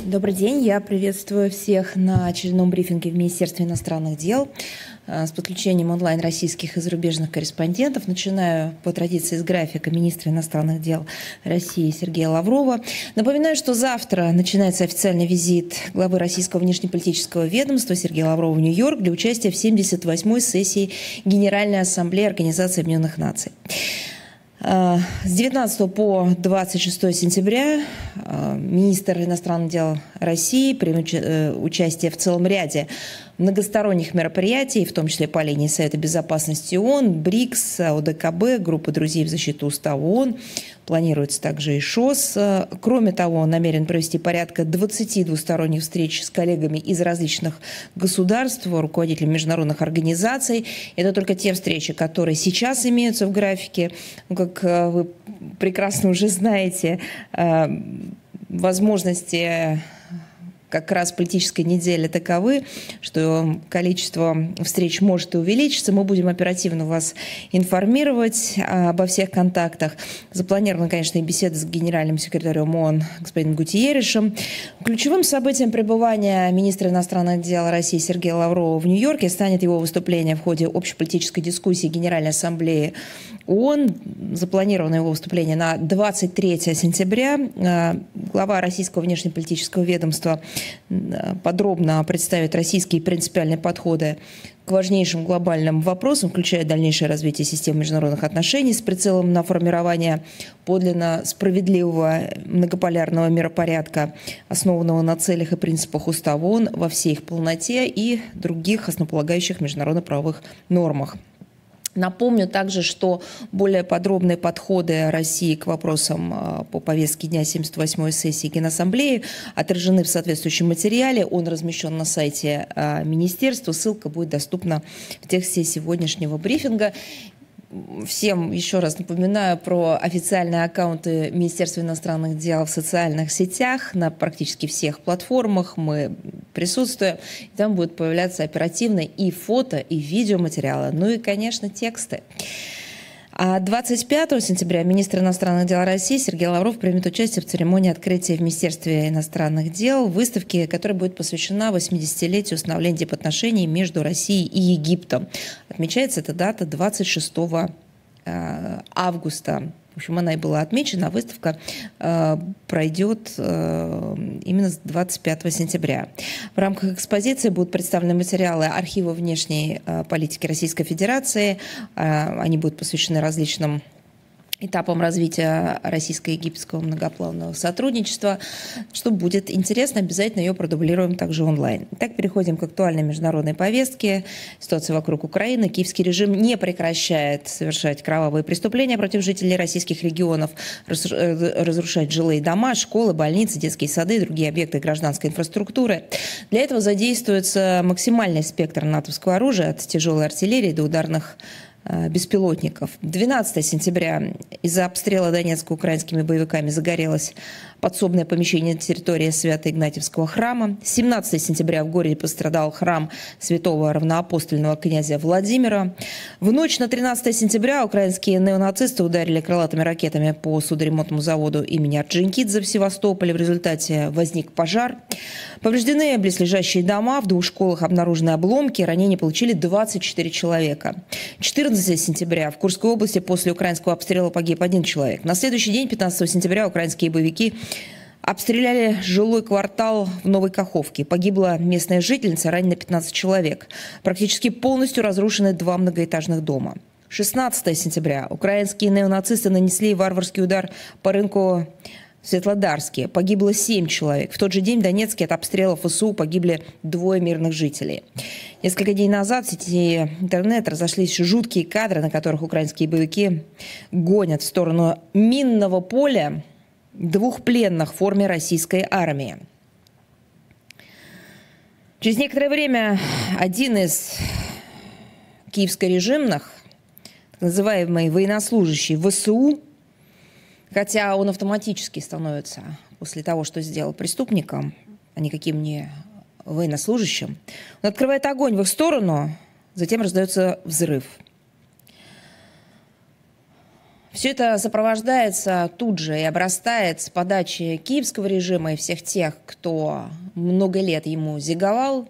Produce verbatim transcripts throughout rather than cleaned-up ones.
Добрый день, я приветствую всех на очередном брифинге в Министерстве иностранных дел с подключением онлайн российских и зарубежных корреспондентов. Начинаю по традиции с графика министра иностранных дел России Сергея Лаврова. Напоминаю, что завтра начинается официальный визит главы российского внешнеполитического ведомства Сергея Лаврова в Нью-Йорк для участия в семьдесят восьмой сессии Генеральной Ассамблеи Организации Объединенных Наций. С девятнадцатого по двадцать шестое сентября министр иностранных дел России примет участие в целом ряде многосторонних мероприятий, в том числе по линии Совета Безопасности ООН, БРИКС, ОДКБ, Группа друзей в защиту Устава ООН. Планируется также и ШОС. Кроме того, он намерен провести порядка двадцати двусторонних встреч с коллегами из различных государств, руководителями международных организаций. Это только те встречи, которые сейчас имеются в графике. Как вы прекрасно уже знаете, возможности как раз политической недели таковы, что количество встреч может и увеличиться. Мы будем оперативно вас информировать обо всех контактах. Запланирована, конечно, и беседа с генеральным секретарем ООН господином Гутиерришем. Ключевым событием пребывания министра иностранных дел России Сергея Лаврова в Нью-Йорке станет его выступление в ходе общеполитической дискуссии Генеральной Ассамблеи ООН. Запланировано его выступление на двадцать третье сентября. Глава российского внешнеполитического ведомства подробно представит российские принципиальные подходы к важнейшим глобальным вопросам, включая дальнейшее развитие системы международных отношений с прицелом на формирование подлинно справедливого многополярного миропорядка, основанного на целях и принципах Устава ООН во всей их полноте и других основополагающих международно-правовых нормах. Напомню также, что более подробные подходы России к вопросам по повестке дня семьдесят восьмой сессии Генассамблеи отражены в соответствующем материале. Он размещен на сайте министерства. Ссылка будет доступна в тексте сегодняшнего брифинга. Всем еще раз напоминаю про официальные аккаунты Министерства иностранных дел в социальных сетях. На практически всех платформах мы присутствуем. И там будут появляться оперативно и фото, и видеоматериалы, ну и, конечно, тексты. А двадцать пятого сентября министр иностранных дел России Сергей Лавров примет участие в церемонии открытия в Министерстве иностранных дел выставки, которая будет посвящена восьмидесятилетию установления дипотношений между Россией и Египтом. Отмечается эта дата двадцать шестого августа. В общем, она и была отмечена, а выставка э, пройдет э, именно с двадцать пятого сентября. В рамках экспозиции будут представлены материалы архива внешней э, политики Российской Федерации. Э, они будут посвящены различным этапом развития российско-египетского многопланового сотрудничества. Что будет интересно, обязательно ее продублируем также онлайн. Итак, переходим к актуальной международной повестке. Ситуация вокруг Украины. Киевский режим не прекращает совершать кровавые преступления против жителей российских регионов, разрушать жилые дома, школы, больницы, детские сады и другие объекты гражданской инфраструктуры. Для этого задействуется максимальный спектр натовского оружия, от тяжелой артиллерии до ударных беспилотников. двенадцатого сентября из-за обстрела Донецка украинскими боевиками загорелось подсобное помещение на территории Свято-Игнатьевского храма. семнадцатого сентября в городе пострадал храм святого равноапостольного князя Владимира. В ночь на тринадцатое сентября украинские неонацисты ударили крылатыми ракетами по судоремонтному заводу имени Орджоникидзе в Севастополе. В результате возник пожар. Повреждены близлежащие дома, в двух школах обнаружены обломки, ранения получили двадцать четыре человека. четырнадцатого сентября в Курской области после украинского обстрела погиб один человек. На следующий день, пятнадцатого сентября, украинские боевики обстреляли жилой квартал в Новой Каховке. Погибла местная жительница, ранено пятнадцать человек. Практически полностью разрушены два многоэтажных дома. шестнадцатого сентября украинские неонацисты нанесли варварский удар по рынку в Светлодарске. Погибло семь человек. В тот же день в Донецке от обстрелов ВСУ погибли двое мирных жителей. Несколько дней назад в сети интернет разошлись жуткие кадры, на которых украинские боевики гонят в сторону минного поля двух пленных в форме российской армии. Через некоторое время один из киевско-режимных, так называемый военнослужащий ВСУ, хотя он автоматически становится после того, что сделал преступником, а никаким не военнослужащим, он открывает огонь в их сторону, затем раздается взрыв. Все это сопровождается тут же и обрастает с подачи киевского режима и всех тех, кто много лет ему зиговал,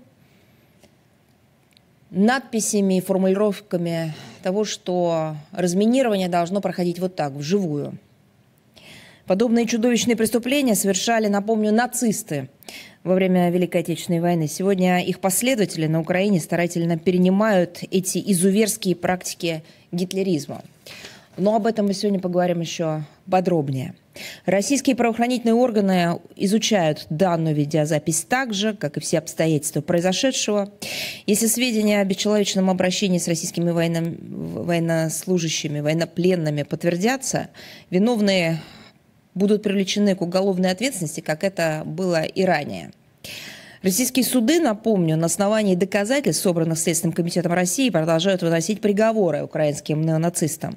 надписями и формулировками того, что разминирование должно проходить вот так, вживую. Подобные чудовищные преступления совершали, напомню, нацисты во время Великой Отечественной войны. Сегодня их последователи на Украине старательно перенимают эти изуверские практики гитлеризма. Но об этом мы сегодня поговорим еще подробнее. Российские правоохранительные органы изучают данную видеозапись так же, как и все обстоятельства произошедшего. Если сведения о бесчеловечном обращении с российскими военно... военнослужащими, военнопленными подтвердятся, виновные будут привлечены к уголовной ответственности, как это было и ранее. Российские суды, напомню, на основании доказательств, собранных Следственным комитетом России, продолжают выносить приговоры украинским неонацистам.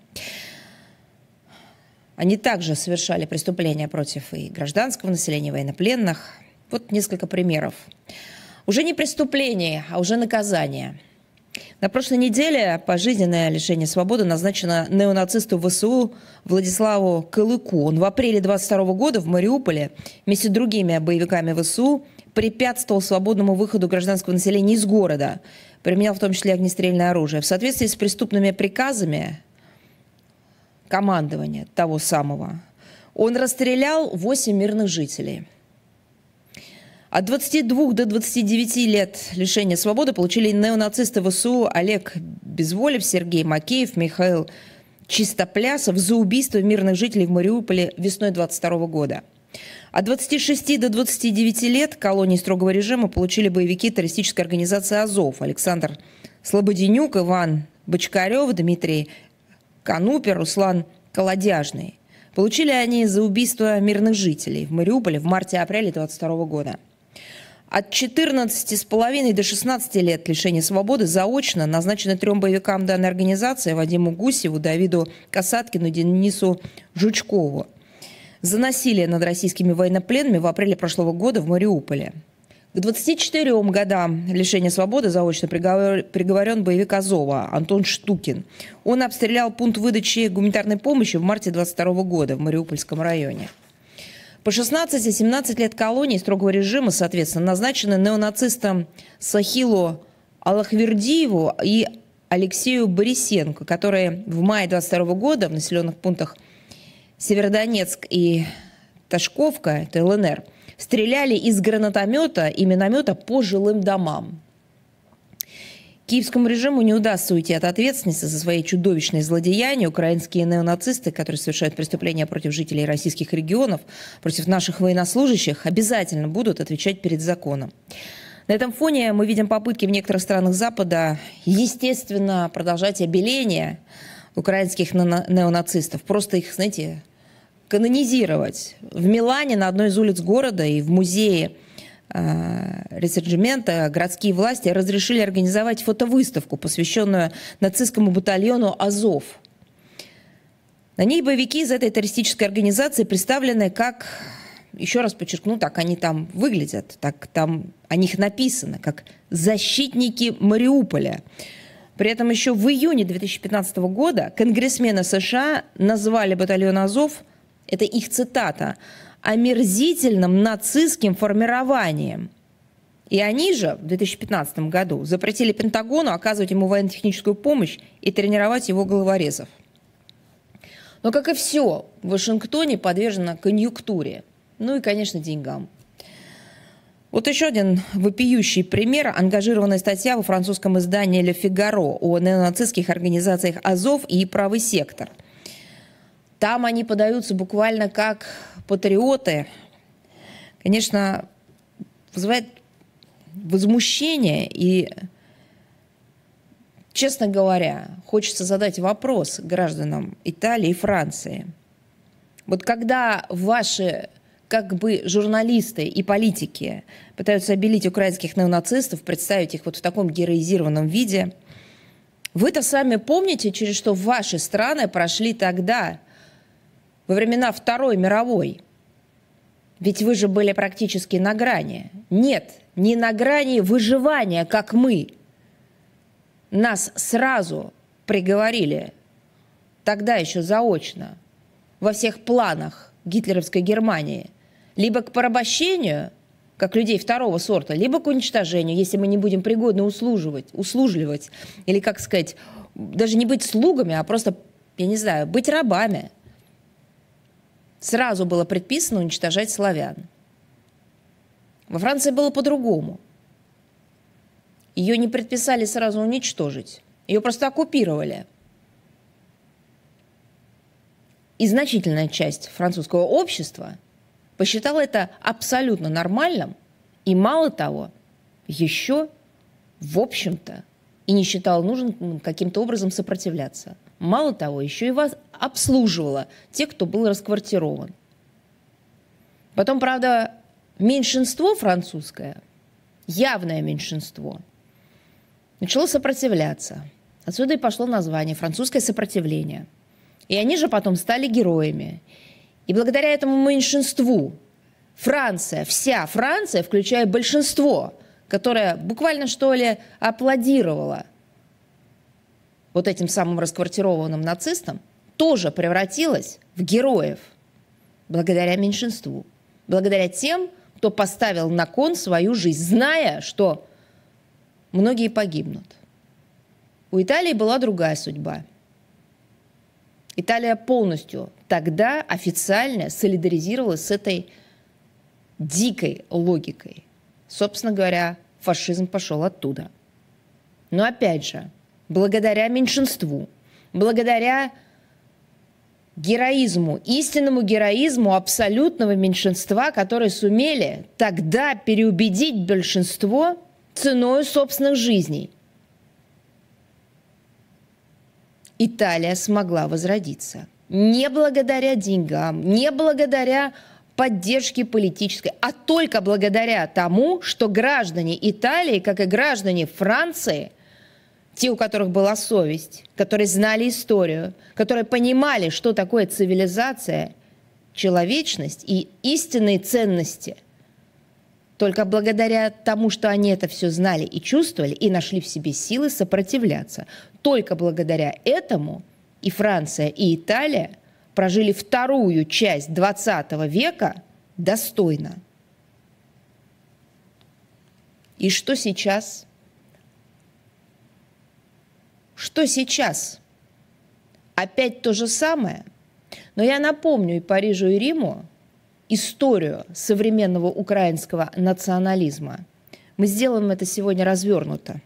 Они также совершали преступления против и гражданского населения, и военнопленных. Вот несколько примеров. Уже не преступление, а уже наказание. На прошлой неделе пожизненное лишение свободы назначено неонацисту ВСУ Владиславу Кылыку. Он в апреле двадцать второго года в Мариуполе вместе с другими боевиками ВСУ препятствовал свободному выходу гражданского населения из города, применял в том числе огнестрельное оружие. В соответствии с преступными приказами командования того самого, он расстрелял восемь мирных жителей. От двадцати двух до двадцати девяти лет лишения свободы получили неонацисты ВСУ Олег Безволев, Сергей Макеев, Михаил Чистоплясов за убийство мирных жителей в Мариуполе весной двадцать второго года. От двадцати шести до двадцати девяти лет колонии строгого режима получили боевики террористической организации «Азов» Александр Слободенюк, Иван Бочкарев, Дмитрий Канупер, Руслан Колодяжный. Получили они за убийство мирных жителей в Мариуполе в марте-апреле двадцать второго года. От четырнадцати с половиной до шестнадцати лет лишения свободы заочно назначены трем боевикам данной организации: Вадиму Гусеву, Давиду Касаткину, Денису Жучкову за насилие над российскими военнопленными в апреле прошлого года в Мариуполе. К двадцати четырем годам лишения свободы заочно приговорен боевик Азова Антон Штукин. Он обстрелял пункт выдачи гуманитарной помощи в марте двадцать второго года в Мариупольском районе. По шестнадцать и семнадцать лет колонии строгого режима, соответственно, назначены неонацистам Сахилу Аллахвердиеву и Алексею Борисенко, которые в мае двадцать второго года в населенных пунктах Северодонецк и Ташковка, это ЛНР, стреляли из гранатомета и миномета по жилым домам. Киевскому режиму не удастся уйти от ответственности за свои чудовищные злодеяния. Украинские неонацисты, которые совершают преступления против жителей российских регионов, против наших военнослужащих, обязательно будут отвечать перед законом. На этом фоне мы видим попытки в некоторых странах Запада, естественно, продолжать обеление украинских неонацистов, просто их, знаете, канонизировать. В Милане на одной из улиц города и в музее э, Ресорджимента городские власти разрешили организовать фотовыставку, посвященную нацистскому батальону «Азов». На ней боевики из этой террористической организации представлены как, еще раз подчеркну, так они там выглядят, так там о них написано, как защитники Мариуполя. При этом еще в июне две тысячи пятнадцатого года конгрессмены США назвали батальон «Азов», это их цитата, омерзительным нацистским формированием. И они же в две тысячи пятнадцатом году запретили Пентагону оказывать ему военно-техническую помощь и тренировать его головорезов. Но, как и все, в Вашингтоне подвержено конъюнктуре, ну и, конечно, деньгам. Вот еще один вопиющий пример. Ангажированная статья во французском издании «Ле Фигаро» о неонацистских организациях «Азов» и «Правый сектор». Там они подаются буквально как патриоты. Конечно, вызывает возмущение. И, честно говоря, хочется задать вопрос гражданам Италии и Франции. Вот когда ваши как бы журналисты и политики пытаются обелить украинских неонацистов, представить их вот в таком героизированном виде, вы-то сами помните, через что ваши страны прошли тогда, во времена Второй мировой. Ведь вы же были практически на грани. Нет, не на грани выживания, как мы. Нас сразу приговорили, тогда еще заочно, во всех планах гитлеровской Германии, либо к порабощению, как людей второго сорта, либо к уничтожению, если мы не будем пригодны услуживать, услужливать, или, как сказать, даже не быть слугами, а просто, я не знаю, быть рабами. Сразу было предписано уничтожать славян. Во Франции было по-другому. Ее не предписали сразу уничтожить, ее просто оккупировали. И значительная часть французского общества посчитала это абсолютно нормальным, и мало того, еще, в общем-то, и не считала нужным каким-то образом сопротивляться. Мало того, еще и вас обслуживала те, кто был расквартирован. Потом, правда, меньшинство французское, явное меньшинство, начало сопротивляться. Отсюда и пошло название «Французское сопротивление». И они же потом стали героями. И благодаря этому меньшинству Франция, вся Франция, включая большинство, которое буквально что ли аплодировало вот этим самым расквартированным нацистам, тоже превратилась в героев. Благодаря меньшинству. Благодаря тем, кто поставил на кон свою жизнь, зная, что многие погибнут. У Италии была другая судьба. Италия полностью тогда официально солидаризировалась с этой дикой логикой. Собственно говоря, фашизм пошел оттуда. Но опять же, благодаря меньшинству, благодаря героизму, истинному героизму абсолютного меньшинства, которые сумели тогда переубедить большинство ценой собственных жизней, Италия смогла возродиться. Не благодаря деньгам, не благодаря поддержке политической, а только благодаря тому, что граждане Италии, как и граждане Франции, те, у которых была совесть, которые знали историю, которые понимали, что такое цивилизация, человечность и истинные ценности, только благодаря тому, что они это все знали и чувствовали, и нашли в себе силы сопротивляться, только благодаря этому и Франция, и Италия прожили вторую часть двадцатого века достойно. И что сейчас? Что сейчас? Опять то же самое? Но я напомню и Парижу, и Риму историю современного украинского национализма. Мы сделаем это сегодня развернуто.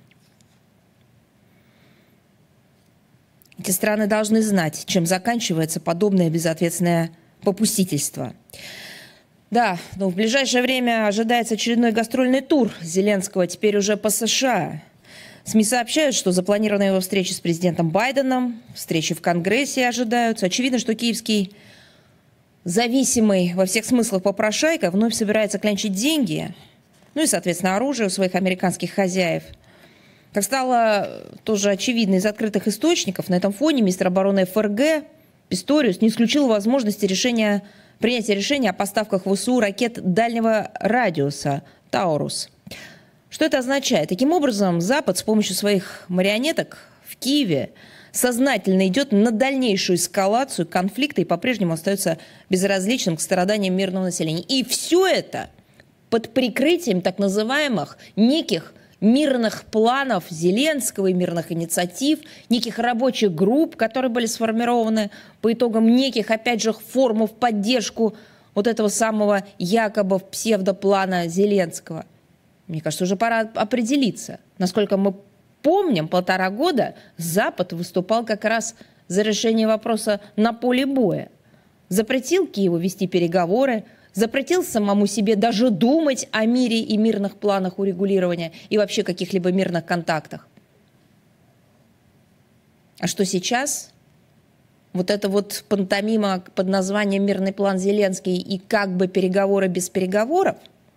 Эти страны должны знать, чем заканчивается подобное безответственное попустительство. Да, но в ближайшее время ожидается очередной гастрольный тур Зеленского, теперь уже по США. СМИ сообщают, что запланирована его встреча с президентом Байденом, встречи в Конгрессе ожидаются. Очевидно, что киевский зависимый во всех смыслах попрошайка вновь собирается клянчить деньги, ну и, соответственно, оружие у своих американских хозяев. Как стало тоже очевидно из открытых источников, на этом фоне министр обороны ФРГ Писториус не исключил возможности решения, принятия решения о поставках в ВСУ ракет дальнего радиуса «Таурус». Что это означает? Таким образом, Запад с помощью своих марионеток в Киеве сознательно идет на дальнейшую эскалацию конфликта и по-прежнему остается безразличным к страданиям мирного населения. И все это под прикрытием так называемых неких мирных планов Зеленского и мирных инициатив, неких рабочих групп, которые были сформированы по итогам неких, опять же, форумов в поддержку вот этого самого якобы псевдоплана Зеленского. Мне кажется, уже пора определиться. Насколько мы помним, полтора года Запад выступал как раз за решение вопроса на поле боя. Запретил Киеву вести переговоры, запретил самому себе даже думать о мире и мирных планах урегулирования и вообще каких-либо мирных контактах. А что сейчас? Вот это вот пантомима под названием «Мирный план Зеленский» и как бы переговоры без переговоров,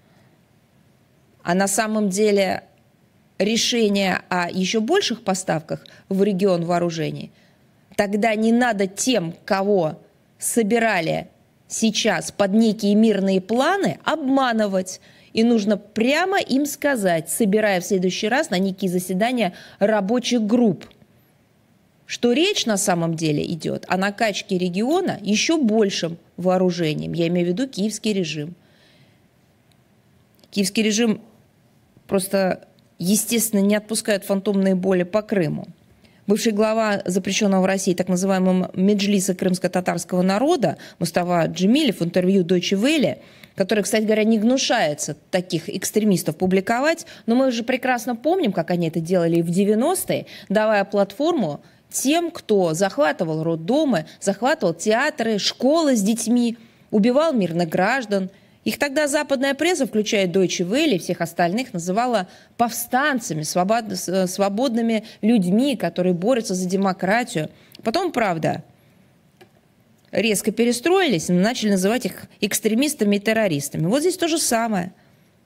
а на самом деле решение о еще больших поставках в регион вооружений, тогда не надо тем, кого собирали сейчас под некие мирные планы, обманывать. И нужно прямо им сказать, собирая в следующий раз на некие заседания рабочих групп, что речь на самом деле идет о накачке региона еще большим вооружением. Я имею в виду киевский режим. Киевский режим просто, естественно, не отпускает фантомные боли по Крыму. Бывший глава запрещенного в России так называемого Меджлиса крымско-татарского народа Мустафа Джемилев в интервью Deutsche Welle, который, кстати говоря, не гнушается таких экстремистов публиковать, но мы же прекрасно помним, как они это делали и в девяностые, давая платформу тем, кто захватывал роддомы, захватывал театры, школы с детьми, убивал мирных граждан. Их тогда западная пресса, включая Deutsche Welle и всех остальных, называла повстанцами, свобод... свободными людьми, которые борются за демократию. Потом, правда, резко перестроились и начали называть их экстремистами и террористами. Вот здесь то же самое.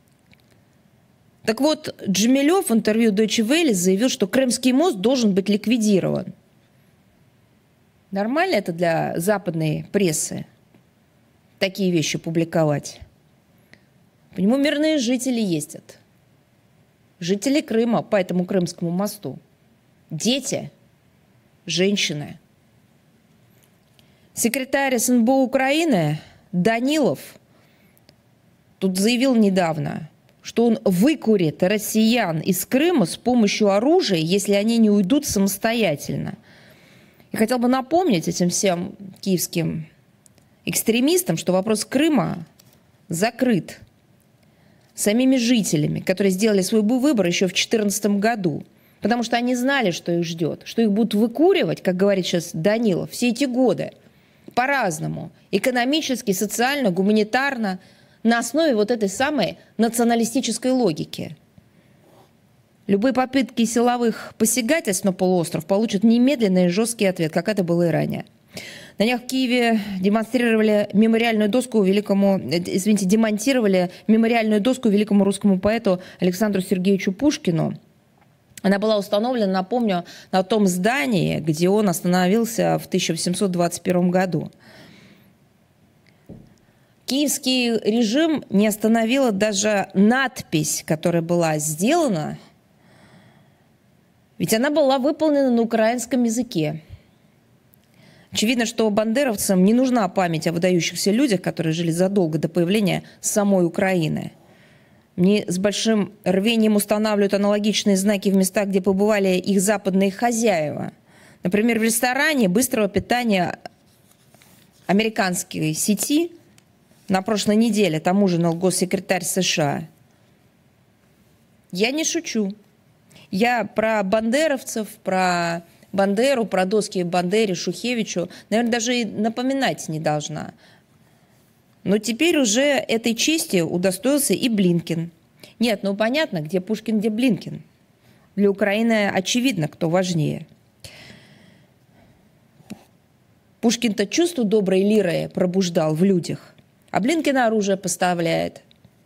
Так вот, Джемилев в интервью Deutsche Welle заявил, что Крымский мост должен быть ликвидирован. Нормально это для западной прессы такие вещи публиковать? По нему мирные жители ездят. Жители Крыма по этому Крымскому мосту. Дети, женщины. Секретарь эс эн бэ о Украины Данилов тут заявил недавно, что он выкурит россиян из Крыма с помощью оружия, если они не уйдут самостоятельно. И хотел бы напомнить этим всем киевским экстремистам, что вопрос Крыма закрыт самими жителями, которые сделали свой выбор еще в две тысячи четырнадцатом году. Потому что они знали, что их ждет, что их будут выкуривать, как говорит сейчас Данилов, все эти годы по-разному. Экономически, социально, гуманитарно, на основе вот этой самой националистической логики. Любые попытки силовых посягательств на полуостров получат немедленный и жесткий ответ, как это было и ранее. На днях в Киеве демонстрировали мемориальную доску великому, извините, демонтировали мемориальную доску великому русскому поэту Александру Сергеевичу Пушкину. Она была установлена, напомню, на том здании, где он остановился в тысяча восемьсот двадцать первом году. Киевский режим не остановила даже надпись, которая была сделана, ведь она была выполнена на украинском языке. Очевидно, что бандеровцам не нужна память о выдающихся людях, которые жили задолго до появления самой Украины. Они с большим рвением устанавливают аналогичные знаки в местах, где побывали их западные хозяева. Например, в ресторане быстрого питания американской сети на прошлой неделе там ужинал госсекретарь США. Я не шучу. Я про бандеровцев, про Бандеру, про доски Бандере, Шухевичу, наверное, даже и напоминать не должна. Но теперь уже этой чести удостоился и Блинкен. Нет, ну понятно, где Пушкин, где Блинкен. Для Украины очевидно, кто важнее. Пушкин-то чувство доброй лиры пробуждал в людях, а Блинкен оружие поставляет.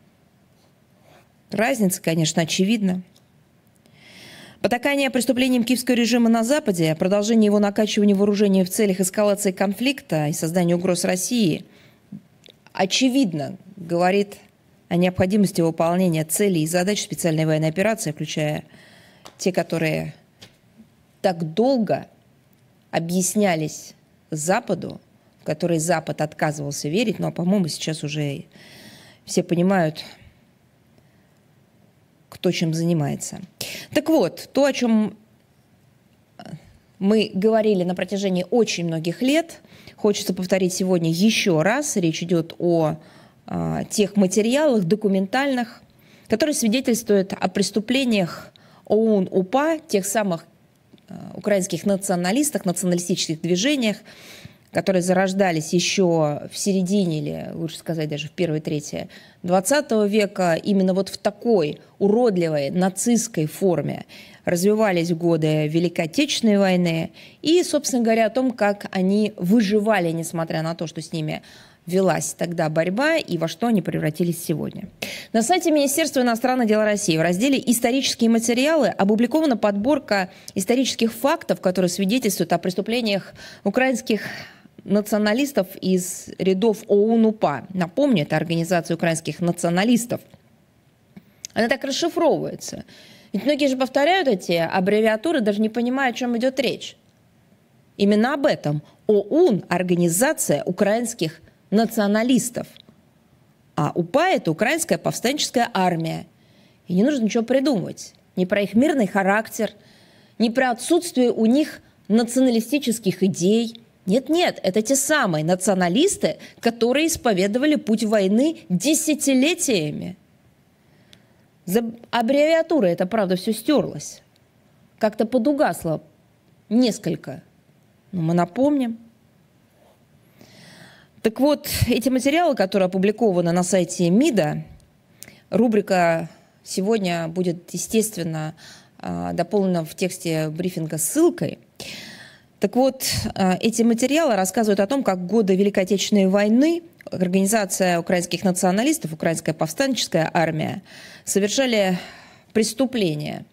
Разница, конечно, очевидна. Потакание преступлением киевского режима на Западе, продолжение его накачивания вооружения в целях эскалации конфликта и создания угроз России, очевидно, говорит о необходимости выполнения целей и задач специальной военной операции, включая те, которые так долго объяснялись Западу, в которые Запад отказывался верить, но, по-моему, сейчас уже все понимают, кто чем занимается. Так вот, то, о чем мы говорили на протяжении очень многих лет, хочется повторить сегодня еще раз. Речь идет о а, тех материалах документальных, которые свидетельствуют о преступлениях ОУН-УПА, тех самых а, украинских националистах, националистических движениях, которые зарождались еще в середине, или лучше сказать даже в первой трети двадцатого века, именно вот в такой уродливой нацистской форме развивались в годы Великой Отечественной войны и, собственно говоря, о том, как они выживали, несмотря на то, что с ними велась тогда борьба и во что они превратились сегодня. На сайте Министерства иностранных дел России в разделе «Исторические материалы» опубликована подборка исторических фактов, которые свидетельствуют о преступлениях украинских националистов из рядов ОУН-УПА. Напомню, это организация украинских националистов. Она так расшифровывается. Ведь многие же повторяют эти аббревиатуры, даже не понимая, о чем идет речь. Именно об этом. ОУН – Организация украинских националистов. А УПА – это Украинская повстанческая армия. И не нужно ничего придумывать. Ни про их мирный характер, ни про отсутствие у них националистических идей. Нет-нет, это те самые националисты, которые исповедовали путь войны десятилетиями. За аббревиатурой это, правда, все стерлось. Как-то подугасло несколько. Но мы напомним. Так вот, эти материалы, которые опубликованы на сайте МИДа, рубрика сегодня будет, естественно, дополнена в тексте брифинга ссылкой. Так вот, эти материалы рассказывают о том, как в годы Великой Отечественной войны Организация украинских националистов, Украинская повстанческая армия, совершали преступления.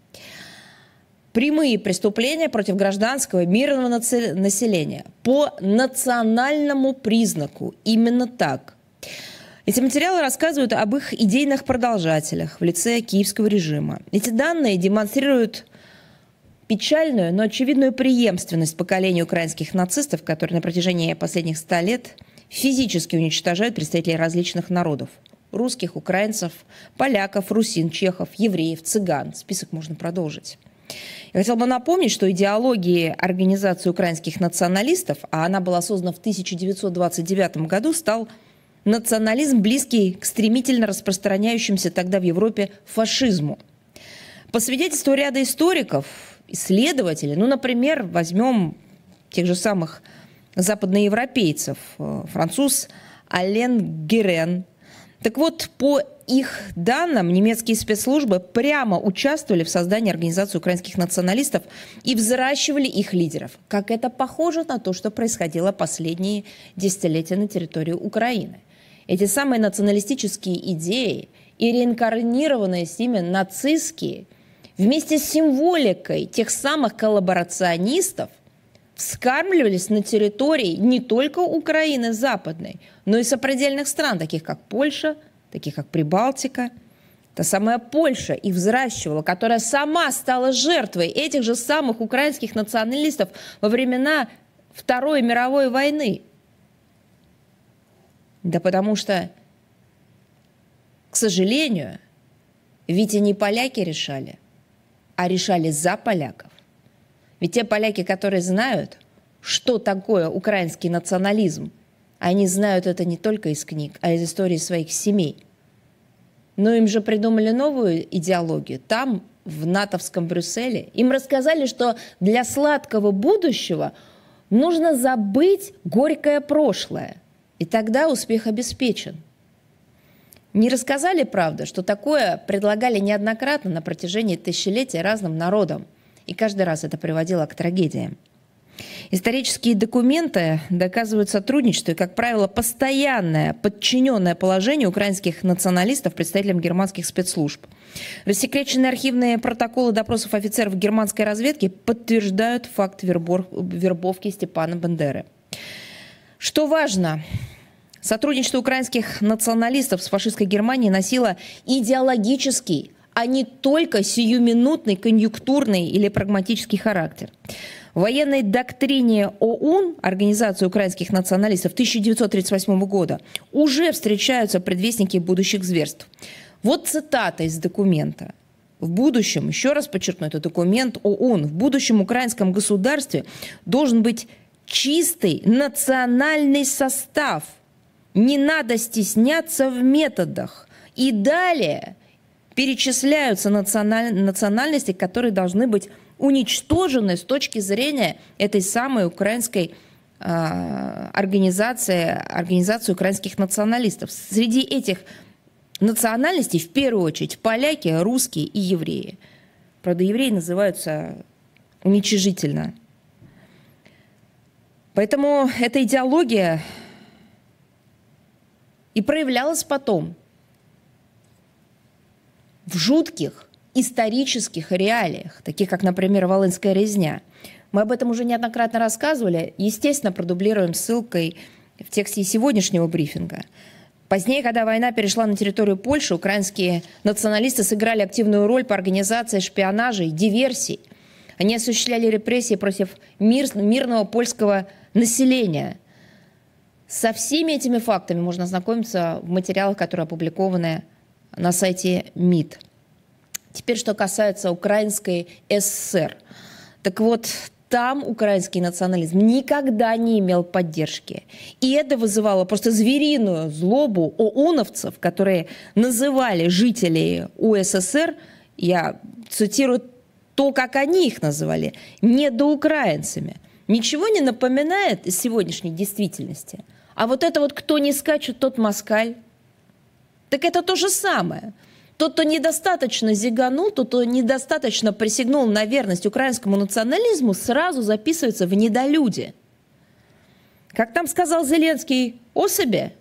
Прямые преступления против гражданского мирного населения по национальному признаку. Именно так. Эти материалы рассказывают об их идейных продолжателях в лице киевского режима. Эти данные демонстрируют печальную, но очевидную преемственность поколения украинских нацистов, которые на протяжении последних ста лет физически уничтожают представителей различных народов. Русских, украинцев, поляков, русин, чехов, евреев, цыган. Список можно продолжить. Я хотела бы напомнить, что идеологией Организации украинских националистов, а она была создана в тысяча девятьсот двадцать девятом году, стал национализм, близкий к стремительно распространяющемуся тогда в Европе фашизму. По свидетельству ряда историков, исследователей, ну, например, возьмем тех же самых западноевропейцев, француз Ален Герен. Так вот, по их данным, немецкие спецслужбы прямо участвовали в создании Организации украинских националистов и взращивали их лидеров. Как это похоже на то, что происходило последние десятилетия на территории Украины. Эти самые националистические идеи и реинкарнированные с ними нацистские, вместе с символикой тех самых коллаборационистов, вскармливались на территории не только Украины западной, но и сопредельных стран, таких как Польша, таких как Прибалтика. Та самая Польша их взращивала, которая сама стала жертвой этих же самых украинских националистов во времена Второй мировой войны. Да потому что, к сожалению, ведь и не поляки решали, а решали за поляков. Ведь те поляки, которые знают, что такое украинский национализм, они знают это не только из книг, а из истории своих семей. Но им же придумали новую идеологию. Там, в натовском Брюсселе, им рассказали, что для сладкого будущего нужно забыть горькое прошлое. И тогда успех обеспечен. Не рассказали, правда, что такое предлагали неоднократно на протяжении тысячелетий разным народам. И каждый раз это приводило к трагедиям. Исторические документы доказывают сотрудничество и, как правило, постоянное подчиненное положение украинских националистов представителям германских спецслужб. Рассекреченные архивные протоколы допросов офицеров германской разведки подтверждают факт вербовки Степана Бандеры. Что важно, сотрудничество украинских националистов с фашистской Германией носило идеологический, а не только сиюминутный, конъюнктурный или прагматический характер. В военной доктрине ОУН, Организации украинских националистов тысяча девятьсот тридцать восьмого года, уже встречаются предвестники будущих зверств. Вот цитата из документа. В будущем, еще раз подчеркну, это документ ОУН, в будущем украинском государстве должен быть чистый национальный состав. Не надо стесняться в методах. И далее перечисляются националь... национальности, которые должны быть уничтожены с точки зрения этой самой украинской э, организации, организации украинских националистов. Среди этих национальностей в первую очередь поляки, русские и евреи. Правда, евреи называются уничижительно. Поэтому эта идеология и проявлялась потом в жутких исторических реалиях, таких как, например, Волынская резня. Мы об этом уже неоднократно рассказывали, естественно, продублируем ссылкой в тексте сегодняшнего брифинга. Позднее, когда война перешла на территорию Польши, украинские националисты сыграли активную роль по организации шпионажа и диверсий. Они осуществляли репрессии против мир, мирного польского населения. Со всеми этими фактами можно ознакомиться в материалах, которые опубликованы на сайте МИД. Теперь, что касается Украинской ССР. Так вот, там украинский национализм никогда не имел поддержки. И это вызывало просто звериную злобу ОУНовцев, которые называли жителей УССР, я цитирую то, как они их называли, недоукраинцами. Ничего не напоминает из сегодняшней действительности. А вот это вот «кто не скачет, тот москаль». Так это то же самое. Тот, кто недостаточно зиганул, тот, кто недостаточно присягнул на верность украинскому национализму, сразу записывается в недолюди. Как там сказал Зеленский о себе?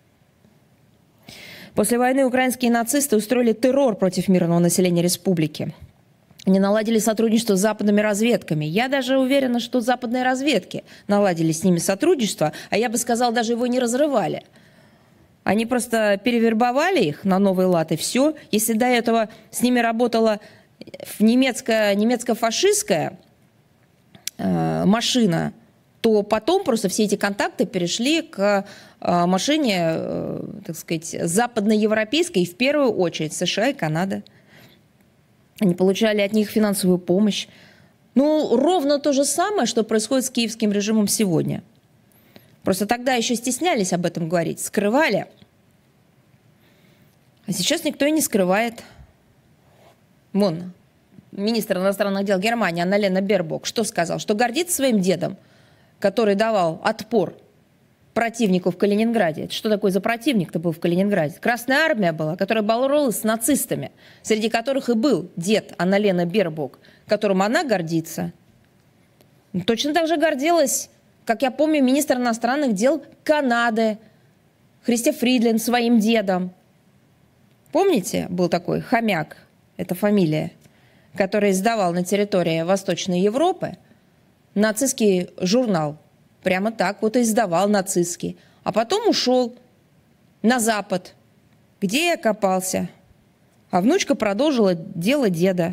После войны украинские нацисты устроили террор против мирного населения республики. Они наладили сотрудничество с западными разведками. Я даже уверена, что западные разведки наладили с ними сотрудничество, а я бы сказала, даже его не разрывали. Они просто перевербовали их на новый лад, и все. Если до этого с ними работала немецкая, немецко-фашистская э, машина, то потом просто все эти контакты перешли к э, машине, э, так сказать, западноевропейской, и в первую очередь США и Канада. Они получали от них финансовую помощь. Ну, ровно то же самое, что происходит с киевским режимом сегодня. Просто тогда еще стеснялись об этом говорить, скрывали. А сейчас никто и не скрывает. Вон, министр иностранных дел Германии Анна-Лена Бербок что сказал? Что гордится своим дедом, который давал отпор противнику в Калининграде. Что такое за противник-то был в Калининграде? Красная армия была, которая боролась с нацистами, среди которых и был дед Анна-Лена Бербок, которым она гордится. Точно так же гордилась, как я помню, министр иностранных дел Канады Христя Фридлин своим дедом. Помните, был такой Хомяк, это фамилия, который издавал на территории Восточной Европы нацистский журнал. Прямо так вот издавал нацистский. А потом ушел на Запад, где и окопался. А внучка продолжила дело деда.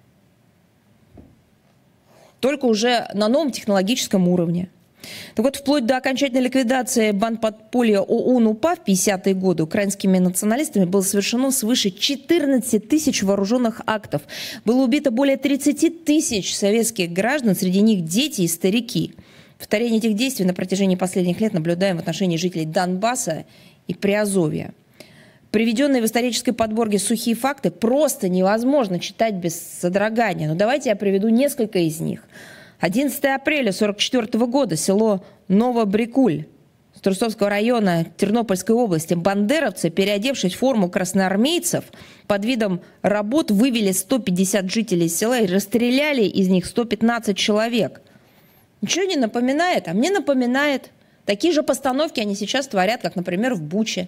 Только уже на новом технологическом уровне. Так вот, вплоть до окончательной ликвидации бандподполья ОУН-УПА в пятидесятые годы украинскими националистами было совершено свыше четырнадцати тысяч вооруженных актов. Было убито более тридцати тысяч советских граждан, среди них дети и старики. Повторение этих действий на протяжении последних лет наблюдаем в отношении жителей Донбасса и Приазовья. Приведенные в исторической подборке сухие факты просто невозможно читать без содрогания. Но давайте я приведу несколько из них. одиннадцатого апреля сорок четвёртого года, село Новобрикуль Трусовского района Тернопольской области. Бандеровцы, переодевшись в форму красноармейцев, под видом работ вывели сто пятьдесят жителей села и расстреляли из них сто пятнадцать человек. Ничего не напоминает? А мне напоминает. Такие же постановки они сейчас творят, как, например, в Буче.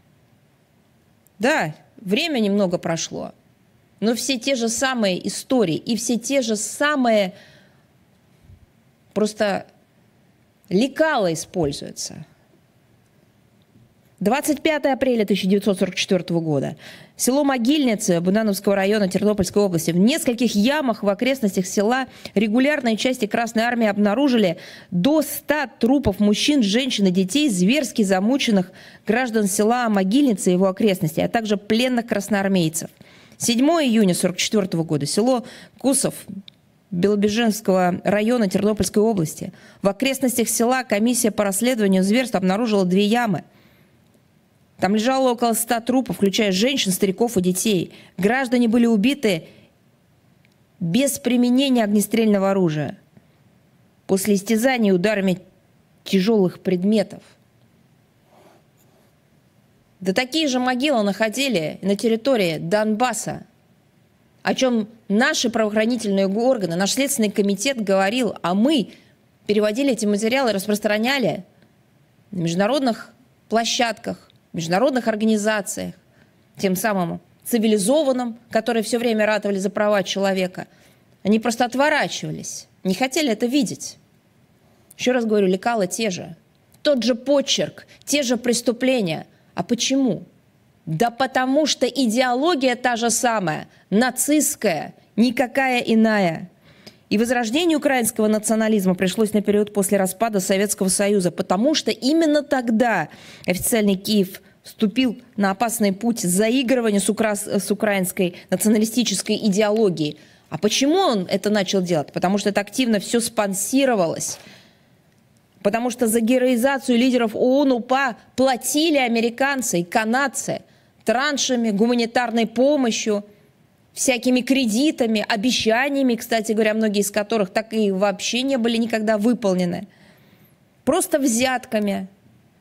Да, время немного прошло, но все те же самые истории и все те же самые просто лекала используются. двадцать пятого апреля тысяча девятьсот сорок четвёртого года. Село Могильницы Будановского района Тернопольской области. В нескольких ямах в окрестностях села регулярные части Красной Армии обнаружили до ста трупов мужчин, женщин и детей, зверски замученных граждан села Могильницы и его окрестностей, а также пленных красноармейцев. седьмого июня сорок четвёртого года. Село Кусов Белобеженского района Тернопольской области. В окрестностях села комиссия по расследованию зверств обнаружила две ямы. Там лежало около ста трупов, включая женщин, стариков и детей. Граждане были убиты без применения огнестрельного оружия, после истязаний ударами тяжелых предметов. Да такие же могилы находили на территории Донбасса, о чем наши правоохранительные органы, наш Следственный комитет говорил, а мы переводили эти материалы, распространяли на международных площадках, международных организациях, тем самым цивилизованным, которые все время ратовали за права человека. Они просто отворачивались, не хотели это видеть. Еще раз говорю, лекала те же. Тот же почерк, те же преступления. А почему? Да потому что идеология та же самая, нацистская, никакая иная. И возрождение украинского национализма пришлось на период после распада Советского Союза, потому что именно тогда официальный Киев вступил на опасный путь заигрывания с, укра... с украинской националистической идеологией. А почему он это начал делать? Потому что это активно все спонсировалось. Потому что за героизацию лидеров ООН-УПА платили американцы и канадцы траншами, гуманитарной помощью, всякими кредитами, обещаниями, кстати говоря, многие из которых так и вообще не были никогда выполнены. Просто взятками.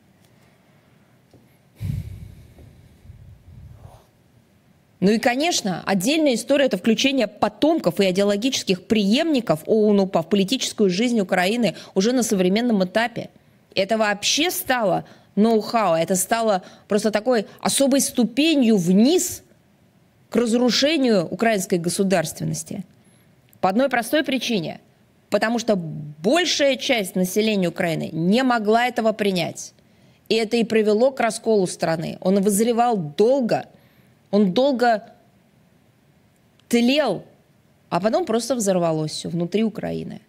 Ну и, конечно, отдельная история – это включение потомков и идеологических преемников ООН-УПА в политическую жизнь Украины уже на современном этапе. Это вообще стало ноу-хау, это стало просто такой особой ступенью вниз к разрушению украинской государственности. По одной простой причине. Потому что большая часть населения Украины не могла этого принять. И это и привело к расколу страны. Он вызревал долго. Он долго тлел, а потом просто взорвалось все внутри Украины.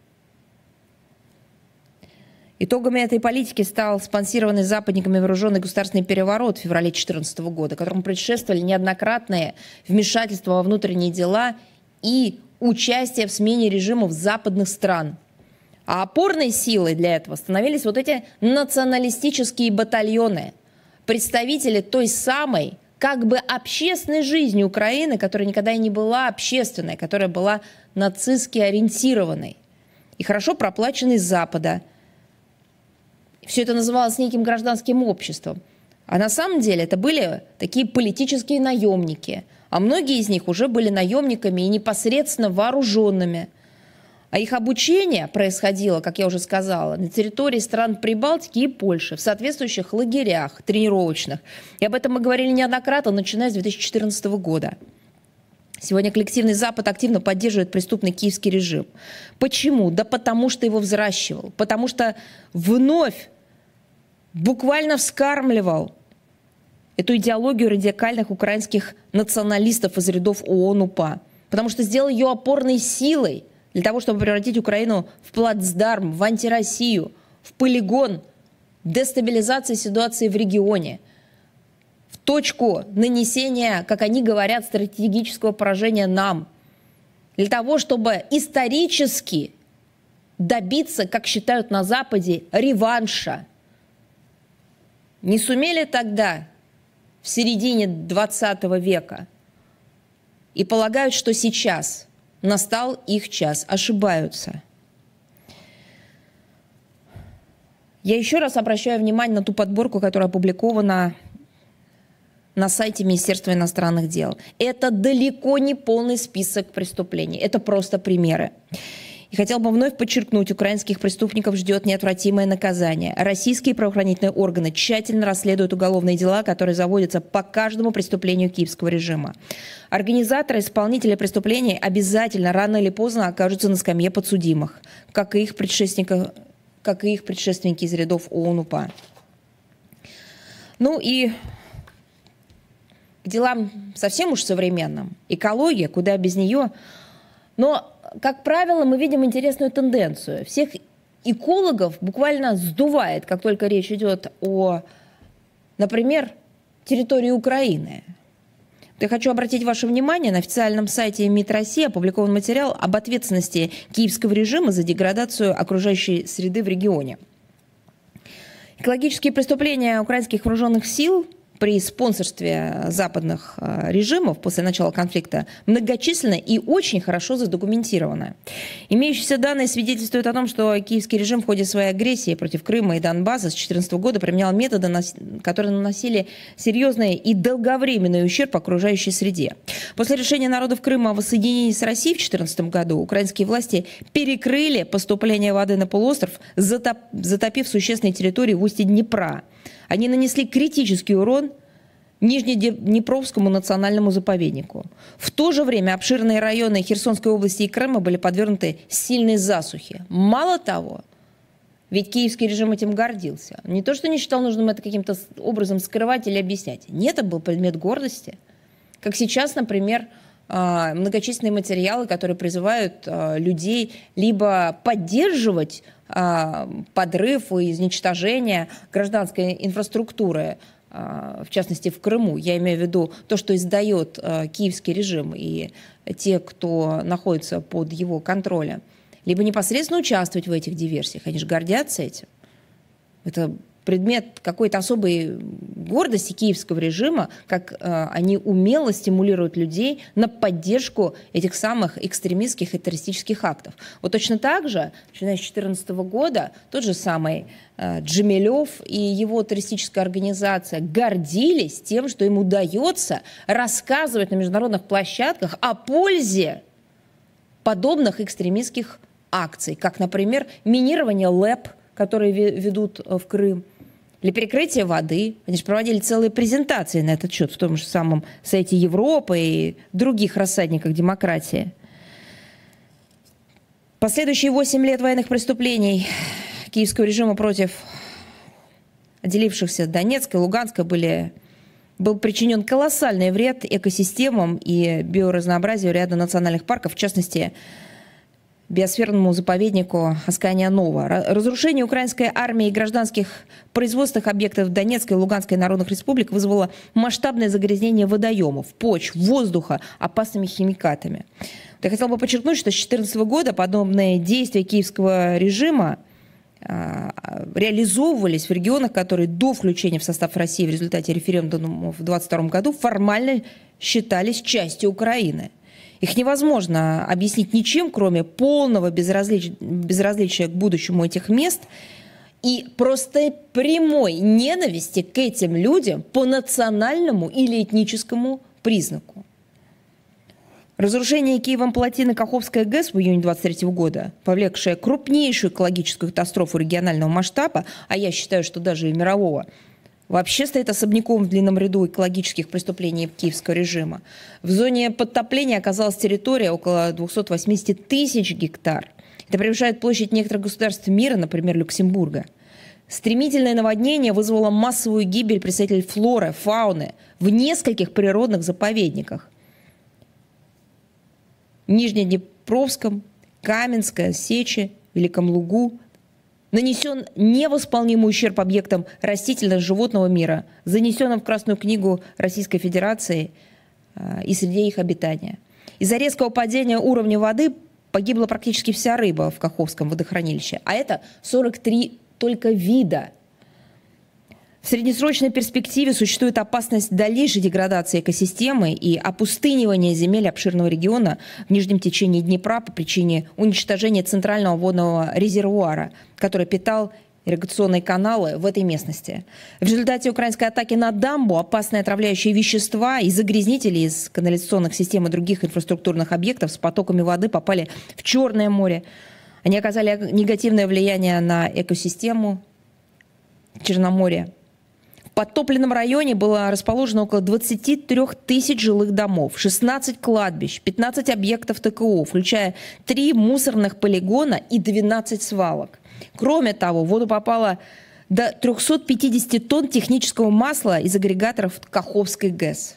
Итогами этой политики стал спонсированный западниками вооруженный государственный переворот в феврале две тысячи четырнадцатого года, которому предшествовали неоднократные вмешательства во внутренние дела и участие в смене режимов западных стран. А опорной силой для этого становились вот эти националистические батальоны, представители той самой как бы общественной жизни Украины, которая никогда и не была общественной, которая была нацистски ориентированной и хорошо проплаченной с Запада. Все это называлось неким гражданским обществом. А на самом деле это были такие политические наемники. А многие из них уже были наемниками и непосредственно вооруженными. А их обучение происходило, как я уже сказала, на территории стран Прибалтики и Польши, в соответствующих лагерях тренировочных. И об этом мы говорили неоднократно, начиная с две тысячи четырнадцатого года. Сегодня коллективный Запад активно поддерживает преступный киевский режим. Почему? Да потому что его взращивал. Потому что вновь буквально вскармливал эту идеологию радикальных украинских националистов из рядов ООН-УПА. Потому что сделал ее опорной силой для того, чтобы превратить Украину в плацдарм, в антироссию, в полигон дестабилизации ситуации в регионе, в точку нанесения, как они говорят, стратегического поражения нам, для того, чтобы исторически добиться, как считают на Западе, реванша. Не сумели тогда, в середине двадцатого века, и полагают, что сейчас настал их час. Ошибаются. Я еще раз обращаю внимание на ту подборку, которая опубликована на сайте Министерства иностранных дел. Это далеко не полный список преступлений. Это просто примеры. И хотел бы вновь подчеркнуть, украинских преступников ждет неотвратимое наказание. Российские правоохранительные органы тщательно расследуют уголовные дела, которые заводятся по каждому преступлению киевского режима. Организаторы, исполнители преступлений обязательно рано или поздно окажутся на скамье подсудимых, как и их предшественники, как и их предшественники из рядов ООН-УПА. Ну и к делам совсем уж современным. Экология, куда без нее. Но, как правило, мы видим интересную тенденцию. Всех экологов буквально сдувает, как только речь идет о, например, территории Украины. Я хочу обратить ваше внимание, на официальном сайте МИД России опубликован материал об ответственности киевского режима за деградацию окружающей среды в регионе. Экологические преступления украинских вооруженных сил при спонсорстве западных режимов после начала конфликта многочисленны и очень хорошо задокументированы. Имеющиеся данные свидетельствуют о том, что киевский режим в ходе своей агрессии против Крыма и Донбасса с две тысячи четырнадцатого года применял методы, которые наносили серьезный и долговременный ущерб окружающей среде. После решения народов Крыма о воссоединении с Россией в две тысячи четырнадцатом году украинские власти перекрыли поступление воды на полуостров, затоп, затопив существенные территории в устье Днепра. Они нанесли критический урон Нижнеднепровскому национальному заповеднику. В то же время обширные районы Херсонской области и Крыма были подвергнуты сильной засухе. Мало того, ведь киевский режим этим гордился. Не то, что не считал нужным это каким-то образом скрывать или объяснять. Нет, это был предмет гордости. Как сейчас, например, многочисленные материалы, которые призывают людей либо поддерживать подрыв и изничтожение гражданской инфраструктуры, в частности в Крыму. Я имею в виду то, что издает киевский режим и те, кто находится под его контролем, либо непосредственно участвовать в этих диверсиях. Они же гордятся этим. Это предмет какой-то особой гордости киевского режима, как э, они умело стимулируют людей на поддержку этих самых экстремистских и террористических актов. Вот точно так же, начиная с две тысячи четырнадцатого года, тот же самый э, Джемилев и его террористическая организация гордились тем, что им удается рассказывать на международных площадках о пользе подобных экстремистских акций, как, например, минирование ЛЭП, которые ведут в Крым, или перекрытие воды. Они же проводили целые презентации на этот счет в том же самом сайте Европы и других рассадниках демократии. Последующие восемь лет военных преступлений киевского режима против отделившихся Донецка и Луганска были, был причинен колоссальный вред экосистемам и биоразнообразию ряда национальных парков, в частности, биосферному заповеднику Аскания-Нова. Разрушение украинской армии и гражданских производственных объектов Донецкой и Луганской народных республик вызвало масштабное загрязнение водоемов, почв, воздуха опасными химикатами. Я хотела бы подчеркнуть, что с две тысячи четырнадцатого года подобные действия киевского режима реализовывались в регионах, которые до включения в состав России в результате референдума в двадцать втором году формально считались частью Украины. Их невозможно объяснить ничем, кроме полного безразлич... безразличия к будущему этих мест и просто прямой ненависти к этим людям по национальному или этническому признаку. Разрушение Киевом плотины Каховская ГЭС в июне двадцать третьего года, повлекшее крупнейшую экологическую катастрофу регионального масштаба, а я считаю, что даже и мирового, вообще стоит особняком в длинном ряду экологических преступлений киевского режима. В зоне подтопления оказалась территория около двухсот восьмидесяти тысяч гектар. Это превышает площадь некоторых государств мира, например, Люксембурга. Стремительное наводнение вызвало массовую гибель представителей флоры, фауны в нескольких природных заповедниках. Нижнеднепровском, Каменской, Сечи, Великом Лугу. Нанесен невосполнимый ущерб объектам растительно-животного мира, занесенным в Красную книгу Российской Федерации э, и среде их обитания. Из-за резкого падения уровня воды погибла практически вся рыба в Каховском водохранилище, а это сорок три только вида. В среднесрочной перспективе существует опасность дальнейшей деградации экосистемы и опустынивания земель обширного региона в нижнем течении Днепра по причине уничтожения центрального водного резервуара, который питал ирригационные каналы в этой местности. В результате украинской атаки на дамбу опасные отравляющие вещества и загрязнители из канализационных систем и других инфраструктурных объектов с потоками воды попали в Черное море. Они оказали негативное влияние на экосистему Черноморья. В подтопленном районе было расположено около двадцати трёх тысяч жилых домов, шестнадцать кладбищ, пятнадцать объектов ТКО, включая три мусорных полигона и двенадцать свалок. Кроме того, в воду попало до трёхсот пятидесяти тонн технического масла из агрегаторов Каховской ГЭС.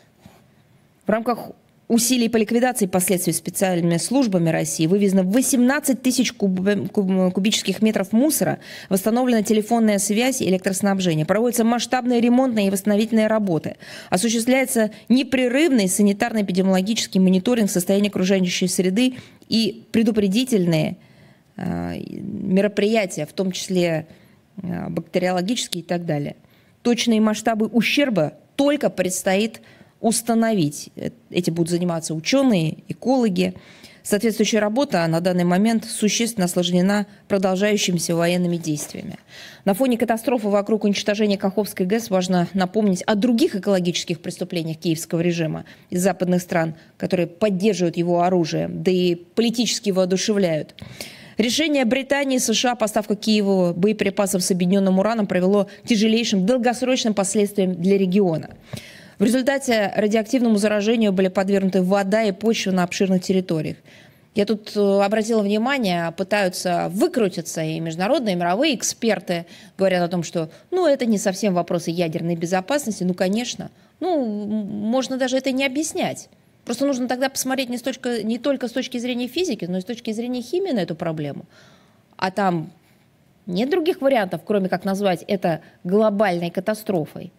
В рамках усилий по ликвидации последствий специальными службами России вывезено восемнадцать тысяч куб... кубических метров мусора, восстановлена телефонная связь и электроснабжение, проводятся масштабные ремонтные и восстановительные работы, осуществляется непрерывный санитарно-эпидемиологический мониторинг состояния окружающей среды и предупредительные э, мероприятия, в том числе э, бактериологические и так далее. Точные масштабы ущерба только предстоит установить. Эти будут заниматься ученые, экологи. Соответствующая работа на данный момент существенно осложнена продолжающимися военными действиями. На фоне катастрофы вокруг уничтожения Каховской ГЭС важно напомнить о других экологических преступлениях киевского режима из западных стран, которые поддерживают его оружие, да и политически воодушевляют. Решение Британии и США о поставках Киеву боеприпасов с объединенным ураном привело к тяжелейшим долгосрочным последствиям для региона. В результате радиоактивному заражению были подвергнуты вода и почва на обширных территориях. Я тут обратила внимание, пытаются выкрутиться и международные, и мировые эксперты, говорят о том, что ну, это не совсем вопросы ядерной безопасности. Ну, конечно, ну, можно даже это не объяснять. Просто нужно тогда посмотреть не, с точки, не только с точки зрения физики, но и с точки зрения химии на эту проблему. А там нет других вариантов, кроме как назвать это глобальной катастрофой.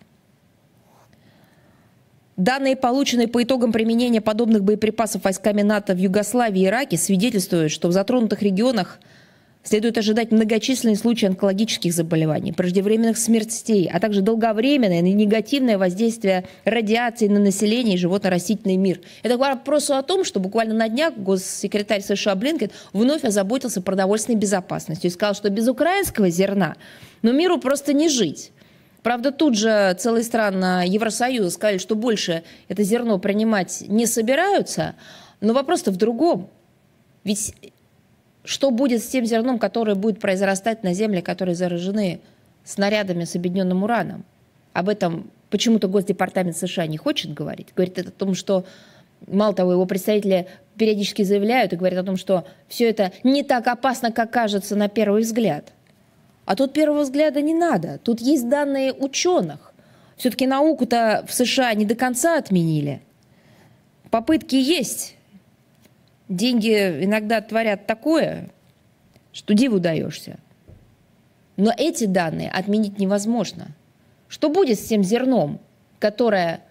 Данные, полученные по итогам применения подобных боеприпасов войсками НАТО в Югославии и Ираке, свидетельствуют, что в затронутых регионах следует ожидать многочисленные случаи онкологических заболеваний, преждевременных смертей, а также долговременное и негативное воздействие радиации на население и животно-растительный мир. Это вопрос о том, что буквально на днях госсекретарь США Блинкен вновь озаботился продовольственной безопасностью и сказал, что без украинского зерна, ну, миру просто не жить. Правда, тут же целые страны Евросоюза сказали, что больше это зерно принимать не собираются, но вопрос-то в другом. Ведь что будет с тем зерном, которое будет произрастать на земле, которые заражены снарядами с объединенным ураном? Об этом почему-то Госдепартамент США не хочет говорить. Говорит о том, что, мало того, его представители периодически заявляют и говорят о том, что все это не так опасно, как кажется на первый взгляд. А тут первого взгляда не надо. Тут есть данные ученых. Все-таки науку-то в США не до конца отменили. Попытки есть. Деньги иногда творят такое, что диву даешься. Но эти данные отменить невозможно. Что будет с тем зерном, которое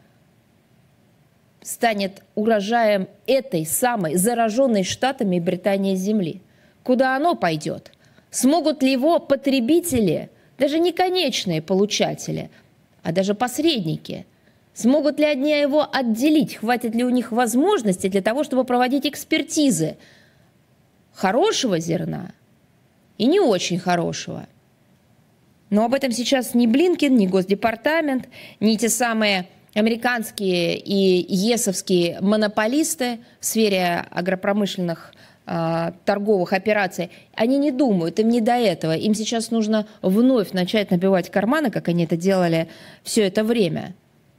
станет урожаем этой самой зараженной Штатами Британии земли? Куда оно пойдет? Смогут ли его потребители, даже не конечные получатели, а даже посредники, смогут ли они его отделить? Хватит ли у них возможности для того, чтобы проводить экспертизы хорошего зерна и не очень хорошего? Но об этом сейчас ни Блинкен, ни Госдепартамент, ни те самые американские и ЕСовские монополисты в сфере агропромышленных э, торговых операций, они не думают, им не до этого. Им сейчас нужно вновь начать набивать карманы, как они это делали все это время.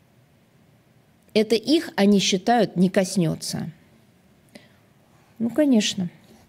Это их, они считают, не коснется. Ну, конечно.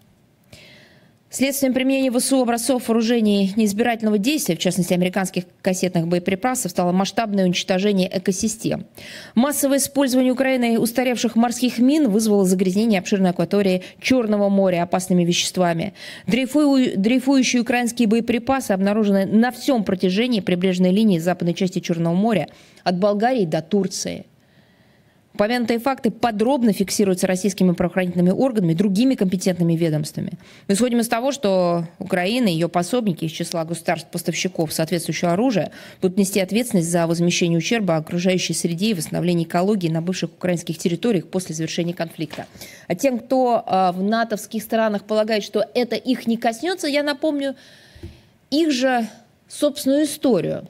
Следствием применения ВСУ образцов вооружений неизбирательного действия, в частности, американских кассетных боеприпасов, стало масштабное уничтожение экосистем. Массовое использование Украиной устаревших морских мин вызвало загрязнение обширной акватории Черного моря опасными веществами. Дрейфу... Дрейфующие украинские боеприпасы обнаружены на всем протяжении прибрежной линии западной части Черного моря, от Болгарии до Турции. Упомянутые факты подробно фиксируются российскими правоохранительными органами и другими компетентными ведомствами. Мы исходим из того, что Украина и ее пособники из числа государств-поставщиков соответствующего оружия будут нести ответственность за возмещение ущерба окружающей среде и восстановление экологии на бывших украинских территориях после завершения конфликта. А тем, кто э, в натовских странах полагает, что это их не коснется, я напомню их же собственную историю.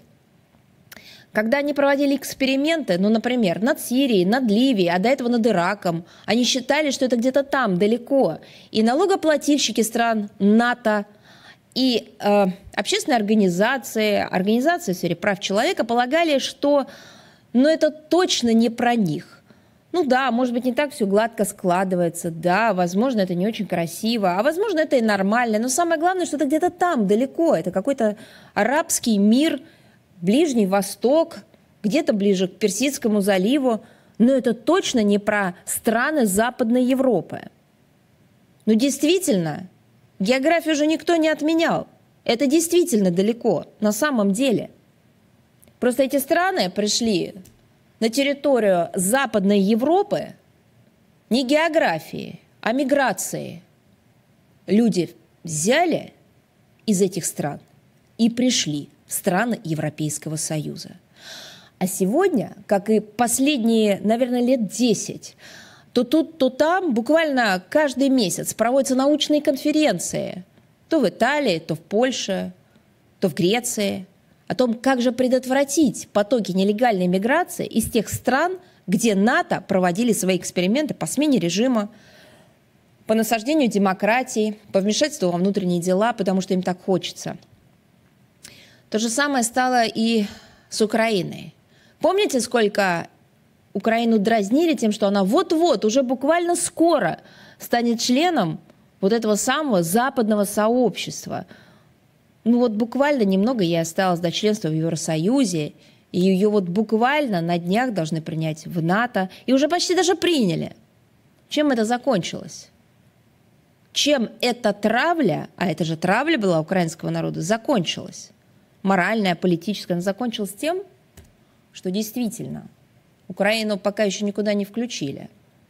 Когда они проводили эксперименты, ну, например, над Сирией, над Ливией, а до этого над Ираком, они считали, что это где-то там, далеко. И налогоплательщики стран НАТО, и э, общественные организации, организации в сфере прав человека полагали, что ну, это точно не про них. Ну да, может быть, не так все гладко складывается, да, возможно, это не очень красиво, а возможно, это и нормально. Но самое главное, что это где-то там, далеко. Это какой-то арабский мир, Ближний Восток, где-то ближе к Персидскому заливу, но это точно не про страны Западной Европы. Ну действительно, географию же никто не отменял. Это действительно далеко, на самом деле. Просто эти страны пришли на территорию Западной Европы не географии, а миграции. Люди взяли из этих стран и пришли в страны Европейского Союза. А сегодня, как и последние, наверное, лет десять, то тут, то там буквально каждый месяц проводятся научные конференции. То в Италии, то в Польше, то в Греции. О том, как же предотвратить потоки нелегальной миграции из тех стран, где НАТО проводили свои эксперименты по смене режима, по насаждению демократии, по вмешательству во внутренние дела, потому что им так хочется. То же самое стало и с Украиной. Помните, сколько Украину дразнили тем, что она вот-вот, уже буквально скоро станет членом вот этого самого западного сообщества? Ну вот буквально немного ей осталось до членства в Евросоюзе И ее вот буквально на днях должны принять в НАТО, и уже почти даже приняли. Чем это закончилось? Чем эта травля, а это же травля была украинского народа, закончилась? Моральная, политическая, она закончилась тем, что действительно Украину пока еще никуда не включили.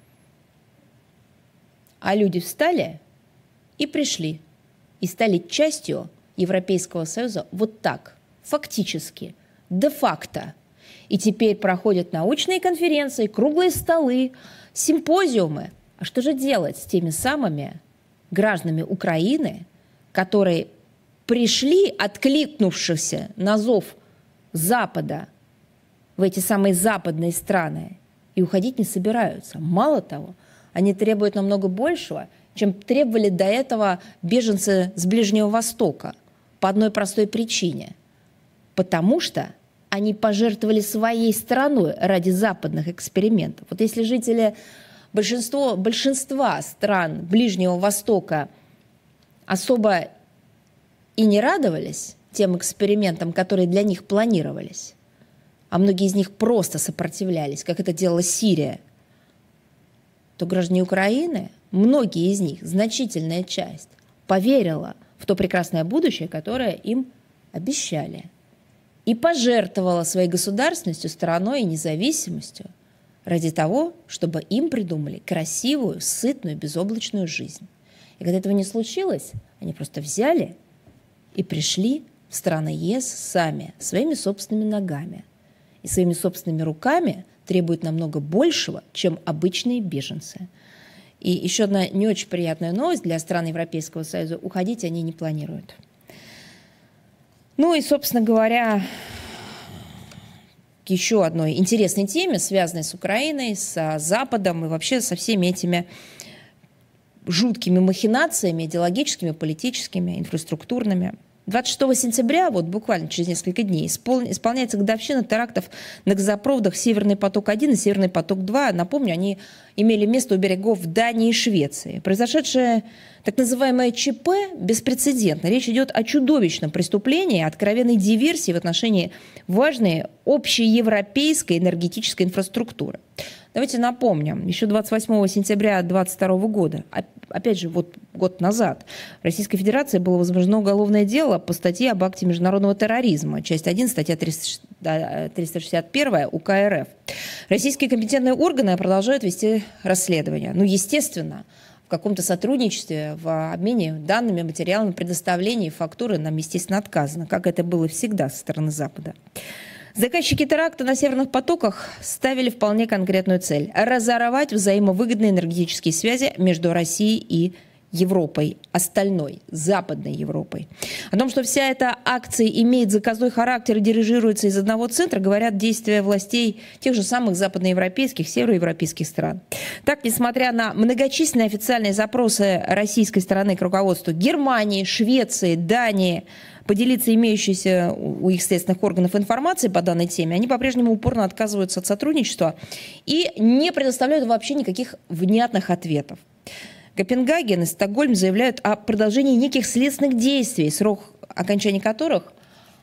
А люди встали и пришли, и стали частью Европейского Союза вот так, фактически, де-факто. И теперь проходят научные конференции, круглые столы, симпозиумы. А что же делать с теми самыми гражданами Украины, которые пришли, откликнувшись на зов Запада в эти самые западные страны, и уходить не собираются? Мало того, они требуют намного большего, чем требовали до этого беженцы с Ближнего Востока, по одной простой причине. Потому что они пожертвовали своей страной ради западных экспериментов. Вот если жители большинство, большинства стран Ближнего Востока особо и не радовались тем экспериментам, которые для них планировались, а многие из них просто сопротивлялись, как это делала Сирия, то граждане Украины, многие из них, значительная часть, поверила в то прекрасное будущее, которое им обещали, и пожертвовала своей государственностью, страной и независимостью ради того, чтобы им придумали красивую, сытную, безоблачную жизнь. И когда этого не случилось, они просто взяли и пришли в страны ЕС сами, своими собственными ногами. И своими собственными руками требуют намного большего, чем обычные беженцы. И еще одна не очень приятная новость для стран Европейского Союза. Уходить они не планируют. Ну и, собственно говоря, к еще одной интересной теме, связанной с Украиной, с Западом и вообще со всеми этими жуткими махинациями идеологическими, политическими, инфраструктурными. двадцать шестого сентября, вот буквально через несколько дней, исполняется годовщина терактов на газопроводах «Северный поток-один» и «Северный поток-два». Напомню, они имели место у берегов Дании и Швеции. Произошедшее так называемое ЧП беспрецедентно. Речь идет о чудовищном преступлении, откровенной диверсии в отношении важной общеевропейской энергетической инфраструктуры. Давайте напомним, еще двадцать восьмого сентября двадцать второго года, опять же, вот год назад, в Российской Федерации было возбуждено уголовное дело по статье об акте международного терроризма, часть один, статья триста шестьдесят один УК РФ. Российские компетентные органы продолжают вести расследование. Ну, естественно, в каком-то сотрудничестве, в обмене данными, материалами, предоставлении фактуры нам, естественно, отказано, как это было всегда со стороны Запада. Заказчики теракта на северных потоках ставили вполне конкретную цель – разорвать взаимовыгодные энергетические связи между Россией и Европой, остальной, Западной Европой. О том, что вся эта акция имеет заказной характер и дирижируется из одного центра, говорят действия властей тех же самых западноевропейских, североевропейских стран. Так, несмотря на многочисленные официальные запросы российской стороны к руководству Германии, Швеции, Дании, поделиться имеющейся у их следственных органов информацией по данной теме, они по-прежнему упорно отказываются от сотрудничества и не предоставляют вообще никаких внятных ответов. Копенгаген и Стокгольм заявляют о продолжении неких следственных действий, срок окончания которых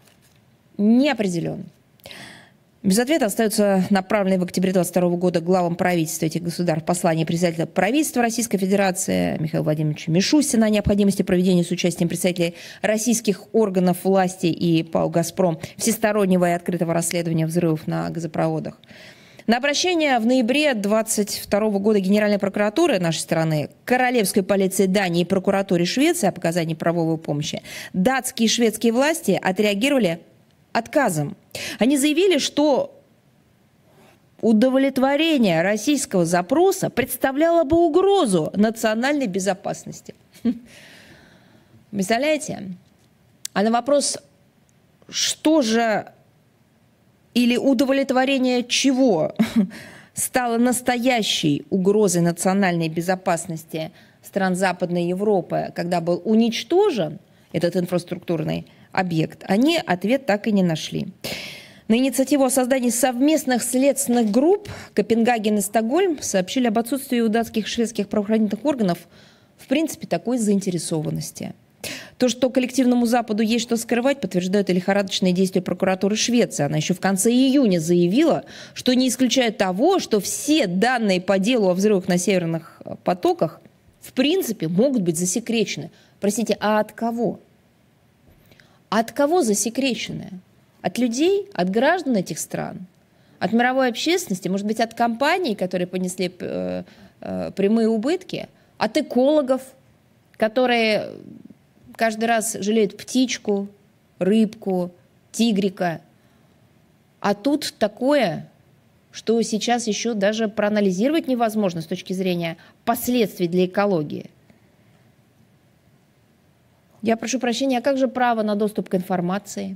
не определен. Без ответа остаются направленные в октябре двадцать второго года главам правительства этих государств послание председателя правительства Российской Федерации Михаила Владимировича Мишустина о необходимости проведения с участием представителей российских органов власти и ПАО «Газпром» всестороннего и открытого расследования взрывов на газопроводах. На обращение в ноябре двадцать второго года Генеральной прокуратуры нашей страны, Королевской полиции Дании и прокуратуре Швеции о оказании правовой помощи датские и шведские власти отреагировали отказом. Они заявили, что удовлетворение российского запроса представляло бы угрозу национальной безопасности. Представляете? А на вопрос, что же или удовлетворение чего стало настоящей угрозой национальной безопасности стран Западной Европы, когда был уничтожен этот инфраструктурный объект, они ответ так и не нашли. На инициативу о создании совместных следственных групп Копенгаген и Стокгольм сообщили об отсутствии у датских и шведских правоохранительных органов в принципе такой заинтересованности. То, что коллективному Западу есть что скрывать, подтверждают и лихорадочные действия прокуратуры Швеции. Она еще в конце июня заявила, что не исключает того, что все данные по делу о взрывах на северных потоках в принципе могут быть засекречены. Простите, а от кого? От кого засекречены? От людей, от граждан этих стран, от мировой общественности, может быть, от компаний, которые понесли э, э, прямые убытки, от экологов, которые каждый раз жалеют птичку, рыбку, тигрика. А тут такое, что сейчас еще даже проанализировать невозможно с точки зрения последствий для экологии. Я прошу прощения, а как же право на доступ к информации?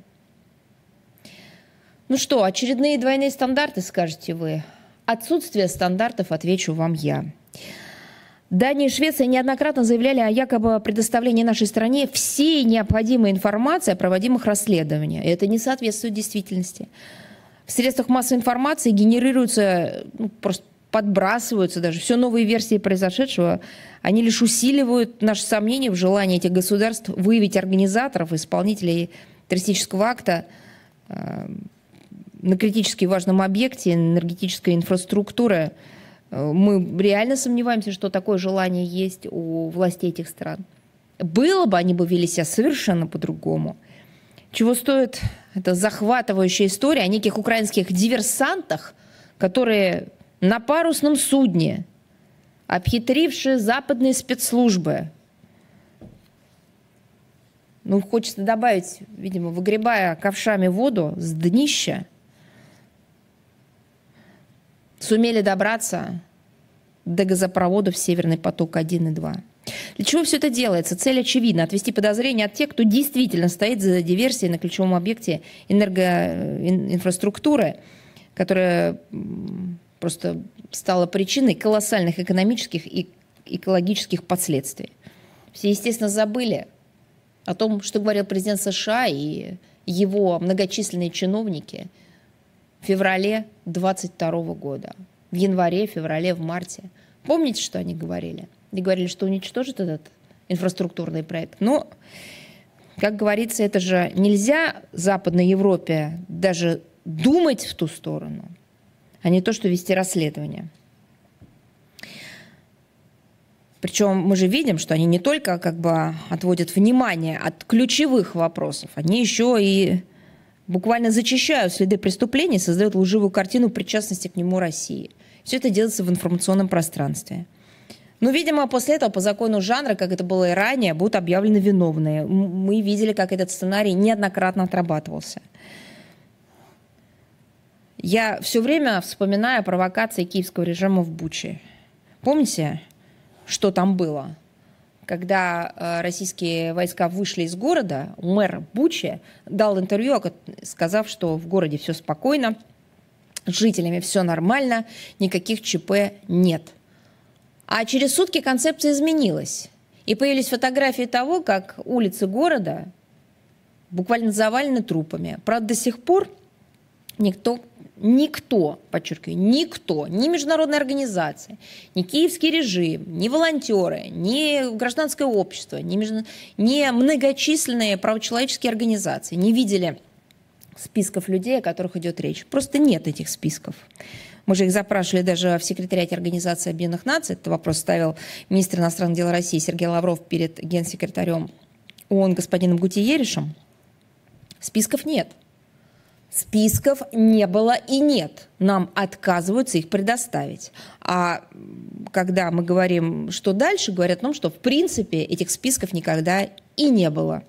Ну что, очередные двойные стандарты, скажете вы? Отсутствие стандартов, отвечу вам я. Дания и Швеция неоднократно заявляли о якобы предоставлении нашей стране всей необходимой информации о проводимых расследованиях. И это не соответствует действительности. В средствах массовой информации генерируются, ну, просто подбрасываются даже все новые версии произошедшего. Они лишь усиливают наши сомнения в желании этих государств выявить организаторов, исполнителей террористического акта э, на критически важном объекте энергетической инфраструктуры. Мы реально сомневаемся, что такое желание есть у властей этих стран. Было бы, они бы вели себя совершенно по-другому. Чего стоит эта захватывающая история о неких украинских диверсантах, которые на парусном судне, обхитрившие западные спецслужбы, ну, хочется добавить, видимо, выгребая ковшами воду с днища, сумели добраться до газопроводов «Северный поток-один» и два. Для чего все это делается? Цель очевидна – отвести подозрения от тех, кто действительно стоит за диверсией на ключевом объекте энергоинфраструктуры, которая просто стала причиной колоссальных экономических и экологических последствий. Все, естественно, забыли о том, что говорил президент США и его многочисленные чиновники в феврале двадцать второго года. В январе, феврале, в марте. Помните, что они говорили? Они говорили, что уничтожат этот инфраструктурный проект. Но, как говорится, это же нельзя Западной Европе даже думать в ту сторону, а не то, что вести расследование. Причем мы же видим, что они не только как бы отводят внимание от ключевых вопросов, они еще и буквально зачищают следы преступлений, создают лживую картину причастности к нему России. Все это делается в информационном пространстве. Но, видимо, после этого по закону жанра, как это было и ранее, будут объявлены виновные. Мы видели, как этот сценарий неоднократно отрабатывался. Я все время вспоминаю провокации киевского режима в Буче. Помните, что там было? Когда российские войска вышли из города, мэр Бучи дал интервью, сказав, что в городе все спокойно, с жителями все нормально, никаких ЧП нет. А через сутки концепция изменилась. И появились фотографии того, как улицы города буквально завалены трупами. Правда, до сих пор никто, никто, подчеркиваю, никто, ни международная организация, ни киевский режим, ни волонтеры, ни гражданское общество, ни, между... ни многочисленные правочеловеческие организации не видели списков людей, о которых идет речь. Просто нет этих списков. Мы же их запрашивали даже в секретариате Организации Объединенных Наций. Этот вопрос ставил министр иностранных дел России Сергей Лавров перед генсекретарем ООН господином Гутиеришем. Списков нет. Списков не было и нет. Нам отказываются их предоставить. А когда мы говорим, что дальше, говорят о том, что в принципе этих списков никогда и не было.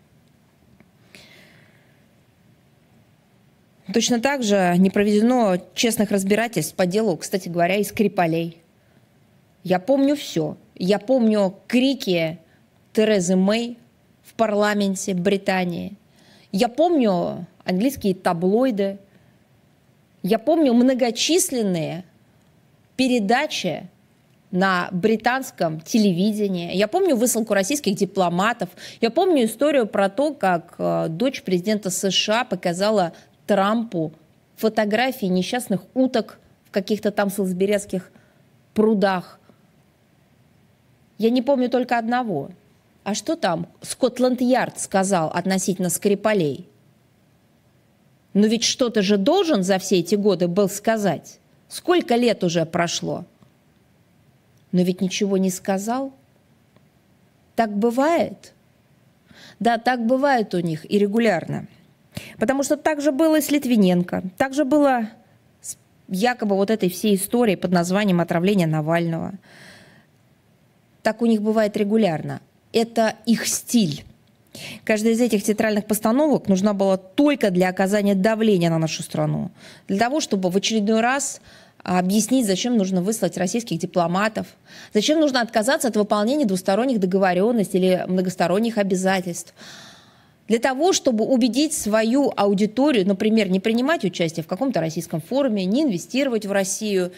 Точно так же не проведено честных разбирательств по делу, кстати говоря, и Скрипалей. Я помню все. Я помню крики Терезы Мэй в парламенте Британии. Я помню английские таблоиды. Я помню многочисленные передачи на британском телевидении. Я помню высылку российских дипломатов. Я помню историю про то, как дочь президента США показала Трампу фотографии несчастных уток в каких-то там солсберийских прудах. Я не помню только одного. А что там Скотланд-Ярд сказал относительно Скрипалей? Но ведь что-то же должен за все эти годы был сказать. Сколько лет уже прошло? Но ведь ничего не сказал. Так бывает? Да, так бывает у них и регулярно. Потому что так же было и с Литвиненко, так же было с якобы вот этой всей историей под названием «Отравление Навального». Так у них бывает регулярно. Это их стиль. Каждая из этих театральных постановок нужна была только для оказания давления на нашу страну. Для того, чтобы в очередной раз объяснить, зачем нужно выслать российских дипломатов, зачем нужно отказаться от выполнения двусторонних договоренностей или многосторонних обязательств. Для того, чтобы убедить свою аудиторию, например, не принимать участие в каком-то российском форуме, не инвестировать в Россию.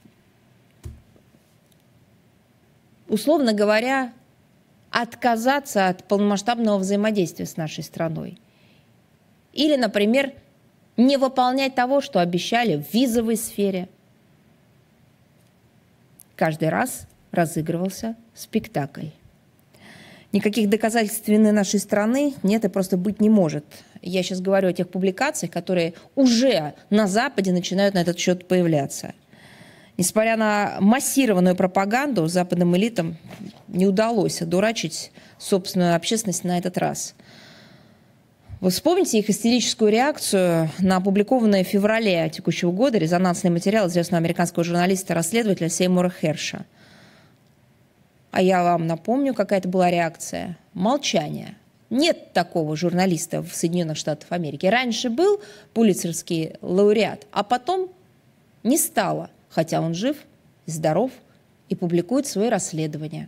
Условно говоря, отказаться от полномасштабного взаимодействия с нашей страной. Или, например, не выполнять того, что обещали в визовой сфере. Каждый раз разыгрывался спектакль. Никаких доказательств вины нашей страны нет и просто быть не может. Я сейчас говорю о тех публикациях, которые уже на Западе начинают на этот счет появляться. Несмотря на массированную пропаганду, западным элитам не удалось одурачить собственную общественность на этот раз. Вы вспомните их истерическую реакцию на опубликованный в феврале текущего года резонансный материал известного американского журналиста-расследователя Сеймура Херша. А я вам напомню, какая это была реакция. Молчание. Нет такого журналиста в Соединенных Штатах Америки. Раньше был пулитцеровский лауреат, а потом не стало. Хотя он жив, здоров и публикует свои расследования.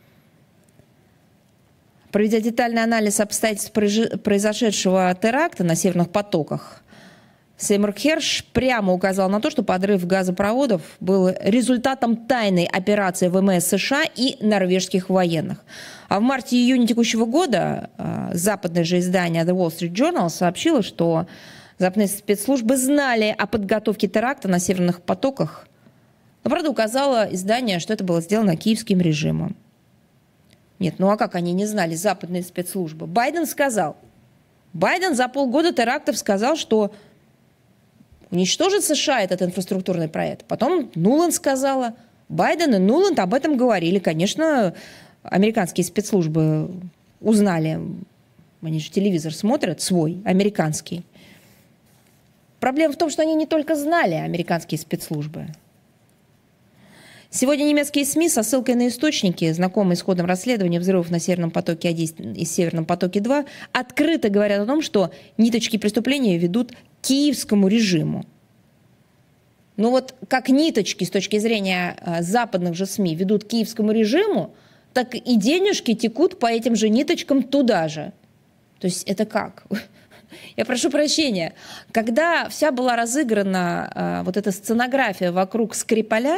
Проведя детальный анализ обстоятельств произошедшего теракта на Северных потоках, Сеймур Херш прямо указал на то, что подрыв газопроводов был результатом тайной операции ВМС США и норвежских военных. А в марте-июне текущего года западное же издание The Wall Street Journal сообщило, что западные спецслужбы знали о подготовке теракта на Северных потоках. Но, правда, указало издание, что это было сделано киевским режимом. Нет, ну а как они не знали, западные спецслужбы? Байден сказал. Байден за полгода терактов сказал, что уничтожит США этот инфраструктурный проект. Потом Нуланд сказала. Байден и Нуланд об этом говорили. Конечно, американские спецслужбы узнали. Они же телевизор смотрят свой, американский. Проблема в том, что они не только знали, американские спецслужбы. Сегодня немецкие СМИ со ссылкой на источники, знакомые с ходом расследования взрывов на Северном потоке-один и Северном потоке-два, открыто говорят о том, что ниточки преступления ведут к киевскому режиму. Но вот как ниточки с точки зрения западных же СМИ ведут к киевскому режиму, так и денежки текут по этим же ниточкам туда же. То есть это как? Я прошу прощения. Когда вся была разыграна вот эта сценография вокруг Скрипаля,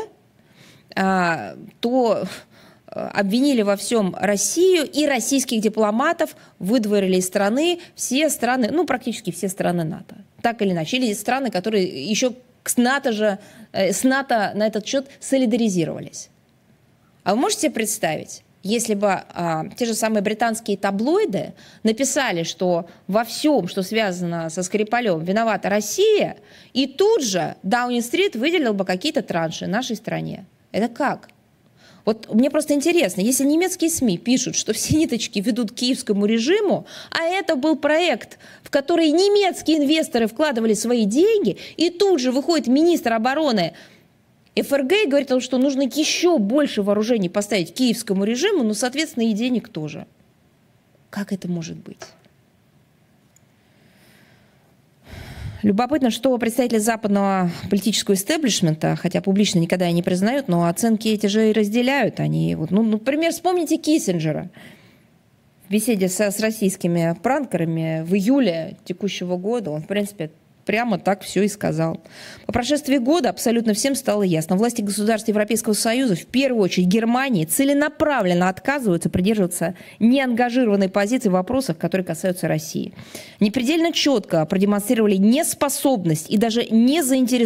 то обвинили во всем Россию и российских дипломатов, выдворили из страны все страны, ну, практически все страны НАТО. Так или иначе. Или страны, которые еще с НАТО, же, с НАТО на этот счет солидаризировались. А вы можете себе представить, если бы а, те же самые британские таблоиды написали, что во всем, что связано со Скрипалем, виновата Россия, и тут же Даунинг-стрит выделил бы какие-то транши нашей стране. Это как? Вот мне просто интересно, если немецкие СМИ пишут, что все ниточки ведут к киевскому режиму, а это был проект, в который немецкие инвесторы вкладывали свои деньги, и тут же выходит министр обороны ФРГ и говорит, что нужно еще больше вооружений поставить киевскому режиму, но, соответственно, и денег тоже. Как это может быть? Любопытно, что представители западного политического истеблишмента, хотя публично никогда и не признают, но оценки эти же и разделяют. Они, вот, ну, например, вспомните Киссинджера. В беседе со, с российскими пранкерами в июле текущего года он, в принципе, прямо так все и сказал. По прошествии года абсолютно всем стало ясно. Власти государств Европейского Союза, в первую очередь Германии, целенаправленно отказываются придерживаться неангажированной позиции в вопросах, которые касаются России. Они предельно четко продемонстрировали неспособность и даже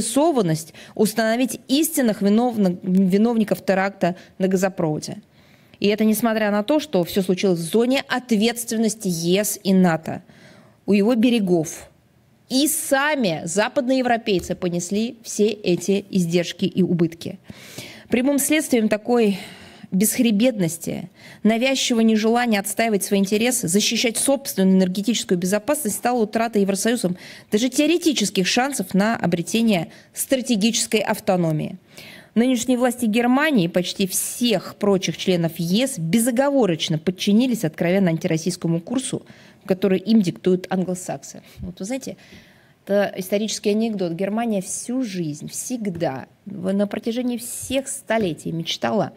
незаинтересованность установить истинных виновных, виновников теракта на газопроводе. И это несмотря на то, что все случилось в зоне ответственности ЕС и НАТО, у его берегов. И сами западноевропейцы понесли все эти издержки и убытки. Прямым следствием такой бесхребетности, навязчивого нежелания отстаивать свои интересы, защищать собственную энергетическую безопасность стала утрата Евросоюзом даже теоретических шансов на обретение стратегической автономии. Нынешние власти Германии и почти всех прочих членов ЕС безоговорочно подчинились откровенно антироссийскому курсу, который им диктуют англосаксы. Вот вы знаете, это исторический анекдот. Германия всю жизнь, всегда, на протяжении всех столетий мечтала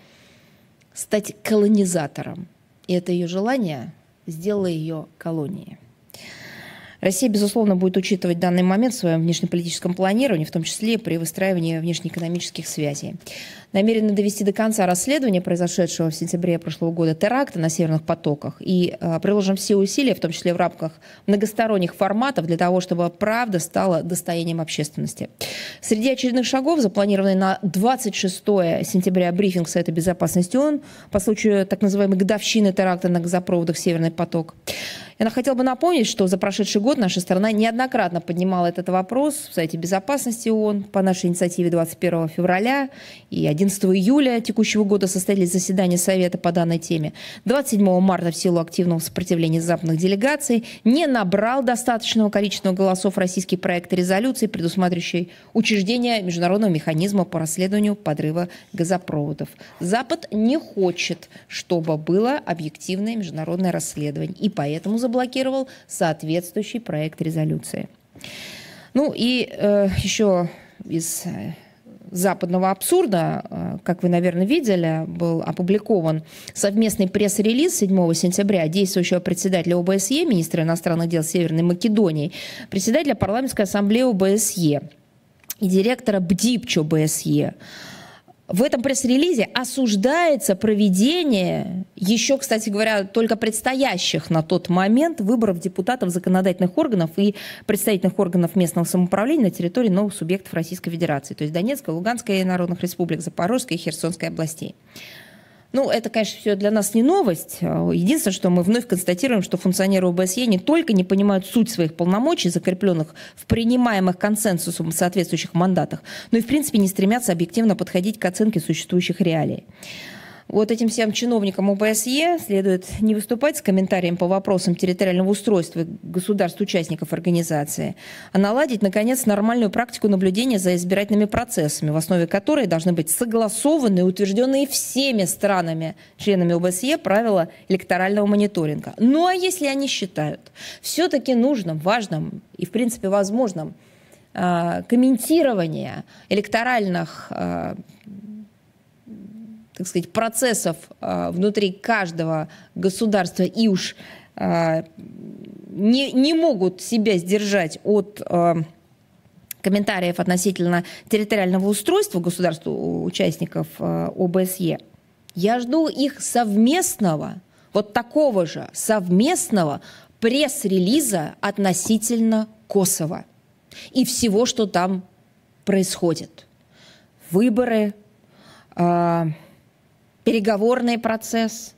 стать колонизатором. И это ее желание сделало ее колонией. Россия, безусловно, будет учитывать данный момент в своем внешнеполитическом планировании, в том числе при выстраивании внешнеэкономических связей. Намерены довести до конца расследование произошедшего в сентябре прошлого года теракта на Северных потоках и э, приложим все усилия, в том числе в рамках многосторонних форматов, для того, чтобы правда стала достоянием общественности. Среди очередных шагов, запланированный на двадцать шестое сентября брифинг Совета Безопасности ООН по случаю так называемой годовщины теракта на газопроводах «Северный поток». Я хотела бы напомнить, что за прошедший год наша страна неоднократно поднимала этот вопрос в Совете Безопасности ООН по нашей инициативе двадцать первого февраля и одиннадцатого июля текущего года состоялись заседания Совета по данной теме. двадцать седьмого марта в силу активного сопротивления западных делегаций не набрал достаточного количества голосов российский проект резолюции, предусматривающий учреждение международного механизма по расследованию подрыва газопроводов. Запад не хочет, чтобы было объективное международное расследование, и поэтому заблокировал соответствующий проект резолюции. Ну и э, еще из западного абсурда, э, как вы, наверное, видели, был опубликован совместный пресс-релиз седьмого сентября действующего председателя ОБСЕ, министра иностранных дел Северной Македонии, председателя парламентской ассамблеи ОБСЕ и директора БДИПЧ ОБСЕ. В этом пресс-релизе осуждается проведение, еще, кстати говоря, только предстоящих на тот момент выборов депутатов законодательных органов и представительных органов местного самоуправления на территории новых субъектов Российской Федерации, то есть Донецкой, Луганской народных республик, Запорожской и Херсонской областей. Ну, это, конечно, все для нас не новость. Единственное, что мы вновь констатируем, что функционеры ОБСЕ не только не понимают суть своих полномочий, закрепленных в принимаемых консенсусом соответствующих мандатах, но и, в принципе, не стремятся объективно подходить к оценке существующих реалий. Вот этим всем чиновникам ОБСЕ следует не выступать с комментарием по вопросам территориального устройства государств-участников организации, а наладить, наконец, нормальную практику наблюдения за избирательными процессами, в основе которой должны быть согласованные и утвержденные всеми странами, членами ОБСЕ, правила электорального мониторинга. Ну а если они считают все-таки нужным, важным и, в принципе, возможным комментирование электоральных так сказать, процессов э, внутри каждого государства и уж э, не, не могут себя сдержать от э, комментариев относительно территориального устройства государств-участников э, ОБСЕ, я жду их совместного, вот такого же совместного пресс-релиза относительно Косово и всего, что там происходит. Выборы, э, переговорный процесс,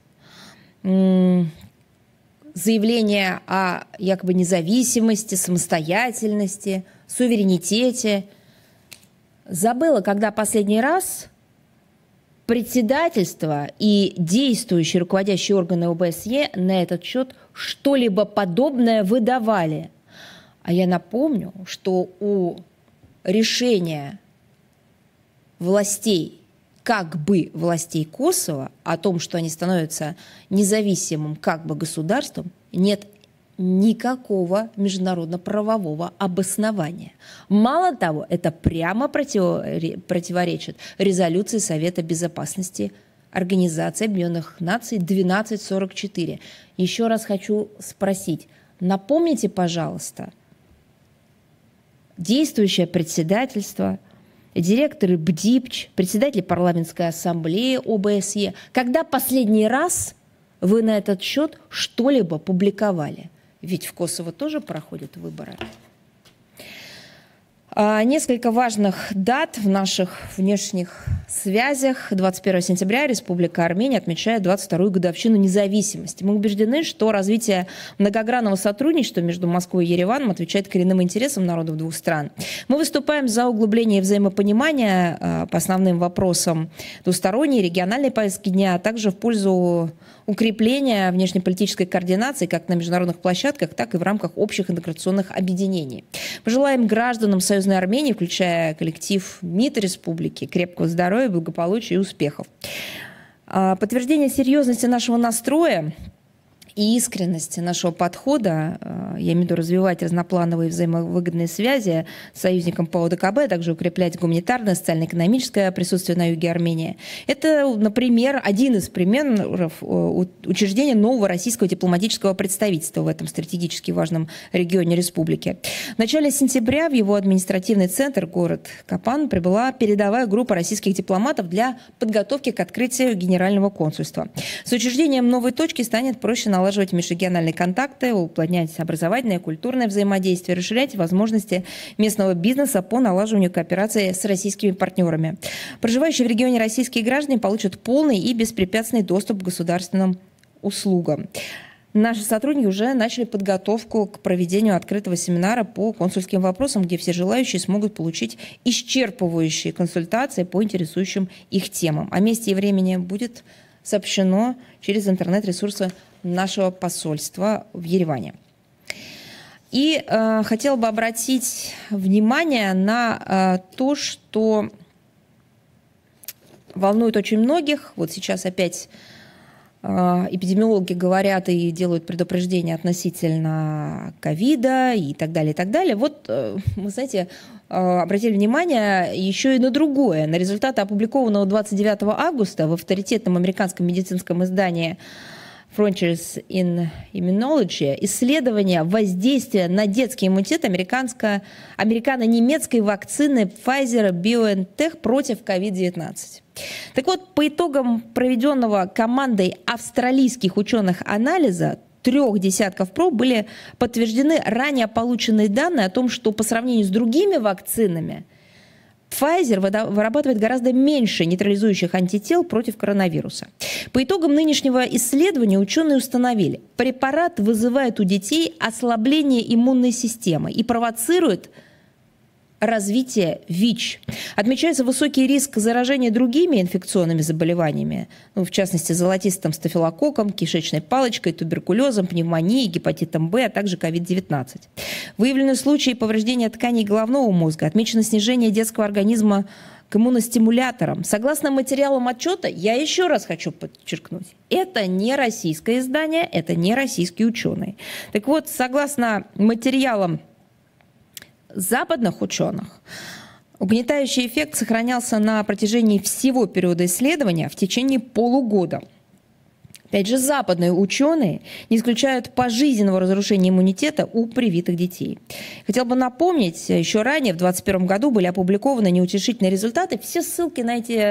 заявление о якобы независимости, самостоятельности, суверенитете. Забыла, когда последний раз председательство и действующие руководящие органы ОБСЕ на этот счет что-либо подобное выдавали. А я напомню, что у решения властей, как бы властей Косово, о том, что они становятся независимым как бы государством, нет никакого международно-правового обоснования. Мало того, это прямо противоречит резолюции Совета Безопасности Организации Объединенных Наций двенадцать сорок четыре. Еще раз хочу спросить, напомните, пожалуйста, действующее председательство, директоры БДИПЧ, председатели парламентской ассамблеи ОБСЕ, когда последний раз вы на этот счет что-либо публиковали? Ведь в Косово тоже проходят выборы. Несколько важных дат в наших внешних связях. двадцать первого сентября Республика Армения отмечает двадцать вторую годовщину независимости. Мы убеждены, что развитие многогранного сотрудничества между Москвой и Ереваном отвечает коренным интересам народов двух стран. Мы выступаем за углубление взаимопонимания по основным вопросам двусторонней, региональной повестки дня, а также в пользу укрепления внешнеполитической координации как на международных площадках, так и в рамках общих интеграционных объединений. Пожелаем гражданам Союзной Армении, включая коллектив МИД Республики, крепкого здоровья, благополучия и успехов. Подтверждение серьезности нашего настроя и искренности нашего подхода, я имею в виду развивать разноплановые взаимовыгодные связи с союзником по ОДКБ, а также укреплять гуманитарное, социально-экономическое присутствие на юге Армении. Это, например, один из примеров учреждения нового российского дипломатического представительства в этом стратегически важном регионе республики. В начале сентября в его административный центр, город Капан, прибыла передовая группа российских дипломатов для подготовки к открытию генерального консульства. С учреждением новой точки станет проще налаживать налаживать межрегиональные контакты, уплотнять образовательное, культурное взаимодействие, расширять возможности местного бизнеса по налаживанию кооперации с российскими партнерами. Проживающие в регионе российские граждане получат полный и беспрепятственный доступ к государственным услугам. Наши сотрудники уже начали подготовку к проведению открытого семинара по консульским вопросам, где все желающие смогут получить исчерпывающие консультации по интересующим их темам. О месте и времени будет сообщено через интернет-ресурсы нашего посольства в Ереване. И э, хотела бы обратить внимание на э, то, что волнует очень многих. Вот сейчас опять э, эпидемиологи говорят и делают предупреждения относительно ковида и так далее, и так далее. Вот, э, вы знаете, э, обратили внимание еще и на другое. На результаты опубликованного двадцать девятого августа в авторитетном американском медицинском издании Frontiers in Immunology исследование воздействия на детский иммунитет американо-немецкой вакцины Pfizer-BioNTech против ковид девятнадцать. Так вот, по итогам проведенного командой австралийских ученых анализа трех десятков проб были подтверждены ранее полученные данные о том, что по сравнению с другими вакцинами Pfizer вырабатывает гораздо меньше нейтрализующих антител против коронавируса. По итогам нынешнего исследования ученые установили, препарат вызывает у детей ослабление иммунной системы и провоцирует развитие ВИЧ. Отмечается высокий риск заражения другими инфекционными заболеваниями, ну, в частности, золотистым стафилококком, кишечной палочкой, туберкулезом, пневмонией, гепатитом Б, а также ковид девятнадцать. Выявлены случаи повреждения тканей головного мозга, отмечено снижение детского организма к иммуностимуляторам. Согласно материалам отчета, я еще раз хочу подчеркнуть, это не российское издание, это не российские ученые. Так вот, согласно материалам западных ученых, угнетающий эффект сохранялся на протяжении всего периода исследования в течение полугода. Опять же, западные ученые не исключают пожизненного разрушения иммунитета у привитых детей. Хотел бы напомнить, еще ранее, в две тысячи двадцать первом году, были опубликованы неутешительные результаты. Все ссылки на эти,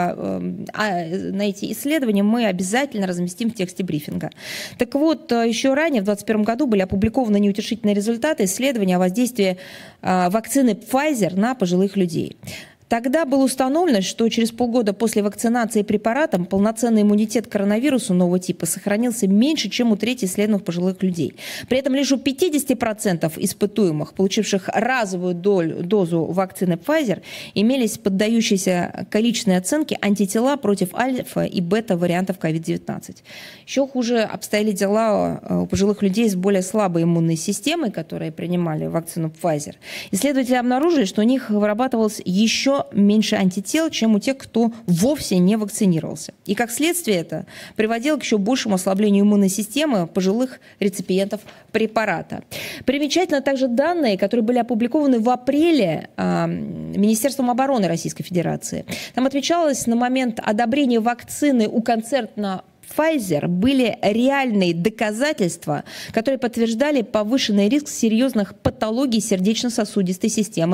на эти исследования мы обязательно разместим в тексте брифинга. Так вот, еще ранее, в две тысячи двадцать первом году, были опубликованы неутешительные результаты исследования о воздействии вакцины Pfizer на пожилых людей. Тогда было установлено, что через полгода после вакцинации препаратом полноценный иммунитет к коронавирусу нового типа сохранился меньше, чем у трети исследованных пожилых людей. При этом лишь у пятидесяти процентов испытуемых, получивших разовую долю, дозу вакцины Pfizer, имелись поддающиеся количественной оценке антитела против альфа и бета вариантов ковид девятнадцать. Еще хуже обстояли дела у пожилых людей с более слабой иммунной системой, которые принимали вакцину Pfizer. Исследователи обнаружили, что у них вырабатывалось еще меньше антител, чем у тех, кто вовсе не вакцинировался. И как следствие это приводило к еще большему ослаблению иммунной системы пожилых реципиентов препарата. Примечательно также данные, которые были опубликованы в апреле э, Министерством обороны Российской Федерации. Там отмечалось, на момент одобрения вакцины у концерна Pfizer были реальные доказательства, которые подтверждали повышенный риск серьезных патологий сердечно-сосудистой системы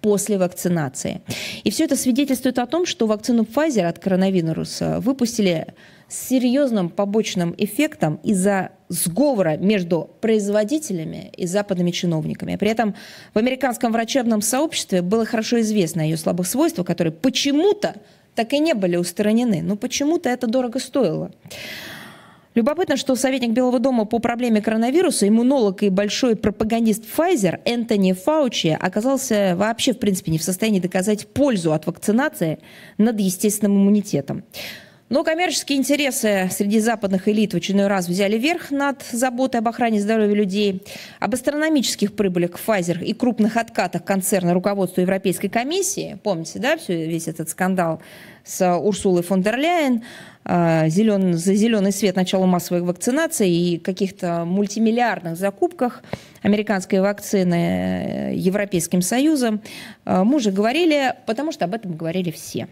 после вакцинации. И все это свидетельствует о том, что вакцину Pfizer от коронавируса выпустили с серьезным побочным эффектом из-за сговора между производителями и западными чиновниками. При этом в американском врачебном сообществе было хорошо известно о ее слабых свойствах, которые почему-то так и не были устранены. Но почему-то это дорого стоило. Любопытно, что советник Белого дома по проблеме коронавируса, иммунолог и большой пропагандист Pfizer Энтони Фаучи оказался вообще, в принципе, не в состоянии доказать пользу от вакцинации над естественным иммунитетом. Но коммерческие интересы среди западных элит в очередной раз взяли верх над заботой об охране здоровья людей. Об астрономических прибылях Pfizer и крупных откатах концерна руководства Европейской комиссии, помните, да, все, весь этот скандал с Урсулой фон дер Ляйен, зелен, за зеленый свет начала массовой вакцинации и каких-то мультимиллиардных закупках американской вакцины Европейским Союзом, мы уже говорили, потому что об этом говорили все.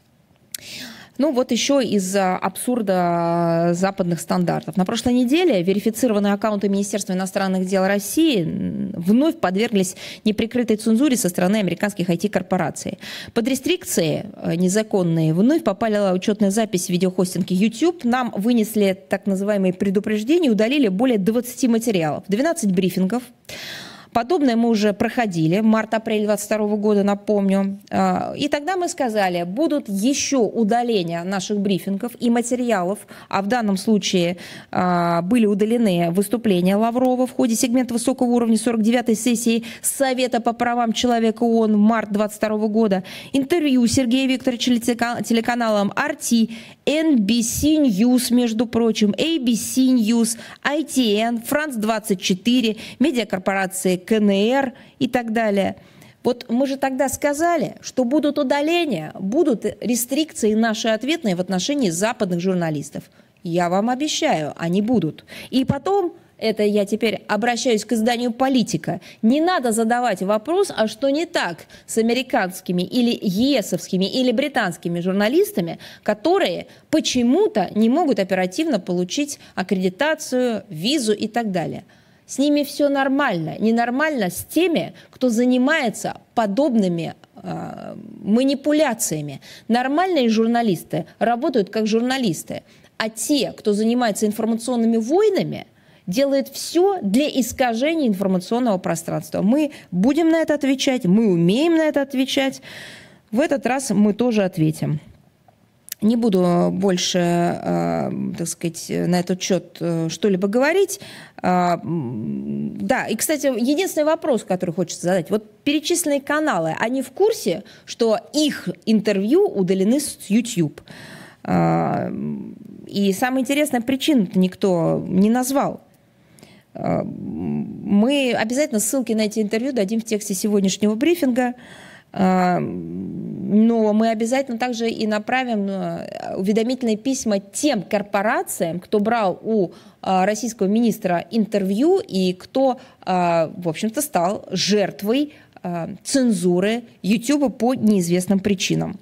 Ну вот еще из-за абсурда западных стандартов. На прошлой неделе верифицированные аккаунты Министерства иностранных дел России вновь подверглись неприкрытой цензуре со стороны американских ай ти-корпораций. Под рестрикции незаконные вновь попали учетная запись видеохостинга YouTube. Нам вынесли так называемые предупреждения и удалили более двадцати материалов, двенадцать брифингов. Подобное мы уже проходили, март-апрель две тысячи двадцать второго года, напомню. И тогда мы сказали, будут еще удаления наших брифингов и материалов, а в данном случае были удалены выступления Лаврова в ходе сегмента высокого уровня сорок девятой сессии Совета по правам человека ООН в март две тысячи двадцать второго года, интервью Сергея Викторовича телеканалам ар ти, эн би си News, между прочим, эй би си News, ай ти эн, Франс двадцать четыре, медиакорпорации ка эн эр и так далее. Вот мы же тогда сказали, что будут удаления, будут рестрикции наши ответные в отношении западных журналистов. Я вам обещаю, они будут. И потом, это я теперь обращаюсь к изданию «Политика», не надо задавать вопрос, а что не так с американскими или ЕСовскими или британскими журналистами, которые почему-то не могут оперативно получить аккредитацию, визу и так далее. С ними все нормально. Ненормально с теми, кто занимается подобными э, манипуляциями. Нормальные журналисты работают как журналисты, а те, кто занимается информационными войнами, делают все для искажения информационного пространства. Мы будем на это отвечать, мы умеем на это отвечать. В этот раз мы тоже ответим. Не буду больше, э, так сказать, на этот счет э, что-либо говорить. Э, да, и, кстати, единственный вопрос, который хочется задать. Вот перечисленные каналы, они в курсе, что их интервью удалены с YouTube? Э, и самая интересная причина но не назвал. Э, мы обязательно ссылки на эти интервью дадим в тексте сегодняшнего брифинга. Но мы обязательно также и направим уведомительные письма тем корпорациям, кто брал у российского министра интервью и кто, в общем-то, стал жертвой цензуры YouTube по неизвестным причинам.